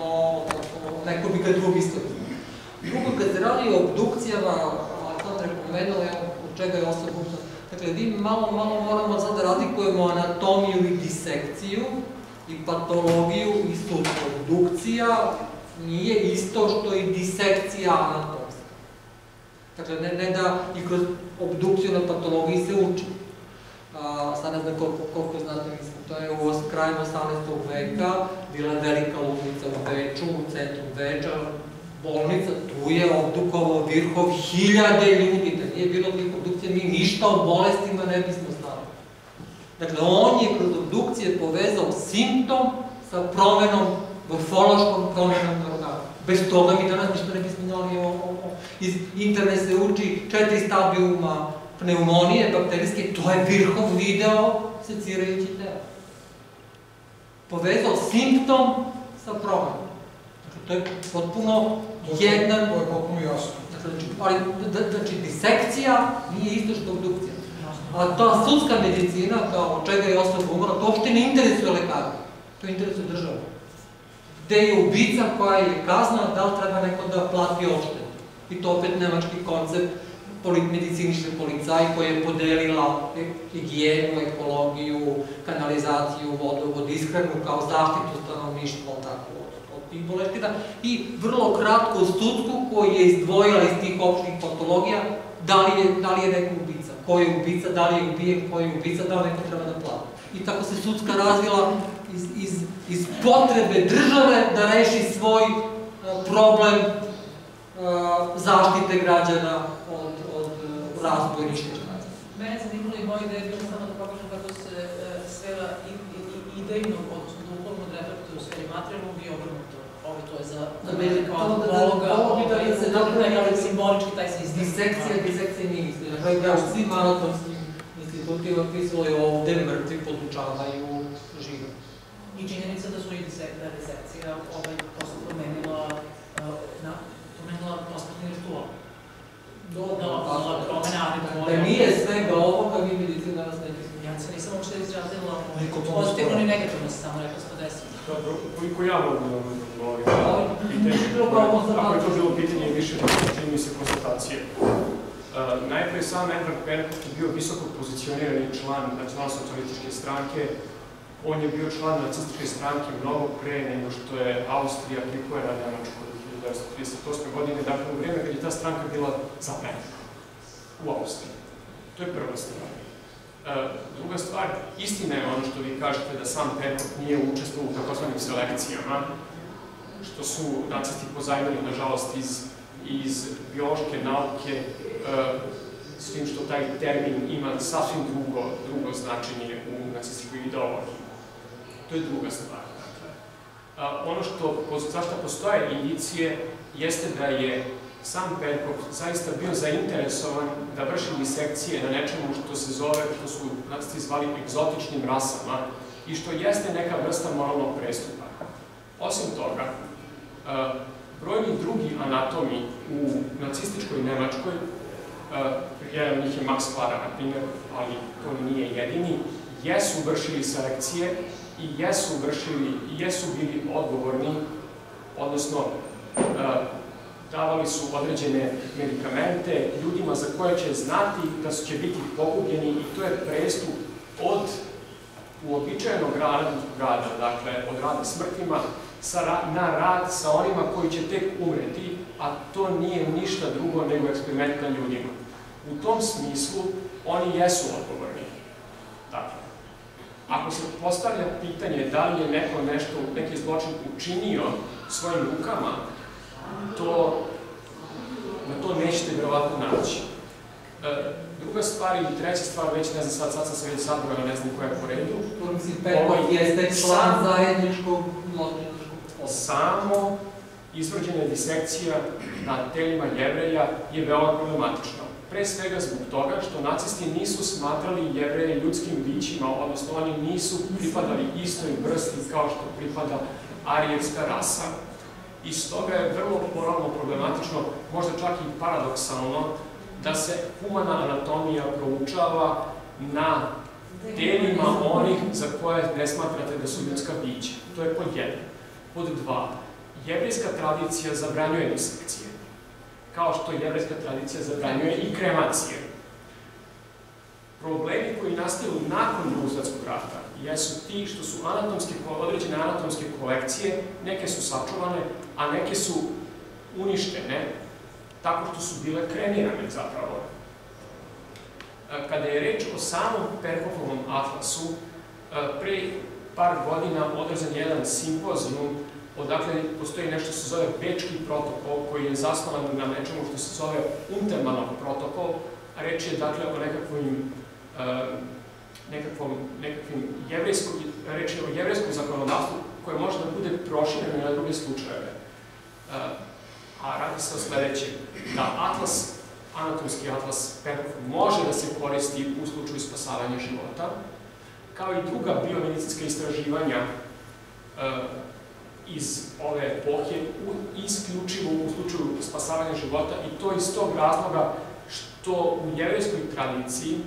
neko bi ga drugi stavio. Drugo, kad se radi o obdukcijama, Aleksandar je pomenuo, od čega je ostao obdukcija. Dakle, vi malo moramo sad da razlikujemo anatomiju i disekciju, i patologiju i sudstvo. Obdukcija nije isto što i disekcija anatomska. Dakle, ne da i kroz obdukciju na patologiji se uči. Sad ne znam koliko znate, mislim, to je u krajem 18. veka, bila je velika ludnica u Beču, u centru Beča, bolnica, tu je obdukovao Virhov 1000 ljudi, da nije bilo tih obdukcija, mi ništa o bolestima ne bismo znali. Dakle, on je kroz obdukcije povezao simptom sa promenom, morfološkom promenom organa. Bez toga mi danas ništa ne bismo znali iz internet se uči 4 stadijuma pneumonije, bakterijske, to je Virhov video secirajući telo. Povezao simptom sa promenom. Dakle, to je potpuno jedan... To je potpuno jasno. Znači, disekcija nije isto što obdukcija. A ta sudska medicina, kao od čega je osoba umrla, to uopšte ne interesuje lekara. To interesuje državu. Gde je ubica koja je kazna, da li treba neko da plati odštetu. I to opet nemački koncept medicinične policaje koja je podelila higijenu, ekologiju, kanalizaciju, vodovod, ishranu kao zaštitu stanovništva od tih boleština i vrlo kratko sudsku koja je izdvojila iz tih opštih patologija da li je neko ubica, ko je ubica, da li je ubijen, ko je ubica, da li neko treba da plati. I tako se sudska razvila iz potrebe države da reši svoj problem zaštite građana od razbojništva. Mene zanimalo i moja ideja je bilo samo da pokažem kako se sfera idejnog, odnosno duhovnog reflekta u sferi materijalnog i obrnuto. Ovo to je za mene kao antropologa, nekako simbolički taj se izdisekcija. Disekcija nije istina. Ja u svim anatomskim institutima pisalo je ovde mrtvi podučavaju život. I činjenica da su i disekcija prosto promenila prostorni ritual. Da nije svega ovoga, mi medicina nas neće smijeti. Ja se nisam uopšte izrazila pozitivno ni negativno, se samo rekao se to desilo. Koliko ja mogu da vam odgovorim? Ako je to bilo pitanje više, čini mi se konstatacije. Najprej sam Edvard Beneš je bio visoko pozicionirani član nacionalno-socijalističke stranke. On je bio član nacističke stranke mnogo pre nego što je Austrija pripojena Nemačku 1938. godine, dakle u vrijeme kad je ta stranka bila zapremljena u Austriji. To je prva stvar. Druga stvar, istina je ono što vi kažete da sam Perkop nije učestvovao u takozvanim selekcijama, što su nacisti pozajmili, nažalost, iz biološke nauke, s tim što taj termin ima sasvim drugo značenje u nacističkoj ideologiji. To je druga stvar. Ono zašto postoje indicije jeste da je sam Perkop zaista bio zainteresovan da vrši disekcije na nečemu što su nacisti zvali egzotičnim rasama i što jeste neka vrsta moralnog prestupa. Osim toga, brojni drugi anatomi u nacističkoj Nemačkoj, jedan od njih je Max Klara, na primjer, ali to nije jedini, jesu vršili selekcije i jesu bili odgovorni, odnosno davali su određene medikamente ljudima za koje će znati da će biti pogubljeni i to je prestup od uobičajenog rada, dakle od rada smrtima, na rad sa onima koji će tek umreti, a to nije ništa drugo nego eksperiment na ljudima. U tom smislu oni jesu odgovorni. Dakle, ako se postavlja pitanje da li je neki zločin učinio svojim rukama, na to nećete verovatno naći. Druga stvar ili treća stvar, već ne znam, sad sam se već zabrojao, ne znam koja je po redu. Mislim, Perkop jeste član zajedničkog zločinačkog. Samo izvođenje disekcija na telima Jevreja je veoma problematično. Pre svega zbog toga što nacisti nisu smatrali Jevreje ljudskim bićima, odnosno oni nisu pripadali istoj vrsti kao što pripada arijevska rasa. I stoga je vrlo moralno problematično, možda čak i paradoksalno, da se humana anatomija proučava na telima onih za koje ne smatrate da su ljudska bića. To je pod jedan. Pod dva, jevrejska tradicija zabranjuje disekcije, kao što jevrejska tradicija zabranjuje i kremacije. Problemi koji nastaju nakon Drugog svjetskog rata jesu ti što su određene anatomske kolekcije, neke su sačuvane, a neke su uništene tako što su bile kremirane zapravo. Kada je reč o samom Perkopovom atlasu, pre par godina održan je jedan simpozijum, odakle postoji nešto što se zove Bečki protokol, koji je zasnovan na nečemu što se zove Untermanov protokol, a reč je dakle o o jevrejskom zakonodavstvu koje može da bude prošireno na druge slučajeve. A radi se o sledećem, da anatomski atlas Perkop može da se koristi u slučaju spasavanja života, kao i druga biomedicinska istraživanja iz ove epohe, isključivo u slučaju spasavanja života, i to iz tog razloga što u jevrejskoj tradiciji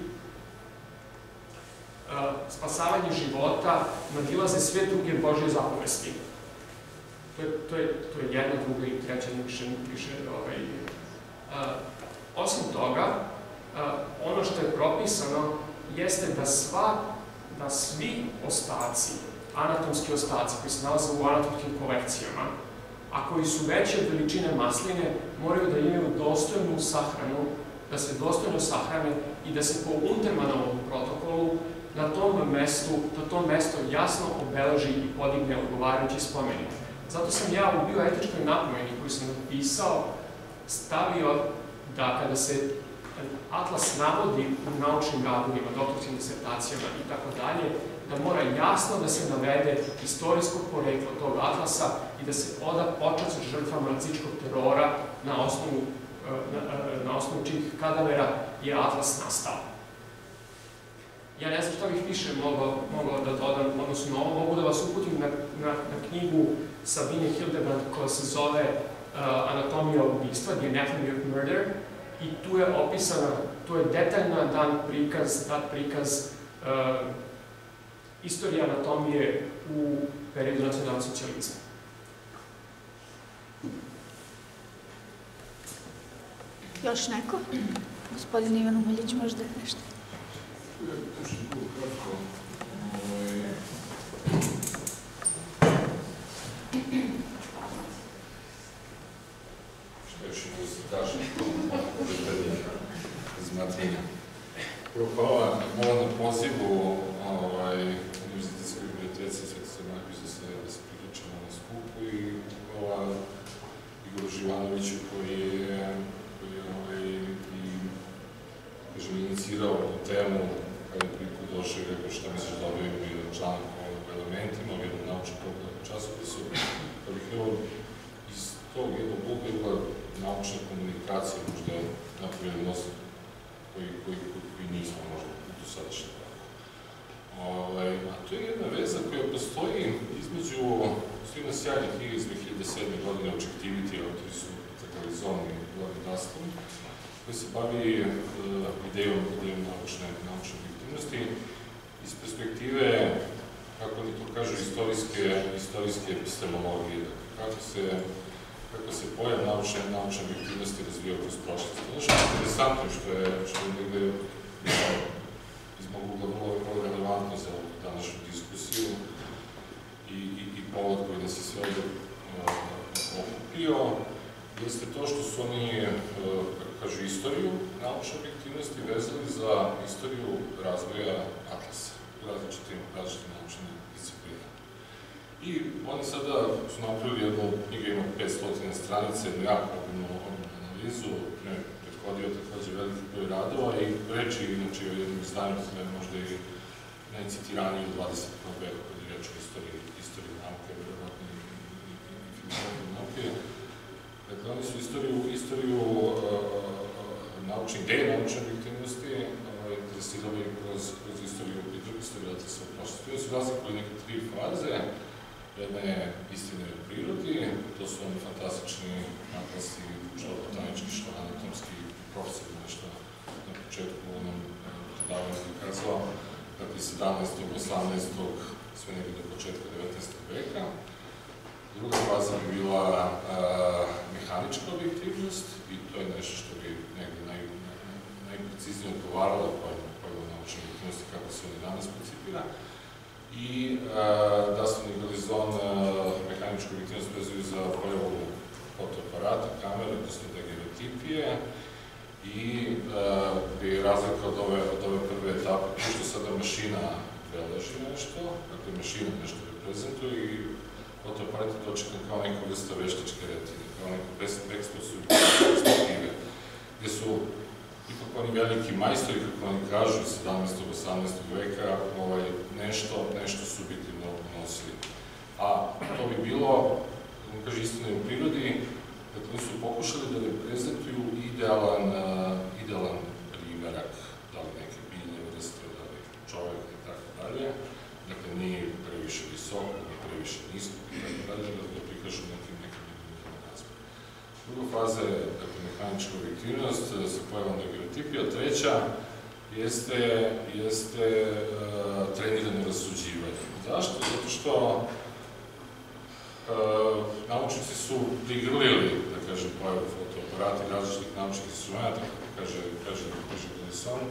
spasavanje života nadilaze sve druge Božje zapovesti. To je jedna, druga i treća, više. Osim toga, ono što je propisano jeste da svi ostaci, anatomski ostaci koji se nalaze u anatomskim kolekcijama, a koji su veće od veličine masline, moraju da imaju dostojnu sahranu, da se dostojno sahrane i da se po Untermanovom protokolu na tom mesto jasno obeleži i podigne odgovarajući spomenik. Zato sam ja u bioetičkoj napomeni koju sam napisao stavio da kada se atlas navodi u naučnim radovima, doktorskim disertacijama i tako dalje, da mora jasno da se navede istorijsko poreklo tog atlasa i da se oda počast žrtvama nacističkog terora na osnovu čijih kadavera je atlas nastao. Ja ne znam šta bih više mogao da dodam, odnosno na ovo mogu da vas uputim na knjigu Sabine Hildebrand koja se zove Anatomija ubistva, The Anatomy of Murder, i tu je opisana, tu je detaljno dat prikaz istorije anatomije u periodu nacionalnog socijalizma. Još neko? Gospodin Ivan Umeljić, možda nešto? Точно кратко. Što još da se kaže po prethodnih razmatrenja. Hvala na pozivu Univerzitetske bibliotece Svetog Marka za da se priključimo na skupu i hvala Igoru Živanoviću koji je inicirao ovu temu kada je priliku došao i rekao šta misliš da ovim članak o elementima u jednom naučnom časopisu. Pa bih iz tog jednog ugla naučna komunikacija možda napravili nos koji nismo možda do sadašnje tako. A to je jedna veza koja postoji između svima sjajnih knjiga iz 2007. godine Objectivity, autori su takali Zoni i Gordon Daston, koji se bavi idejom naučne objektivnosti iz perspektive, kako oni to kažu, istorijske epistemologije, kako se pojam naučne objektivnosti razvijao kroz prošlost. Ono što je interesantno, što je negde iz mog ugla vrlo relevantno za današnju diskusiju i povod koji nas je sve okupio, jeste to što su oni, kako kažu, istoriju naučne objektivnosti vezali za istoriju razvoja atlasa u različitim naučnim disciplinama. I oni sada su napravili jednu knjigu, ima 500 stranica, jednu jako obimnu analizu, prethodio takođe veliki broj radova i reči, inače, o jednom izdanju koja je možda i najcitiraniji u 21. veku, kada je reč o istoriji nauke, verovatno i filozofije nauke. Dakle, oni su istoriju naučne ideje, naučne objektivnosti interesirali kroz istoriju atlasa u prošlosti. Oni su razlikovali neke 3 faze. Jedna je istina u prirodi, to su oni fantastični atlasi, što botanički, što anatomski, profesor nešto na početku onom predavanju zakazao, dakle 17. 18. sve negdje do početka 19. veka. Druga faza bi bila mehanička objektivnost i to je nešto što bi negdje najpreciznije odgovaralo pojmu naučne objektivnosti kako se oni danas percipira. I Daston i Galizon mehaničku objektivnost vezuju za pojavu fotoaparata, kamere, odnosno daguerreotipije i gde je razlika od ove prve etape, što sada mašina beleži nešto, dakle mašina nešto reprezentuje i fotoaparat je dočekan kao neka vrsta veštačke retine, kao neko eksplosivne perspektive, gde su ipak oni veliki majstori, kako oni kažu, iz 17. 18. veka, nešto subjektivno nosili. A to bi bilo, on kaže, istina u prirodi, dakle, oni su pokušali da reprezentuju idealan primerak, da li neke biljne vrste, da li čovek i tako dalje. Dakle, nije previše visoko, nije previše nisko i tako dalje, da ga prikažu nekim razvojem. Druga faza je, dakle, mehanička objektivnost sa pojavom daguerreotipija. Treća jeste trenirano rasuđivanje. Zašto? Zato što naučnici su prigrlili, da kažem, pojavu fotoaparata i različitih naučnih instrumenta, kako kaže Galizon,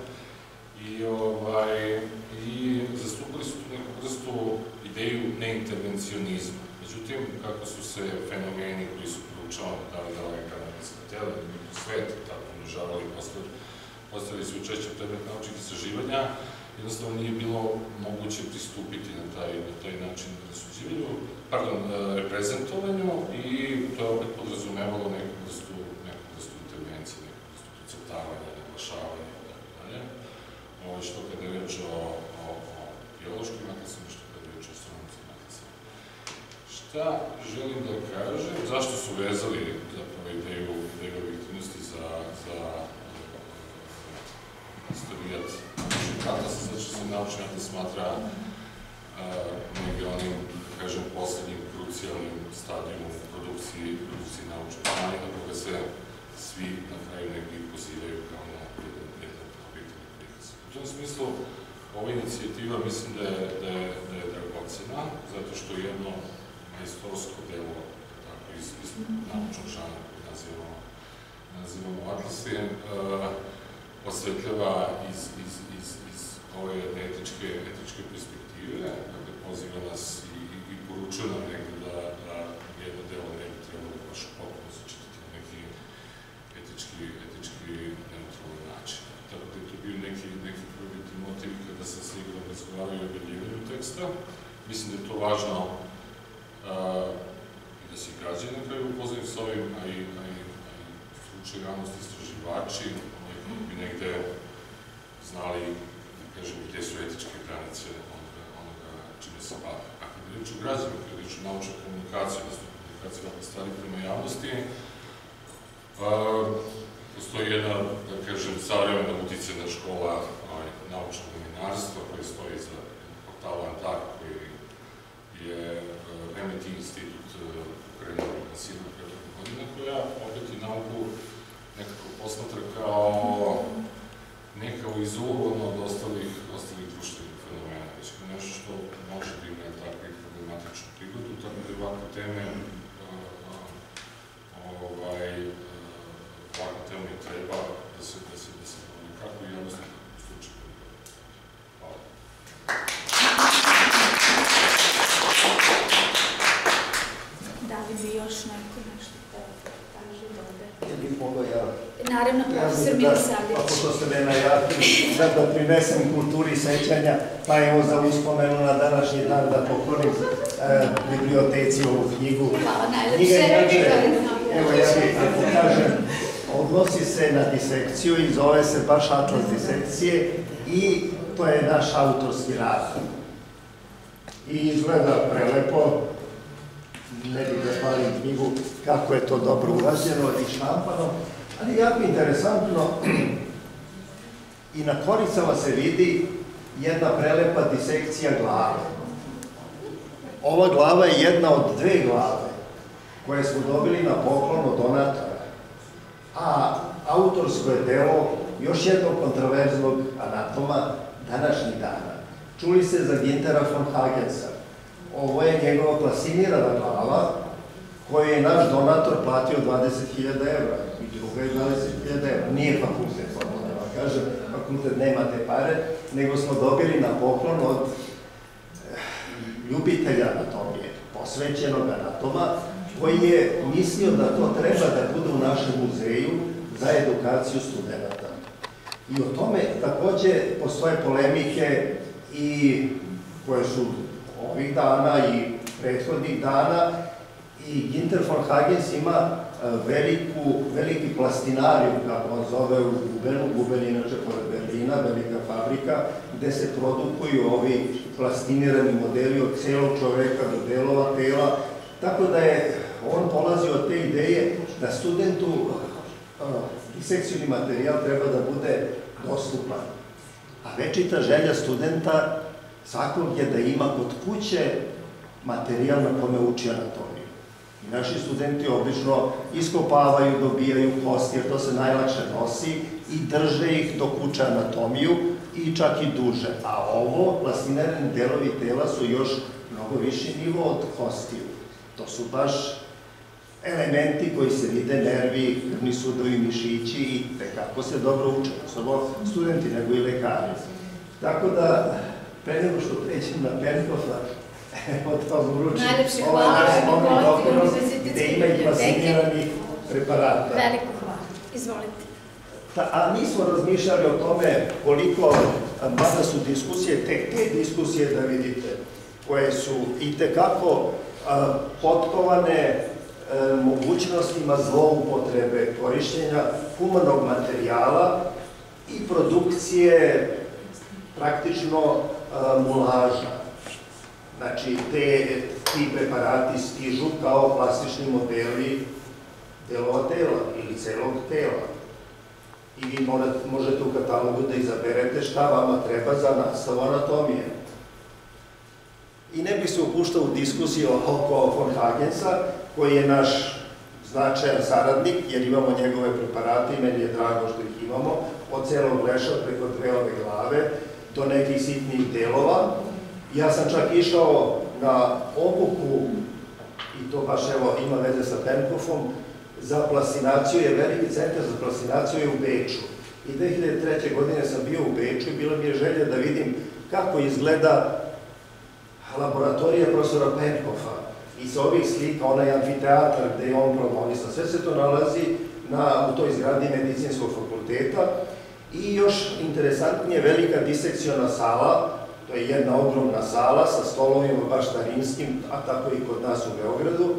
i zastupili su tu neku vrstu ideju neintervencionizma. Međutim, kako su se fenomeni koji su proučavani, da li kanadska tela ili mikrosvet, tako umnožavali i postavili su češće predmet naučnih istraživanja, jednostavno nije bilo moguće pristupiti na taj način reprezentovanju i to je opet podrazumevalo neku vrstu intervencije, neku vrstu procrtavanja, naglašavanja itd. Što kada je reč o biološkim atlazima, što kada je reč o astronomskim atlazima. Šta želim da kažem? Zašto su vezali zapravo ideju objektivnosti za istorijat naučnih atlasa, zato što se naučni atlas smatra negdje onim, da kažem, poslednjim krucijalnim stadijom produkciji naučnih znanja, na koga se svi na kraju negdje pozivaju kao na jedan objektivni prikaz. U tom smislu, ova inicijativa mislim da je dragocena, zato što jedno majstorsko delo iz naučnog žanra koji nazivamo atlasi, osvetljava iz ove etičke perspektive, dakle poziva nas i poručuje nam negdje da jedno delo ne bi trebalo baš potpuno začitati na neki etički neutralni način. Tako da je to bio neki atlaza. Mislim da je to važno da se građani na kraju upoznaju s ovim, a i stručni javnost, istraživači, bi negde znali, da kažem, gde su etičke granice onoga čime se bave. A kada je reč o građanima, kada je reč o naučnoj komunikaciji, odnosno komunikaciji ovakve stvari prema javnosti, postoji jedna, da kažem, savremena uticajna škola naučnog novinarstva koja stoji za portalu Antar, koji je MIT institut pokrenuo na Silu prethodnih godina, koja opet i nauku nekako posmatra kao ne kao izolovano od ostalih društvenih fenomena, već kao nešto što može da ima takvu problematičnu prigodu, tako da ovakve teme ovakve teme treba da se kako i javnosti slučaju. Hvala. Da li bi još neko nešto kaže doda? Je li mogo ja? Naravno, profesor Milosavljević. Pa pošto ste me najavili, sad da prinesem kulturi sećanja, pa evo za uspomenu na današnji dan da poklonim biblioteci ovu knjigu. Hvala, najlepše. Evo ja bih kažem, odnosi se na disekciju i zove se baš Atlas disekcije i to je naš autorski rad. I izgleda prelepo, ne bih da hvalim knjigu kako je to dobro urađeno i štampano, ali jako interesantno i na koricama se vidi jedna prelepa disekcija glave. Ova glava je jedna od dve glave koje smo dobili na poklon od donatora, a autorsko je delo još jednog kontroverznog anatoma današnjih dana. Čuli ste za Güntera von Hagensa. Ovo je njegova plasinirana glava koju je naš donator platio 20.000 evra i druga je 20.000 evra. Nije fakultet, da vam kažem, fakultet nema te pare, nego smo dobili na poklon od ljubitelja anatomije, posvećenog anatoma, koji je mislio da to treba da bude u našem muzeju za edukaciju studenta. I o tome takođe postoje polemike i koje su ovih dana i prethodnih dana i Günther von Hagens ima veliki plastinarijum, kako on zove, u Gubenu. Guben je inače pored Berlina, velika fabrika, gde se produkuju ovi plastinirani modeli od celog čoveka do delova tela, tako da je on polazio od te ideje da studentu disekcioni materijal treba da bude dostupan. A večita želja studenta svakog je da ima kod kuće materijal na kome uči anatomiju. I naši studenti obično iskopavaju, dobijaju kosti, jer to se najlakše nosi i drže ih dok uče anatomiju i čak i duže. A ovo, plastinirani delovi tela su još mnogo viši nivo od kostiju. To su baš elementi koji se vide, nervi, krvni sudovi, mišići i tekako se dobro uče. Samo studenti, nego i lekari. Tako da, pre nego što pređem na Penkofa, od tom uručim ovaj naš spomni doprinos gde ima i plastiniranih preparata. Veliko hvala. Izvolite. A nismo razmišljali o tome koliko, mada su diskusije, tek te diskusije da vidite, koje su i tekako potkovane mogućnostima zloupotrebe korišćenja humanog materijala i produkcije praktično mulaža. Znači, ti preparati stižu kao plastični modeli delova tela ili celog tela. I vi možete u katalogu da izaberete šta vama treba za nastavu anatomije. I ne bih se upuštao u diskusiju oko von Hagensa, koji je naš značajan saradnik, jer imamo njegove preparate i meni je drago što ih imamo, od celog leša preko dve ove glave do nekih sitnijih delova. Ja sam čak išao na obuku, i to baš evo ima veze sa Penkofom, za plastinaciju, je veliki centar za plastinaciju je u Beču. I 2003. godine sam bio u Beču i bila mi je želja da vidim kako izgleda laboratorija profesora Penkofa. I sa ovih slika, onaj amfiteatar gde je on promovisan, sve se to nalazi u toj zgradi medicinskog fakulteta. I još interesantnije, velika disekciona sala, To je jedna ogromna sala sa stolovima baš starinskim, a tako i kod nas u Beogradu.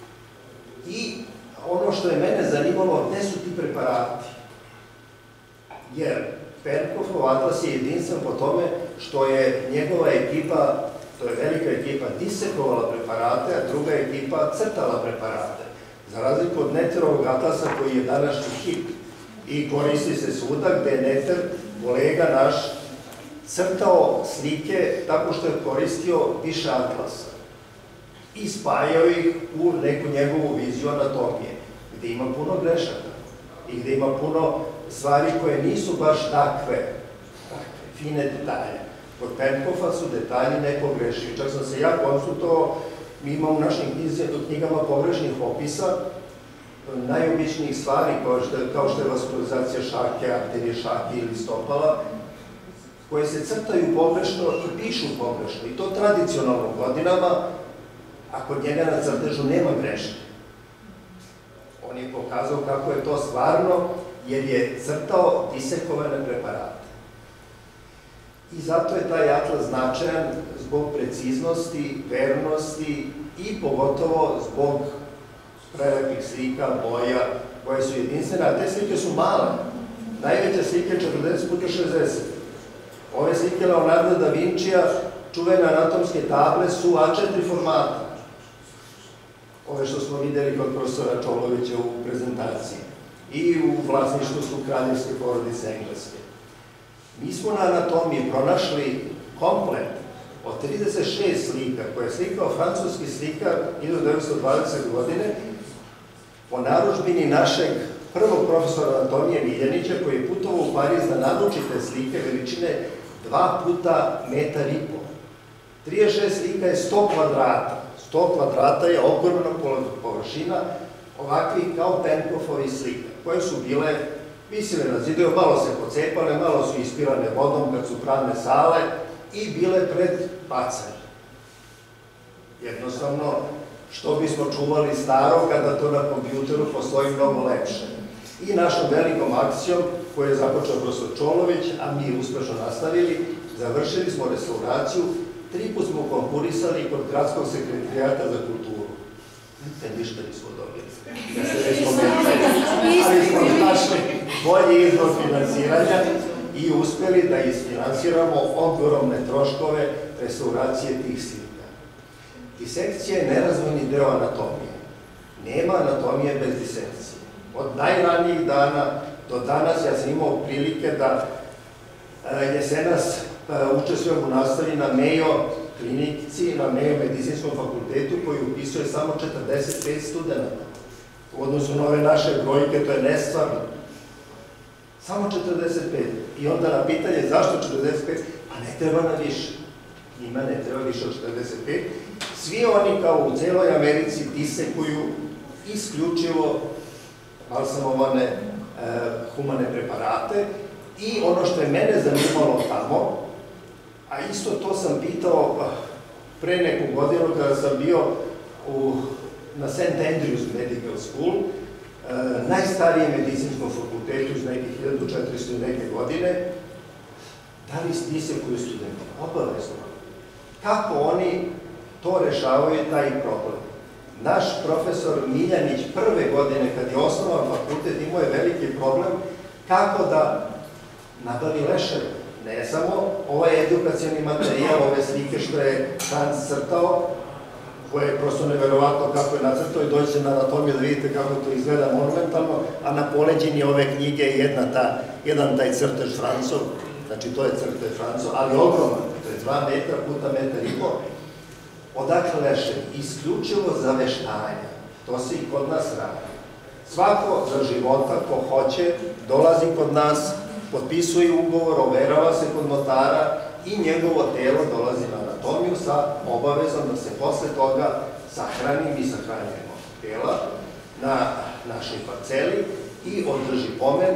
I ono što je mene zanimalo, gde su ti preparati? Jer Perkofov atlas je jedinstven po tome što je njegova ekipa, to je velika ekipa, disekovala preparate, a druga ekipa crtala preparate. Za razliku od Neterovog atlasa koji je današnji hit i koristi se svuda, gde je Neter, kolega naš, crtao slike tako što je koristio više atlasa i spajao ih u neku njegovu viziju anatomije, gde ima puno grešaka i gde ima puno stvari koje nisu baš takve fine detalje. Kod Perkoffa su detalji nepogrešivi. Čak sam se ja konsultovao, mi imamo u našim knjigama pogrešnih opisa, najobičnijih stvari kao što je vaskularizacija šake, arterije šake ili stopala, koje se crtaju pogrešno i pišu pogrešno. I to tradicionalno godinama, a kod njega na crtežu nema greške. On je pokazao kako je to stvarno, jer je crtao disekovane preparate. I zato je taj atlas značajan zbog preciznosti, vernosti i pogotovo zbog prelepih slika, boja, koje su jedinstvene, a te slike su male. Najveća slika je 40x60. Ove slike Leonarda da Vincija, čuvene anatomske table, su A4 formata. Ove što smo videli kod profesora Čolovića u prezentaciji. I u vlasništvu su kraljevske porodice Engleske. Mi smo na anatomiji pronašli komplet od 36 slika, koje je slikao francuski slikar 1920. godine po narudžbini našeg prvog profesora anatomije Miljanića, koji je putovao u Pariz da naruči te slike veličine 2x1,5 metar. 36 slika je 100 kvadrata. 100 kvadrata je ogromna površina ovakvih kao Perkoffovi slika, koje su bile visile na zidove, malo se pocepale, malo su ispirane vodom kad su prazne sale i bile pred bacanjem. Jednostavno, što bismo čuvali staro kada to na kompjuteru postoji mnogo lepše. I našom velikom akcijom, koju je započeo profesor Čolović, a mi uspešno nastavili, završili smo restauraciju, 3 put smo konkurisali kod Gradskog sekretarijata za kulturu. Ništa nismo dobili. Ali smo našli bolji izvor finansiranja i uspeli da isfinansiramo ogromne troškove restauracije tih slika. Disekcija je nerazvojni deo anatomije. Nema anatomije bez disekcije. Od najranijih dana do danas ja sam imao prilike da jesenas učestvujem u nastavi na Mayo klinici, na Mayo medicinskom fakultetu, koji upisuje samo 45 studenta. U odnosu na ove naše brojke, to je nestvarno. Samo 45. I onda na pitanje zašto 45, pa ne treba na više. Njima ne treba više od 45. Svi oni kao u celoj Americi disekuju isključivo balsamovane humane preparate i ono što je mene zanimalo tamo, a isto to sam pitao pre neku godinu kada sam bio na St. Andrews Medical School, najstarijem medicinskom fakultetu iz nekih 1400 neke godine, da li disekuju studenti? Obavezno. Kako oni to rešavaju taj problem? Naš profesor Miljanić prve godine, kad je osnovan fakultet, imao je veliki problem kako da nabavi leševe. Ne samo ovaj edukacioni materijal, ove slike što je Franz crtao, koje je prosto neverovatno kako je nacrtao i dođete na anatomiju da vidite kako to izgleda monumentalno, a na poleđini ove knjige je jedan taj crtež Francov, znači to je crtež Francov, ali ogroman, to je 2 metra puta 1,5 metra. Odakle leševi? Isključivo za veštanje. To se i kod nas radi. Svako za života, ko hoće, dolazi kod nas, potpisuje ugovor, overava se kod notara i njegovo telo dolazi na anatomiju sa obavezom da se posle toga sahrani, mi sahranjujemo tela na našoj parceli i održi pomen.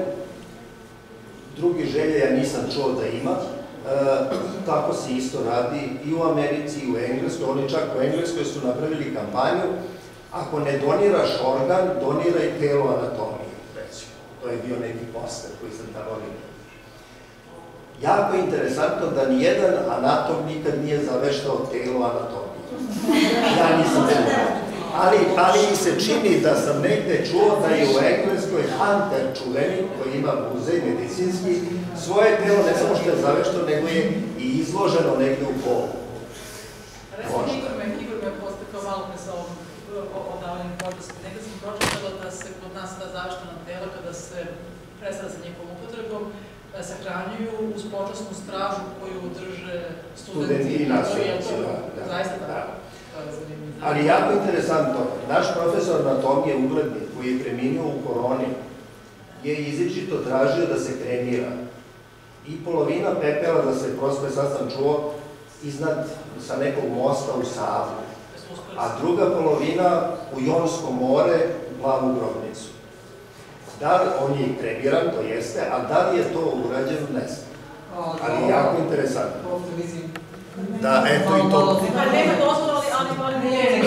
Drugi želje ja nisam čuo da ima. Tako se isto radi i u Americi i u Engleskoj. Oni čak u Engleskoj su napravili kampanju: ako ne doniraš organ, doniraj telo anatomije. To je bio neki poster koji sam tamo vidio. jako je interesantno da nijedan anatom nikad nije zaveštao telo anatomije. Ja nisam čuo. Ali mi se čini da sam negde čuo da je u Engleskoj Hunter čuveni, koji ima muzej medicinski, svoje telo ne samo što je zaveštao, nego je i izloženo negde u polu. Recimo, Igor me postakao malo pre sa ovom odavanjem počasti. Nekada sam pročitala da se kod nas ta zaveštana tela, kada se prestane sa njihovom upotrebom, sahranjuju uz počasnu stražu koju drže studenti i nastavnici. Zaista tako. Ali jako interesantno, naš profesor anatomije ugledni, koji je preminuo u koroni, je izričito tražio da se kremira. I polovina pepela da se prospe, sad sam čuo, iznad sa nekog mosta u Savu. A druga polovina u Jonsko more, u Plavu grobnicu. Da li on je kremiran, to jeste, a da li je to urađeno, ne znam. Ali jako interesantno. Da, eto i to. Nema dozvola, ali nije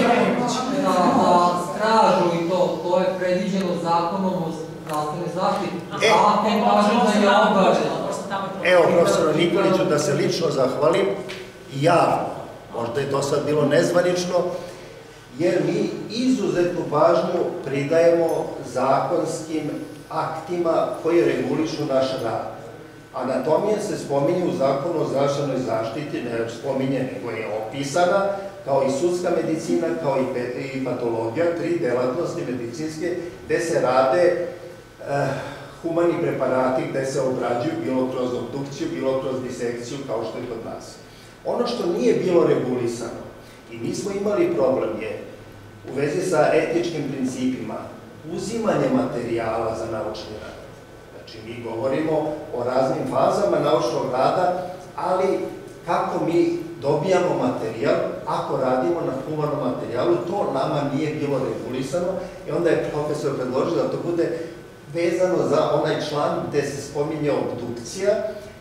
za stražu i to je predviđeno zakonom o zdravstvenoj zaštiti. Zakon kaže da je obavezno. Evo, profesoru Nikoliću, da se lično zahvalim i javno, možda je to sad bilo nezvanično, jer mi izuzetnu pažnju pridajemo zakonskim aktima koji regulišu naš rad. Anatomija se spominje u zakonu o zdravstvenoj zaštiti, ne spominje, nego je opisana, kao i sudska medicina, kao i patologija, 3 delatnosti medicinske, gde se rade humani preparati, gde se obrađuju bilo kroz obdukciju, bilo kroz disekciju, kao što je kod nas. Ono što nije bilo regulisano, i mi smo imali problem je, u vezi sa etičkim principima, uzimanje materijala za naučni rad. Znači, mi govorimo o raznim fazama naučnog rada, ali kako mi dobijamo materijal, ako radimo na humanom materijalu, to nama nije bilo regulisano i onda je profesor predložio da to bude vezano za onaj član gde se spominje obdukcija,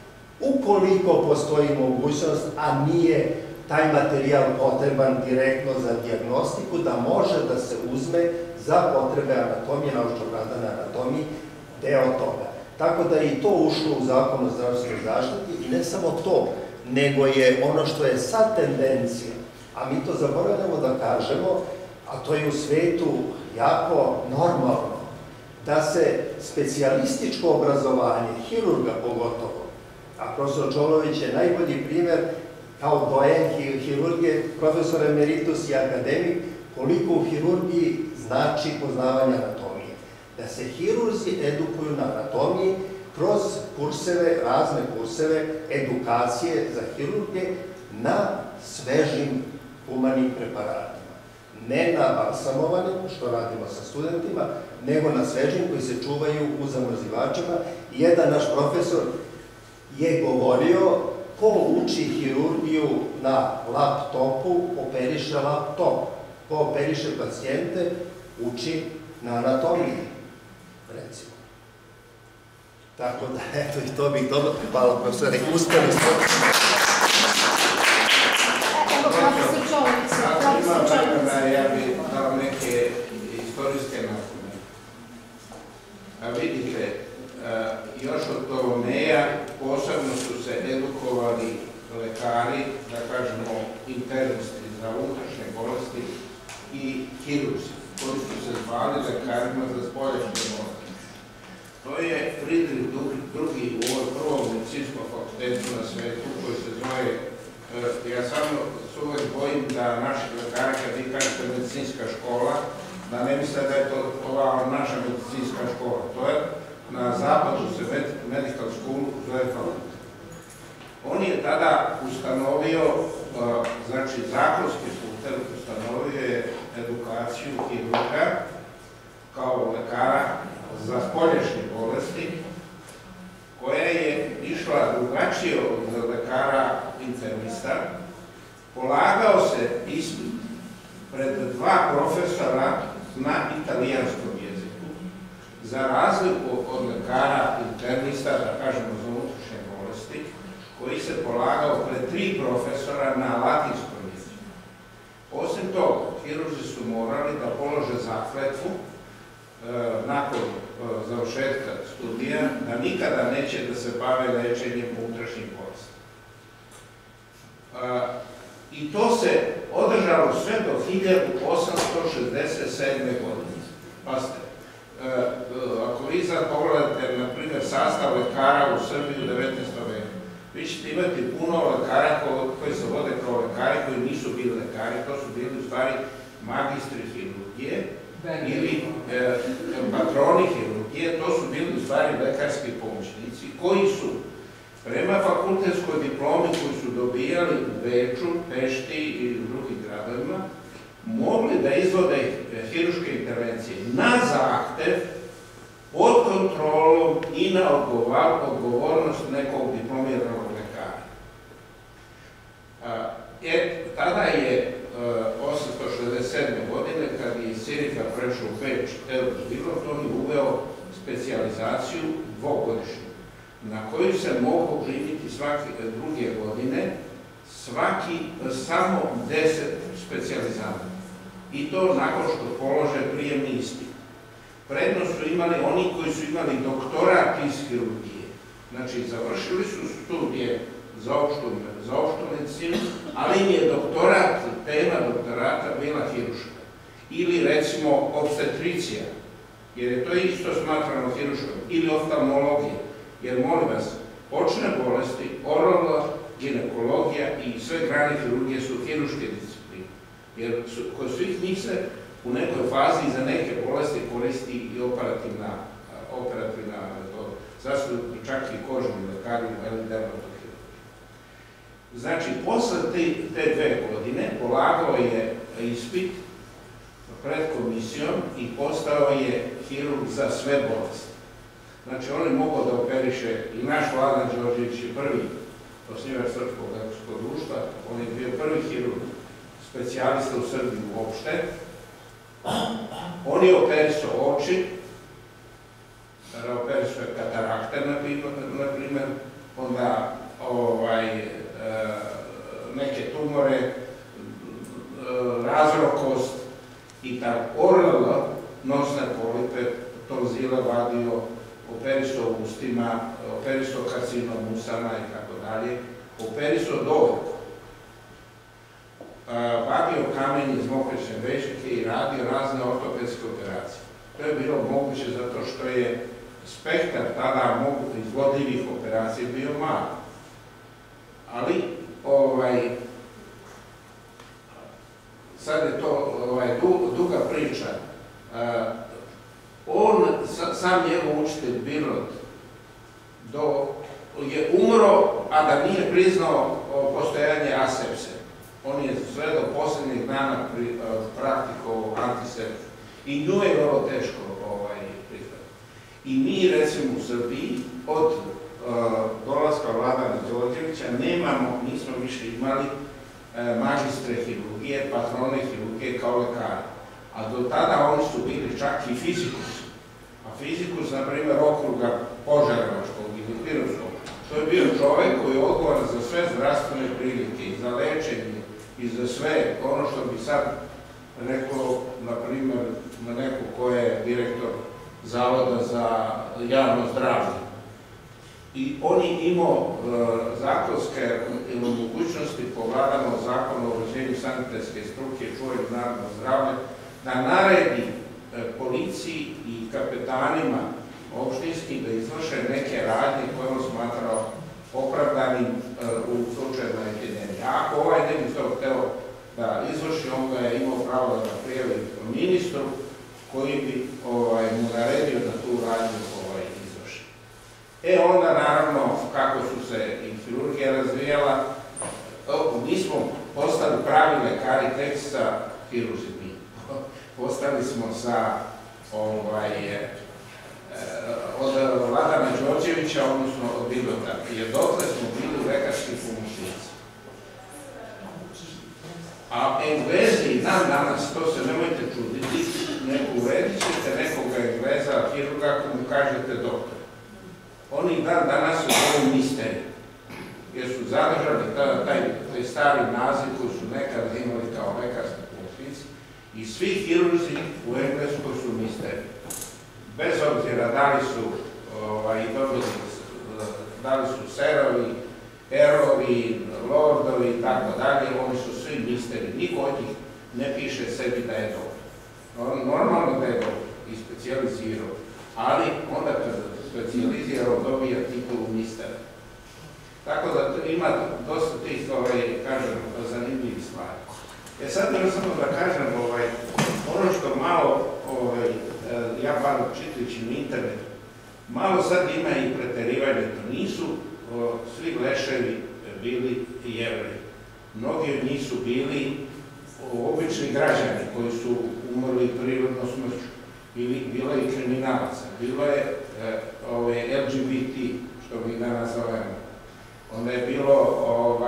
ukoliko postoji mogućnost, a nije taj materijal potreban direktno za dijagnostiku, da može da se uzme za potrebe anatomije, naučnog rada na anatomiji, deo toga. Tako da je i to ušlo u zakon o zdravstvenoj zaštiti i ne samo to, nego je ono što je sad tendencija, a mi to zaboravljamo da kažemo, a to je u svetu jako normalno, da se specijalističko obrazovanje, hirurga pogotovo, a profesor Čolović je najbolji primer kao dojen hirurgije, profesor emeritus i akademik, koliko u hirurgiji znači poznavanje anatomije. Da se hirurzi edukuju na anatomiji kroz kurseve, razne kurseve, edukacije za hirurge na svežim humanim preparatima. Ne na balsamovanim, što radimo sa studentima, nego na svežim koji se čuvaju u zamrzivačima. Jedan naš profesor je govorio ko uči hirurgiju na laptopu, operiše laptop. Ko operiše pacijente, uči na anatomiji, recimo. Tako da, eto, i to bih dobro. Hvala, profesore, uspeli smo. Evo, profesor Čolović. Ja bih dao neke istorijske napomene. Vidite, još od Ptolomeja posebno su se edukovali lekari, da kažemo internisti za unutrašnje bolesti i hirurzi, koji su se zvali lekarima za spoljašnje bolesti. To je Friedrich II u ovoj prvom medicinskom fakultetu na svetu, koji se zove, ja samo se uvek bojim da naši lekari, kad vi kažete medicinska škola, da ne misle da je to ova naša medicinska škola. To je na zapadu se medical school zove fakultet. On je tada ustanovio, znači zakonski putem ustanovio je edukaciju hirurga kao lekara za spoljašnje bolesti, koja je išla drugačije od lekara internista. Polagao se ispit pred 2 profesora na italijanskom jeziku, za razliku od lekara internista, da kažemo za unutrašnje bolesti, koji se polagao pred 3 profesora na latinskom jeziku. Osim toga, hirurzi su morali da polože zakletvu nakon završetka studija, da nikada neće da se bave lečenjem unutrašnjih I to se održalo sve do 1867. godine. Pazite, ako vi sad pogledate, na primjer, sastav lekara u Srbiji u 19. veku, vi ćete imati puno lekara koji se vode kao lekari, koji nisu bili lekari, to su bili u stvari magistri hirurgije ili patroni hirurgije, to su bili u stvari lekarski pomoćnici koji su prema fakultetskoj diplomi koju su dobijali u Beču, Pešti i u drugim gradovima, mogli da izvode hirurške intervencije na zahtev, pod kontrolom i na odgovornost nekog diplomiranog lekara. Tada je 867. godine, kad je iz Ciriha prešao u Beč, Teodor Bilot, on je uveo specijalizaciju dvogodišnju, na koju se mogu primiti svake druge godine, samo 10 specijalizanta. I to nakon što polože prijemni ispit. Prednost su imali oni koji su imali doktorat iz hirurgije. Znači, završili su studije za opštu medicinu, ali im je doktorat, tema doktorata bila hiruška. Ili, recimo, opstetricija, jer je to isto smatrano hiruškom, ili oftalmologija, jer, molim vas, očne bolesti, oralna ginekologija i sve grane hirurgije su hiruške discipline, jer kod svih njih se u nekoj fazi za neke bolesti koristi i operativna metoda. Sad su čak i kožni lekari u dermatohirurgiji. Znači, posle te 2 godine polagao je ispit pred komisijom i postao je hirurg za sve bolesti. Znači, on je mogao da operiše, i naš Vladan Đorđević je prvi osnivač Srpskog lekarskog društva, on je bio prvi hirurg, specijalista u Srbiji uopšte. On je operisao oči, operisao je katarakter, na primer, onda neke tumore, razrokost i tako. ORL, nosne polipe, tonzile vadio, operisao ustima, operisao karcinom usana i tako dalje, operisao dojku. Vadio kamen iz mokrične vežike i radio razne ortopedske operacije. To je bilo moguće zato što je spektar tada izvodljivih operacija bio mali. Ali, sad je to duga priča. On, sam njegov učitelj Bilot, je umro, a da nije priznao postojanje asepse. On je sve do posljednjeg dana praktikovao antisepsu. I nju je vrlo teško prihvatiti. I mi, recimo, u Srbiji, od dolaska Vladana Đorđevića, nismo više imali magistre hirurgije, patrone hirurgije kao lekari. A do tada oni su bili čak i fizikus. A fizikus, na primjer, okruga Požarevačkog ili Pirotskog, to je bio čovek koji je odgovoran za sve zdravstvene prilike, i za lečenje, i za sve ono što bi sad rekao, na primjer, na neko ko je direktor Zavoda za javno zdravlje. I on je imao zakonske mogućnosti po Vladanom zakonu o uređenju sanitetske struke, čuvaju narodno zdravlje, da naredi policiji i kapetanima opštinskim da izvrše neke radnje koje on smatrao opravdanim u slučaju na epidemiji. Ako ovaj ne bi to hteo da izvrši, on ga je imao pravo da prijavi ministru koji bi mu naredio da tu radnju izvrši. Onda, naravno, kako su se i hirurgija razvijala, mi smo postali pravi lekari tek sa hiruzima. Postali smo sa od Vladana Đorđevića, odnosno od Bilota, jer dotle smo bili lekarski pomoćnici. A Englezi, danas, to se nemojte čuditi, uredit ćete nekoga Engleza, hirurga, ako mu kažete doktor. Oni danas su ovo misterije, jer su zadržali taj stari naziv koji su nekada imali kao lekarski pomoćnici i svi hirurzi u Engleskoj su misterije. Bez obzira da li su serovi erovi, lordovi i tako dalje, oni su svi misteri. Niko od njih ne piše sebi da je dobro. Normalno da je dobro i specijalizirao, ali onda kad specijalizirao dobija titulu mistera. Tako da ima dosta tih, kažem, zanimljivih stvari. Sad još samo da kažem, ono što malo, ja bar čitajući na internetu, malo sad ima i preterivanje, to nisu svi leševi bili Jevreji. Mnogi od njih su bili obični građani koji su umrli prirodno smrću. Bilo je i kriminalaca, bilo je LGBT, što mi danas zovemo. Onda je bilo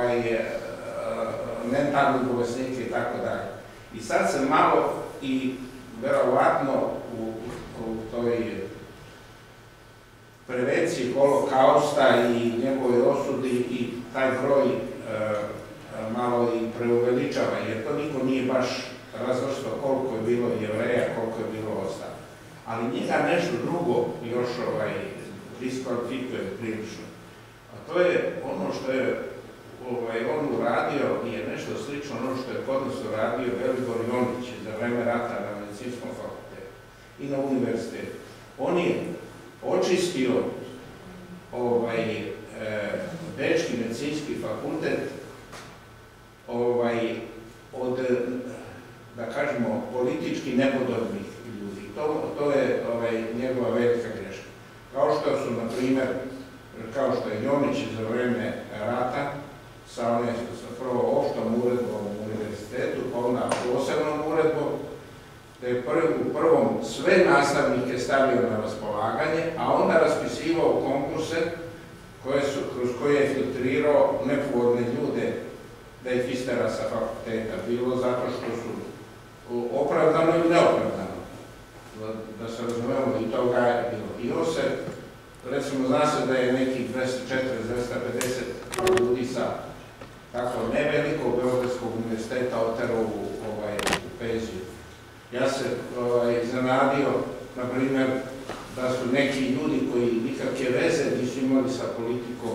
mentalni bolesnike i tako dalje. I sad se malo i verovatno u toj prevenciji holokausta i njegove osudi i taj broj malo i preuveličava, jer to niko nije baš razvrstao koliko je bilo Jevreja, koliko je bilo ostalo. Ali njega nešto drugo još diskvalifikuje prilično. A to je ono što je on uradio, je nešto slično ono što je kod nas uradio Velibor Jonić za vreme rata na Medicinskom fakultetu i na univerzitetu. On je očistio Bečki medicinski fakultet od, da kažemo, politički nepodobnih ljudi. To je njegova velika greška. Kao što su, na primjer, kao što je Jonić za vreme rata sa prvo opštom uredbom u univerzitetu, pa onda posebnom uredbom, da je u prvom sve nastavnike stavio na raspolaganje, a onda raspisivao konkurse kroz koje je filtrirao nepovoljne ljude da ih istera sa fakulteta, bilo zato što su opravdano ili neopravdano. Da se razumemo, i toga je bilo. I on se, recimo, zna se da je nekih 240-250 ljudi sa tako nevelikog Beogradskog univerziteta oterao u penziju. Ja se iznenadio, na primjer, da su neki ljudi koji nikakve veze nisu imali sa politikom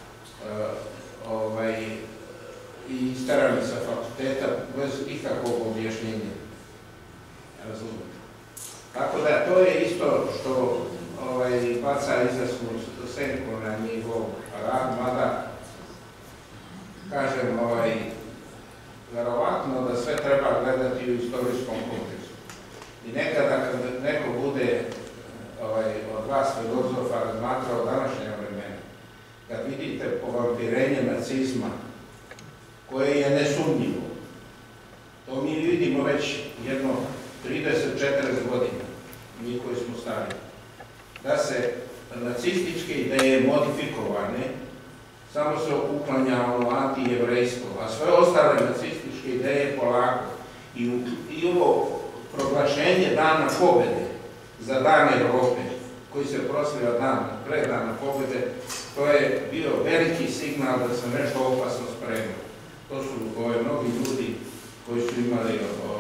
i isterani sa fakulteta bez ikakvog objašnjenja. Razumete. Tako da to je isto što baca izvesnu senku na njihov rad, mada, kažem, verovatno da sve treba gledati u istorijskom kontekstu. I nekada kad neko bude od vas filozofa razmatrao današnje vremena, kad vidite povampirenje nacizma, koje je nesumnjivo, to mi vidimo već jedno 30-40 godina, mi koji smo stari, da se nacističke ideje modifikovane, samo se uklanja antijevrejstvo, a sve ostale nacističke ideje polako. I ovo proglašenje Dana pobede za Dan Evrope, koji se proslavlja pre Dana pobede, to je bio veliki signal da se nešto opasno sprema. To su mnogi ljudi koji su imali,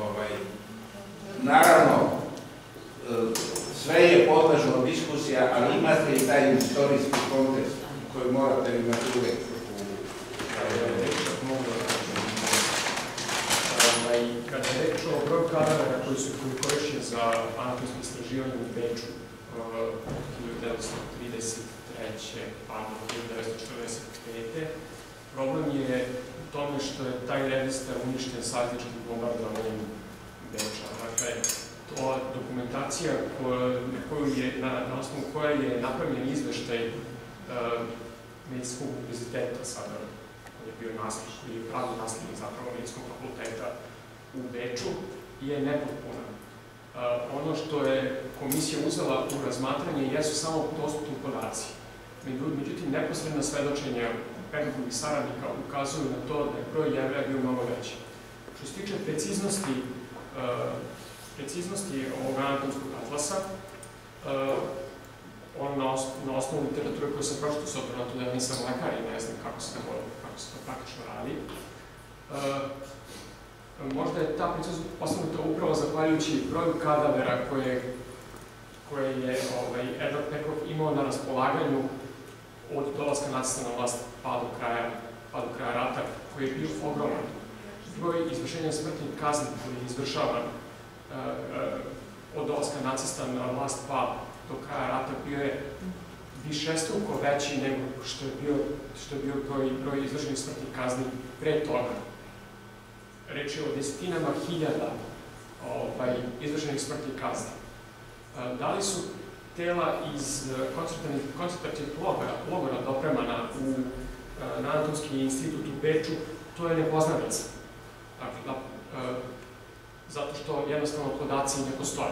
naravno, sve je podležno diskusija, ali imate i taj istorijski kontekst koji morate imati uvek Kada je reč o broju kadavera koji su korišćeni za anatomsko istraživanje u Beču 1933. pa do 1945. problem je u tome što je taj registar uništen sajtičkim bombardovanjem Beča. Dakle, to dokumentacija na osnovu koje je napravljen izveštaj Medicinskog univerziteta sada, koji je bio pravi naslednik zapravo Medicinskog fakulteta u Beču, je nepotpuna. Ono što je komisija uzela u razmatranje jesu samo dostupni podaci. Međutim, neposredna svedočenja Penkovih saradnika ukazuju na to da je broj Jevreja bio mnogo veći. Što se tiče preciznosti ovog anatomskog atlasa, na osnovu literature koju sam pročitao, s obzirom na to da ja nisam lekar i ne znam kako se to praktično radi, možda je ta preciznost postignuta upravo zahvaljujući broju kadavera koje je Edward Peckov imao na raspolaganju od dolaska nacista na vlast pa do kraja rata, koji je bio ogroman. Broj izvršenja smrtnih kazni koji je izvršavan od dolaska nacista na vlast pa do kraja rata bio je višestruko veći nego što je bio broj izvršenih smrtnih kazni pre toga. Reč je o desetinama hiljada izvršenih smrtnih kazni. Da li su tela iz koncentrativnih logora dopremana na Anatomski institut u Beču, to je nepoznanica. Dakle, zato što jednostavno podaci ne postoje.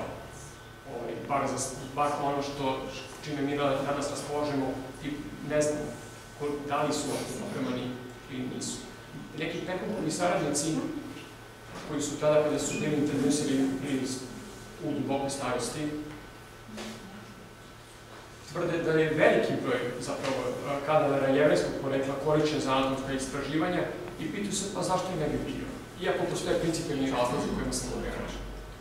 Bar ono čime mi danas raspoložimo i ne znamo da li su dopremani ili nisu. Neki Perkokovi saradnici koji su tada kada su bili intervjusili bili u dubokoj starosti, tvrde da je veliki broj zapravo kadavera jevrejskog porekla korišćen za anatomska istraživanja i pitaju se pa zašto i ne bi bio, iako postoje principijalni razlozi kojima sam uvjeražen.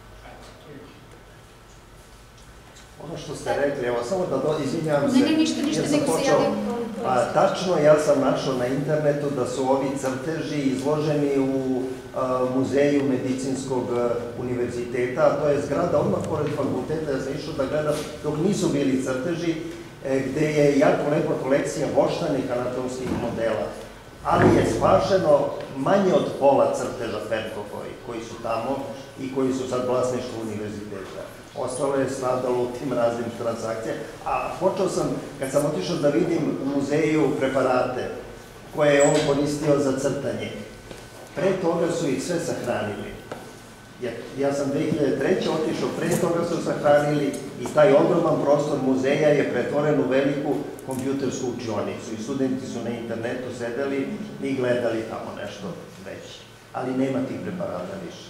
Ono što ste rekli, evo samo da izvinjavam se. Ne, ništa, nego se javim. Tačno, ja sam našao na internetu da su ovi crteži izloženi u muzeju Medicinskog univerziteta, a to je zgrada odmah pored fakulteta, ja sam išao da gledam dok nisu bili crteži, gde je jako lepa kolekcija voštanih anatomskih modela, ali je spašeno manje od pola crteža Perkokovi koji su tamo i koji su sad vlasništvo univerziteta. Ostalo je stradalo u tim raznim transakcijama, a počeo sam, kad sam otišao da vidim u muzeju preparate koje je on koristio za crtanje, pre toga su ih sve sahranili. Ja sam 2003. otišao, pre toga su sahranili i taj ogroman prostor muzeja je pretvoren u veliku kompjutersku učionicu i studenti su na internetu sedeli i gledali tamo nešto već, ali nema tih preparata više.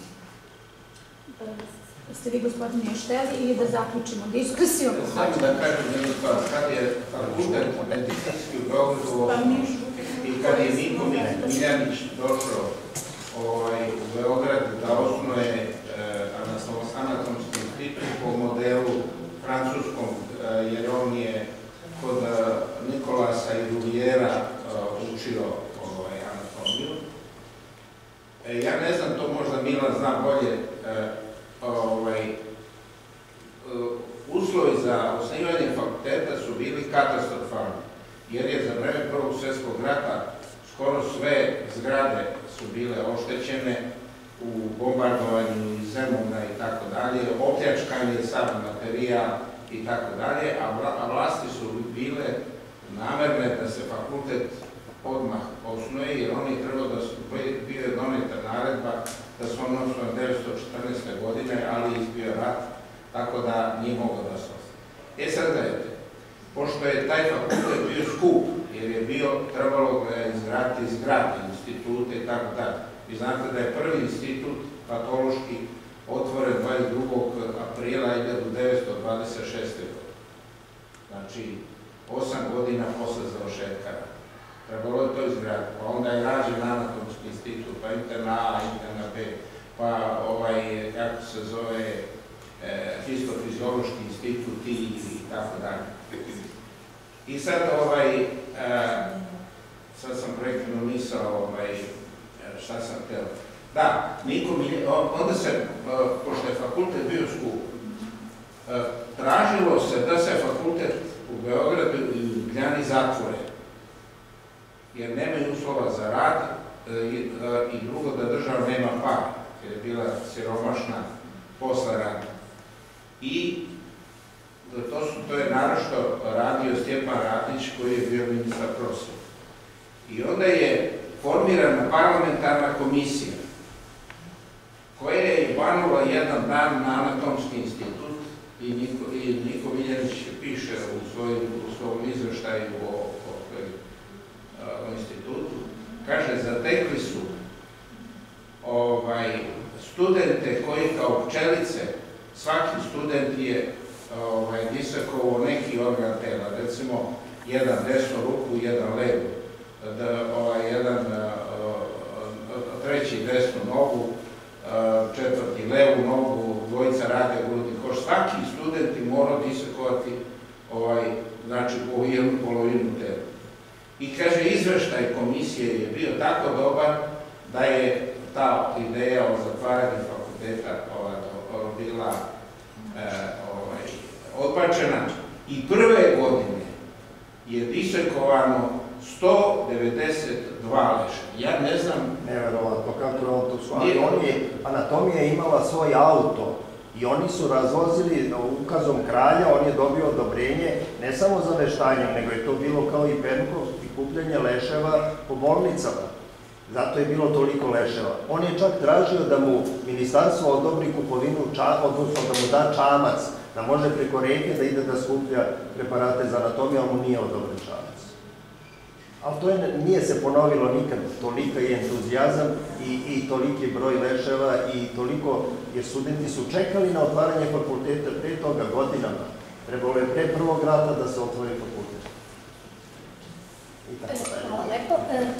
Ste vi, gospodine, još hteli ili da zaključimo diskusiju? Samo da kažem jednu stvar, kad je fakultet medicinski u Beogradu i kad je Niko Miljanić došao u Beograd da osnuje anatomski institut po modelu francuskom, jer on je kod Nikolasa i Ruvijera učio anatomiju. Ja ne znam, to možda Milan zna bolje, uslovi za osnivanje fakulteta su bili katastrofalni, jer je za vreme Prvog svjetskog rata skoro sve zgrade su bile oštećene u bombardovanju iz Zemuna i tako dalje, opljačkan je sav materijal i tako dalje, a vlasti su bile namerne da se fakultet odmah osnuje, jer oni trebao da su bio doneta naredba da su ono osnovno 1914. godine, ali izbio rat, tako da nije moglo da se osnovi. Sad gledajte, pošto je taj fakultet bio skup, jer je trebalo ga izgraditi zgrade, institute i tako dalje. Vi znate da je prvi institut patološki otvoren 22. aprila 1926. godine. Znači, 8 godina posle završetka rata. Trebalo je to izgraditi, pa onda je rađen anatomski institut, pa interna A, interna B, pa kako se zove, histofiziološki institut i tako dalje. I sad sad sam prekinuo misao, šta sam htio. Da, onda se, pošto je fakultet bio skup, tražilo se da se fakultet u Beogradu i Ljubljani zatvore, jer nemaju uslova za rad i drugo da država nema para, jer je bila siromašna posle rata. I to je naročito radio Stjepan Radić koji je bio ministar prosvete. I onda je formirana parlamentarna komisija koja je banula jedan dan na Anatomski institut i Niko Miljanić piše u svom izveštaju o institutu, kaže, zatekli su studente koji kao pčelice, svaki student je disekovao neki organ tela, recimo jedan desnu ruku, jedan levu, treći desnu nogu, četvrti levu nogu, dvojica rade grudni koš. Svaki student je morao disekovati znači po jednu polovinu tela. I kaže, izveštaj komisije je bio tako dobar da je ta ideja o zatvaranju fakulteta bila odbačena i prve godine je disekovano 192 leša. Ja ne znam... Neverovatno, kako je on to shvatio. Anatomija je imala svoj auto i oni su razvozili ukazom kralja, on je dobio odobrenje ne samo za veštanjem, nego je to bilo kao i Pernikov prikupljanje leševa po bolnicama. Zato je bilo toliko leševa. On je čak tražio da mu ministarstvo odobri kupovinu, odnosno da mu da čamac, da može preko reke da ide da skuplja preparate za anatomiju, ali mu nije odobren čamac. Ali to nije se ponovilo nikad, tolika je entuzijazam i toliki broj leševa i toliko, jer studenti su čekali na otvaranje fakulteta pre toga godinama. Trebalo je pre prvog rata da se otvori fakultet. Hvala lepo.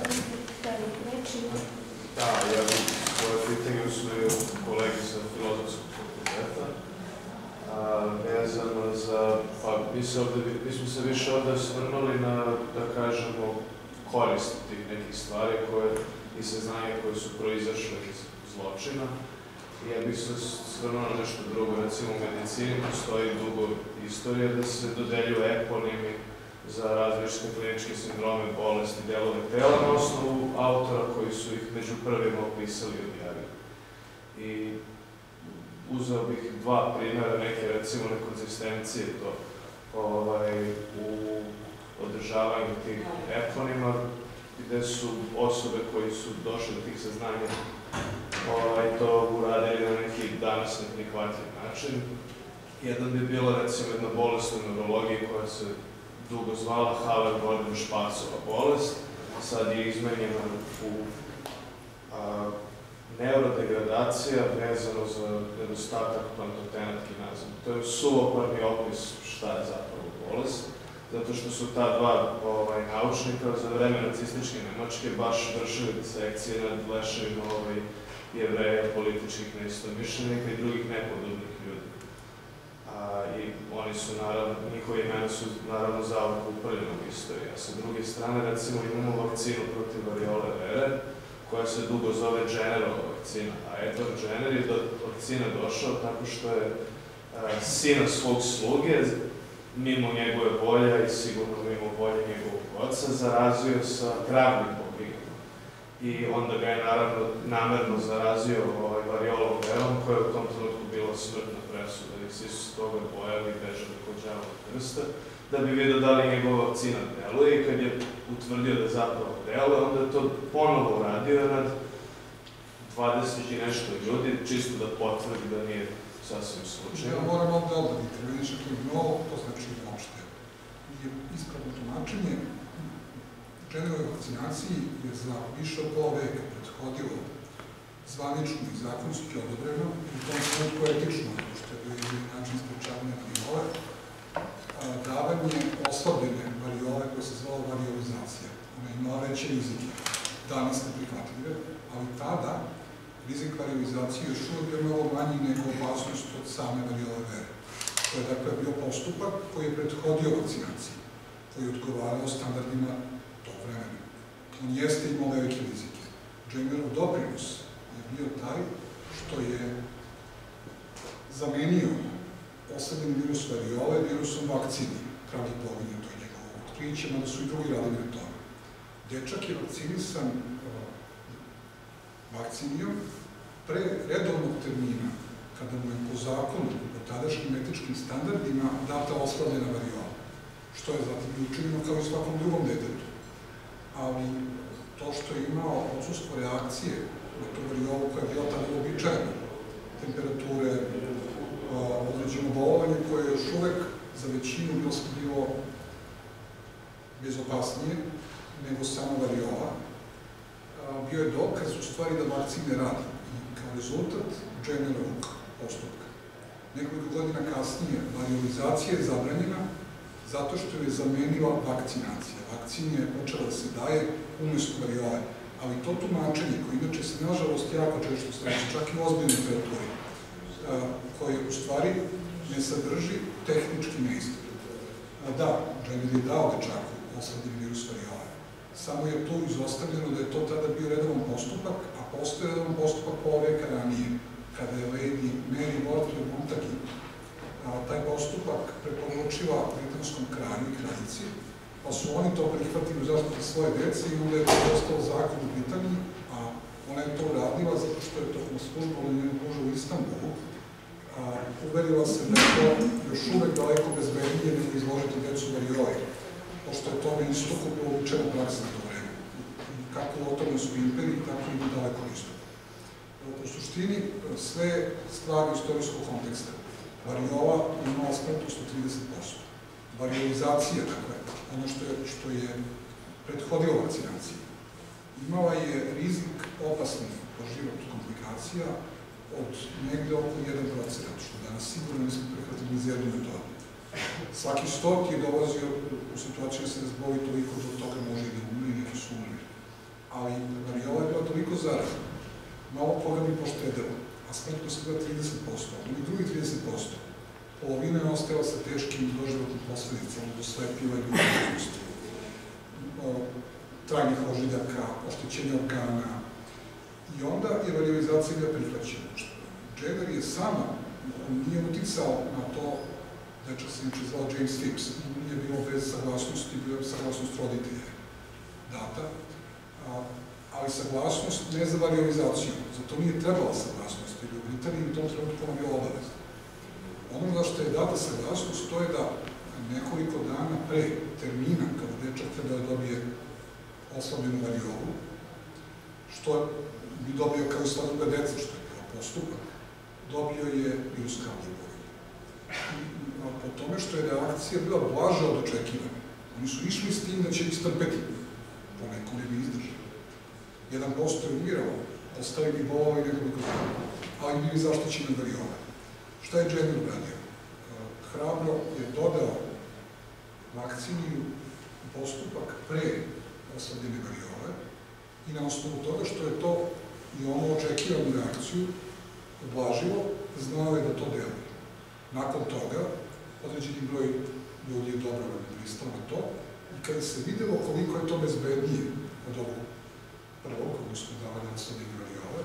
Da, ja bih svoje pitanje usvojio kolegi sa Filozofskog fakulteta. Vezano za, pa mi smo se više ovde svrnuli na, da kažemo, korist tih nekih stvari i saznanja koje su proizašle iz zločina. Ja bih se svrnuo na nešto drugo, recimo u medicini postoji dugo istorija da se dodeljuju eponimi za različite kliničke sindrome, bolesti, delove tela na osnovu autora koji su ih među prvima opisali i objavili. I uzeo bih dva primjera, neke recimo nekonzistencije u održavanju tih eponima, gde su osobe koji su došli do tih saznanja to uradili na neki danas neprihvatljiv način. Jedan bi bila recimo jedna bolest u neurologiji koja se dugo zvala Haller-Gordon-Špacova bolest, sad je izmenjena u neurodegradacija vezano za nedostatak plantotenat kinazama. To je suvoparni opis šta je zapravo bolest, zato što su ta dva naučnika za vreme nacističke Nemačke baš vršili disekcije nad leševima Jevreja, političkih neistomišljenika i drugih nepodobnih ljudi. I oni su, naravno, njihove imena su naravno zauvek upaljene u istoriji. A sa druge strane, recimo, imamo vakcinu protiv variole vere, koja se dugo zove Jennerova vakcina. A Edward Jenner je do vakcine došao tako što je sina svog sluge, mimo njegove volje i sigurno mimo volje njegovog oca, zarazio sa travnim bobigama. I onda ga je naravno namerno zarazio variolom verom, koja je u tom trenutku bila smrtna presuda. I svi su se toga bojali i bežali kod đavola krsta, da bi vidio da li njegova vakcina deluje i kad je utvrdio da zapravo deluje, onda je to ponovo uradio nad 20 i nešto ljudi, čisto da potvrdi da nije sasvim slučajno. Ja moram ovde odraditi, vidiš ako je mnogo, to znači uopšte. Je ispravno tumačenje Jennerovoj vakcinaciji je za više od pola veka prethodilo zvanično i zakonski odobreno, u tom trenutku etično, što je bio jedini način sprečavanja variole, davanje oslabljene variole koja se zvala variolizacija. Ona je imala veće rizike, danas neprihvatljive, ali tada rizik variolizacije još uvijek je malo manji nego opasnost od same variole vere. To je dakle bio postupak koji je prethodio vakcinaciji, koji je odgovarao standardima tog vremena. On jeste imao velike rizike. Jennerov doprinos je bio taj što je zamenio oslabljeni virus variole virusom vakcini. Kralj pominja, to je njegovo otkriće, mada su i drugi radili na tome. Dečak je vakcinisan vakcinijom pre redovnog termina, kada mu je po zakonu, po tadašnjim etičkim standardima, data oslabljena variola, što je zatim i učinjeno kao i svakom drugom detetu. Ali to što je imao odsustvo reakcije na tu variolu koja je bila tada uobičajena, temperature, određeno bolovanje koje je još uvek za većinu bilo bezopasnije nego sama variola, bio je dokaz u stvari da vakcine radi. I kao rezultat Jennerovog postupka. Nekoliko godina kasnije variolizacija je zabranjena zato što je zamenila vakcinacija. Vakcina je počela da se daje umesto variole. Ali to tumačenje, koje inače se nažalost jako često sreće, čak i u ozbiljnoj literaturi, koje u stvari ne sadrži tehnički neistina. Da, Jenner je dao dečaku osladni virus variole. Samo je tu izostavljeno da je to tada bio redovan postupak, a postoje redovan postupak pola veka ranije, kada je Lady Mary Wortley Montagu taj postupak preporučila britanskom kralju i kraljici, pa su oni to prihvatili u zaštitu svoje dece i onda je to postao zakon u Britaniji, a ona je to uradila zato što je to službalo njenog muža u Istanbulu, uverila se da je to još uvek daleko bezbednije nego izložiti decu varioli, pošto je to na istoku uobičajena praksa na to vreme. Kako u Otomanskoj imperiji, tako i u daleko istoku. U suštini, sve stvari istorijskog konteksta. Variola imala smrtnost od 30%. Variolizacija, dakle, ono što je prethodilo vakcinaciji, imala je rizik opasnih po život komplikacija od negde oko 1%, što danas sigurno nismo prihvatili iz jednu metodu. Svaki 100 je dolazio u situaciju da se razboli toliko da od toga može i da umre i neki su umre. Ali variola je bila toliko zarazna, malo koga bi poštedela, a smrtnost je bila 30%, ali drugih 30%. Polovina je ostala sa teškim doživotnim posledicama, do slepiva i ljudskosti, trajnih ožiljaka, oštećenja organa. I onda je variolizacija bila prihvaćena. Jenner je sama, on nije uticao na to, dečak se inače zvao James Phipps, nije bilo bez saglasnosti, bilo je saglasnost roditelja data, ali saglasnost ne za variolizaciju, zato nije trebala saglasnost, jer u Britaniji u tom trenutku ona bila obavezna. Ono za što je data saglasnost, to je da nekoliko dana pre termina, kada dečak treba da dobije oslabljenu variolu, što bi dobio kao i sva druga deca, što je bio postupak, dobio je virus kravlje boginje. Po tome što je reakcija bila blaža od očekivanja. Oni su išli s tim da će istrpeti, poneko ne bi izdržali. 1% je umiralo, ostali bi bolovali nekoliko dana, ali bili zaštićeni od variole. Šta je Jenner uradio? Hrabro je dodao vakciniju postupak pre osladljene variole i na osnovu toga što je to i ono očekivanu reakciju odlažilo, znao je da to deluje. Nakon toga, određeni broj ljudi je dobrovoljno pristao na to i kada se videlo koliko je to bezbednije od ovog prvog, odnosno davanja osladljene variole,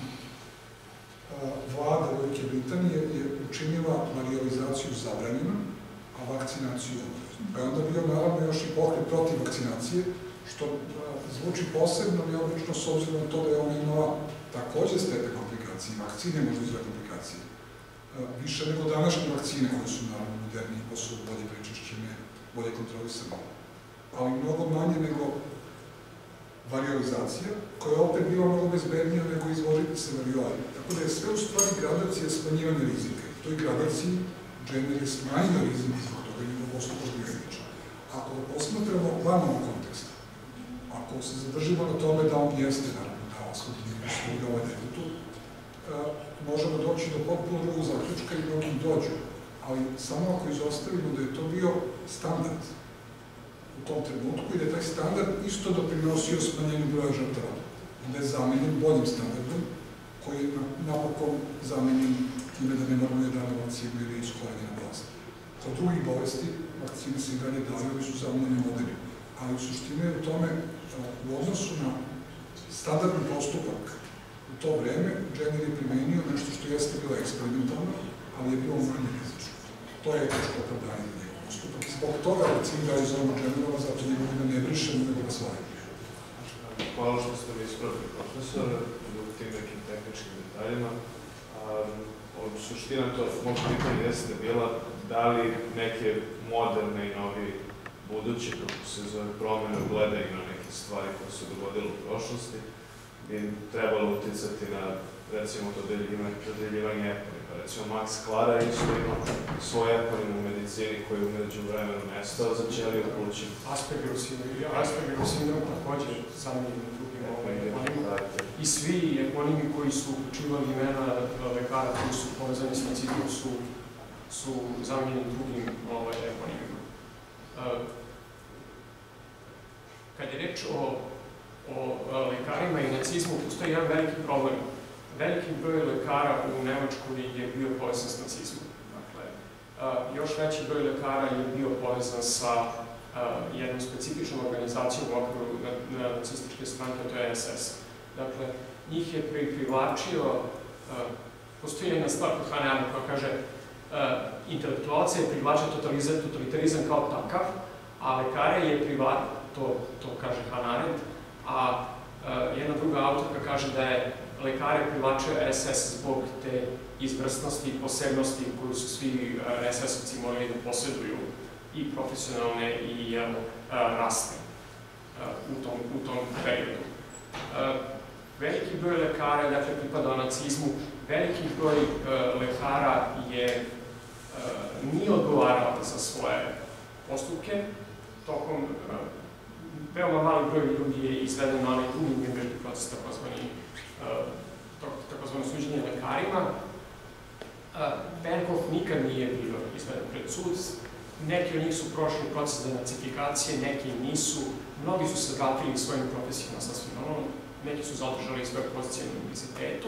vlada Velike Britanije je učinila variolizaciju zabranjenom, a vakcinaciju obaveznom. Pa je onda bio naravno još i pokret protiv vakcinacije, što zvuči posebno neobično s obzirom na to da je ona imala takođe stepen komplikacije, vakcine možda izve komplikacije, više nego današnje vakcine koje su naravno modernije, koje su bolje prečišćene, bolje kontrolisane, ali mnogo manje nego variolizacija, koja je opet bila mnogo bezbednija nego izložiti se varioli. Tako da je sve u stvari gradacija smanjivanja rizika. U toj gradaciji Jenner je smanjio rizik zbog toga njegov postupak bio izličan. Ako ga posmatramo van ovog konteksta, ako se zadržimo na tome da on jeste, naravno, da oshodnije usluga ovaj detetu, možemo doći do potpuno drugog zaključka i mnogi dođu, ali samo ako izostavimo da je to bio standard u tom trenutku i da je taj standard isto doprinosio smanjenju broja žrtava. Onda je zamenjen boljim standardom, koji je napokon zamenjen time da ne moramo je dana vakcinu ili je iskorenjena bolest. Kod drugih bolesti, vakcine se i dalje daju ili su zamenjene modernim. Ali u suštini je u tome, u odnosu na standardni postupak u to vreme, Jenner je primenio nešto što jeste bilo eksperimentalno, ali je bilo manje rizično. To je etičko opravdanje za njegov postupak. Zbog toga vakcinu dali zovemo Jennerova, zato njegov ime ne brišemo, nego ga slavimo. Hvala što ste mi ispravili, profesor, u tim nekim tehničkim detaljima. Suština to, mog pitanja jeste bila da li neke moderne i novi buduće, kako se zove, promene gledaju na neke stvari koje su dogodile u prošlosti, bi trebalo uticati na, recimo, dodeljivanje eponima. Recimo, Max Klara isto ima svoj eponim u medicini koji je umeđu vremenu nestao za ćeliju pluća. Aspergerov sindrom takođe zamenjen drugim eponima. I svi eponimi koji su uključivali imena lekara koji su povezani s nacizmom su zamenjeni drugim eponimima. Kad je reč o lekarima i nacizmu, postoji jedan veliki problem. Veliki broj lekara u Nemačkoj je bio povezan s nacizmom. Dakle, Još veći broj lekara je bio povezan sa jednom specifičnom organizacijom u okviru nacističke stranke, to je SS. Dakle, njih je privlačio, postoji jedna stvar kod Hannah Arendt koja kaže intelektualce je privlačio totalitarizam kao takav, a lekare je privlačio, to kaže Hannah Arendt, a jedna druga autorka kaže da je lekare privlačio SS zbog te izvrsnosti i posebnosti koju su svi SS-ovci morali da posjeduju i profesionalne i rasne u tom periodu. Veliki broj lekara je dakle pripadao nacizmu, veliki broj lekara nije odgovarao za svoje postupke, tokom veoma mali broj ljudi je izveden na onaj drugi Nürnberški proces, takozvano suđenje lekarima. Berghof nikad nije bio izveden pred sud, neki od njih su prošli proces denacifikacije, neki nisu, mnogi su se vratili svojim profesijama sasvim normalno, neki su zadržali svoje pozicije na univerzitetu.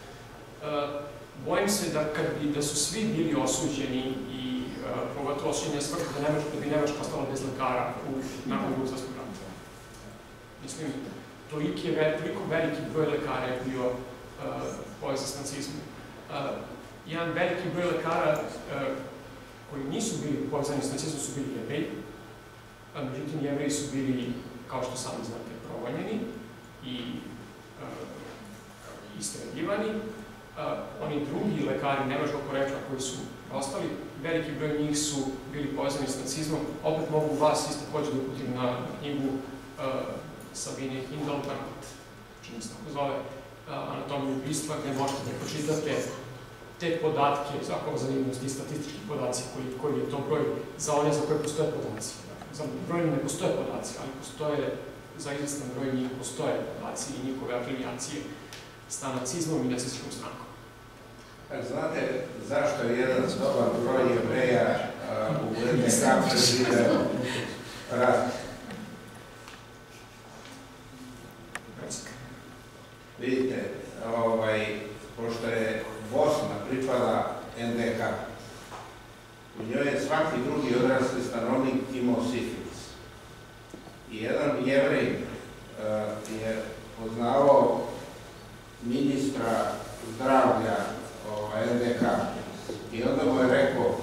Bojim se da su svi bili osuđeni i pogotovo osuđenje smrti da bi Nemačka ostala bez lekara nakon Drugog svjetskog rata. Mislim, toliko veliki broj lekara je bio povezan s nacizmom. Jedan veliki broj lekara koji nisu bili povezani s nacizmom su bili Jevreji. Međutim, Jevreji su bili, kao što sami znate, progonjeni i istrebljivani. Oni drugi lekari nemačkog porekla koji su ostali, veliki broj njih su bili povezani s nacizmom. Opet mogu vas isto također da uputim na knjigu Sabine Hindel-Barnett, čini se tako zove, Anatomiju ubistva, gde možete da pročitate te podatke, zapravo zanimljivosti i statistički podaci, koji je to broj za one za koje postoje podaci. Za brojni ne postoje podaci, ali postoje, za izvestan broj njih postoje podaci i njihove afilijacije sa nacizmom i nacističkom strankom. Znate zašto je jedan dobar broj Jevreja u NDH preživeo rat? Vidite, pošto je Bosna pripada NDH, u njoj je svaki drugi odrasli stanovnik imao sifilis. I jedan Jevrej je poznavao ministra zdravlja NDH i onda mu je rekao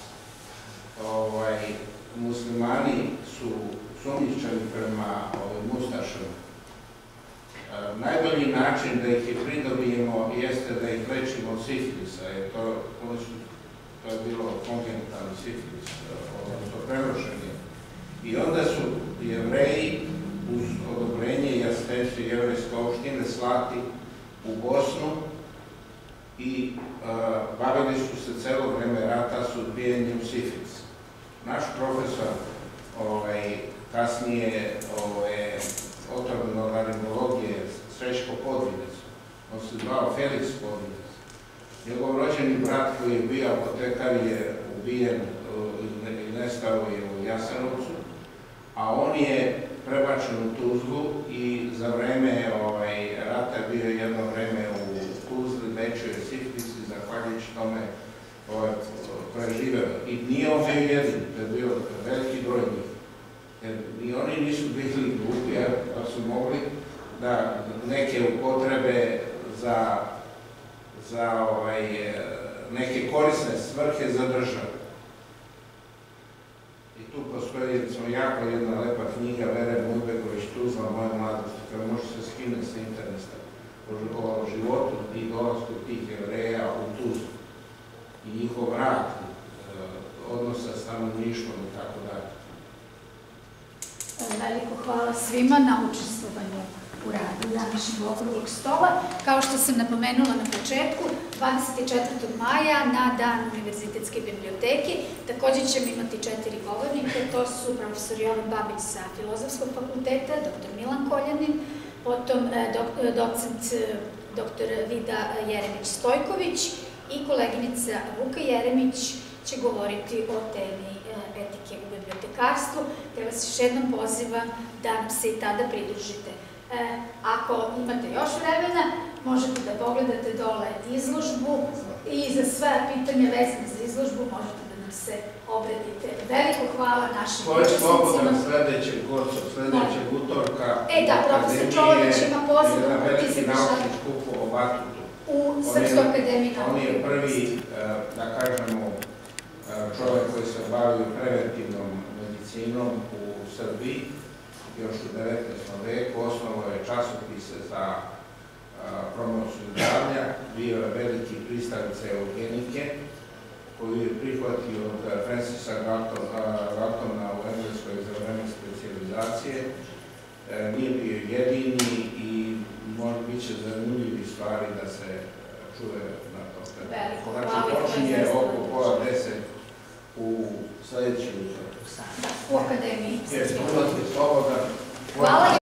muslimani su sumnjičani prema Mustašama. Najbolji način da ih pridobijemo jeste da ih lečimo od sifilisa, jer to je bilo kongenitalni sifilis, to prerušenje. I onda su Jevreji uz odobrenje Jaspeći jevrejske opštine slati u Bosnu i bavili su se celo vreme rata s odbijanjem sifilisa. Naš profesor kasnije otorrinolaringologije Srećko Podvinec, on se zvao Felix Podvinec. Njegov rođeni brat koji je bio apotekar je ubijen i nestao je u Jasenovcu, a on je prebačen u Tuzlu i za vreme rata je bio jedno vreme u Tuzli, lečio je sifilis i zahvaljujući tome preživeo. I nije on bio jedin, to je bio veliki broj njih. Jer i oni nisu bili glupi, pa su mogli da neke upotrebe za neke korisne svrhe za državu. I tu postoji jako jedna lepa knjiga Vere Mudbegović Tuzla moje mladosti, koja može se skine sa interneta o životu i dolasku tih Jevreja u Tuzlu i njihov rad, odnosa s stanovništvom i tako dalje. Veliko hvala svima na učestvovanju u radu današnjeg okruglog stola. Kao što sam napomenula na početku, 24. maja na Dan Univerzitetske biblioteke također ćemo imati 4 govornike. To su profesor Jovan Babić sa Filozofskog fakulteta, dr. Milan Koljanin, potom docent dr. Vida Jeremić-Stojković i koleginica Vuka Jeremić će govoriti o temi etike u bibliotekarstvu, te vas još jednom pozivam da nam se i tada pridružite. Ako imate još vremena, možete da pogledate dole izložbu i za sve pitanja vezane za izložbu možete da nam nam se obratite. Veliko hvala našim To je slobodan učesnicima. sledećeg utorka. Da, profesor Čolović ima poziv jedan u veliki Tisak naučni skup o Batutu. u Srpskoj akademiji On je prvi, da kažemo, čovjek koji se bavio preventivnom medicinom u Srbiji, još u 19. veku, osnovao je časopise za promociju zdravlja, bio je veliki pristalica eugenike, koju je prihvatio od Francisa Galtona u Engleskoj za vreme specijalizacije. Nije bio jedini i možda bit će zanimljivi stvari da se čuje na to. Znači, počinje oko pola 10 u sledećem uzoru. U akademiji. Jer ulaz je slobodan. Hvala.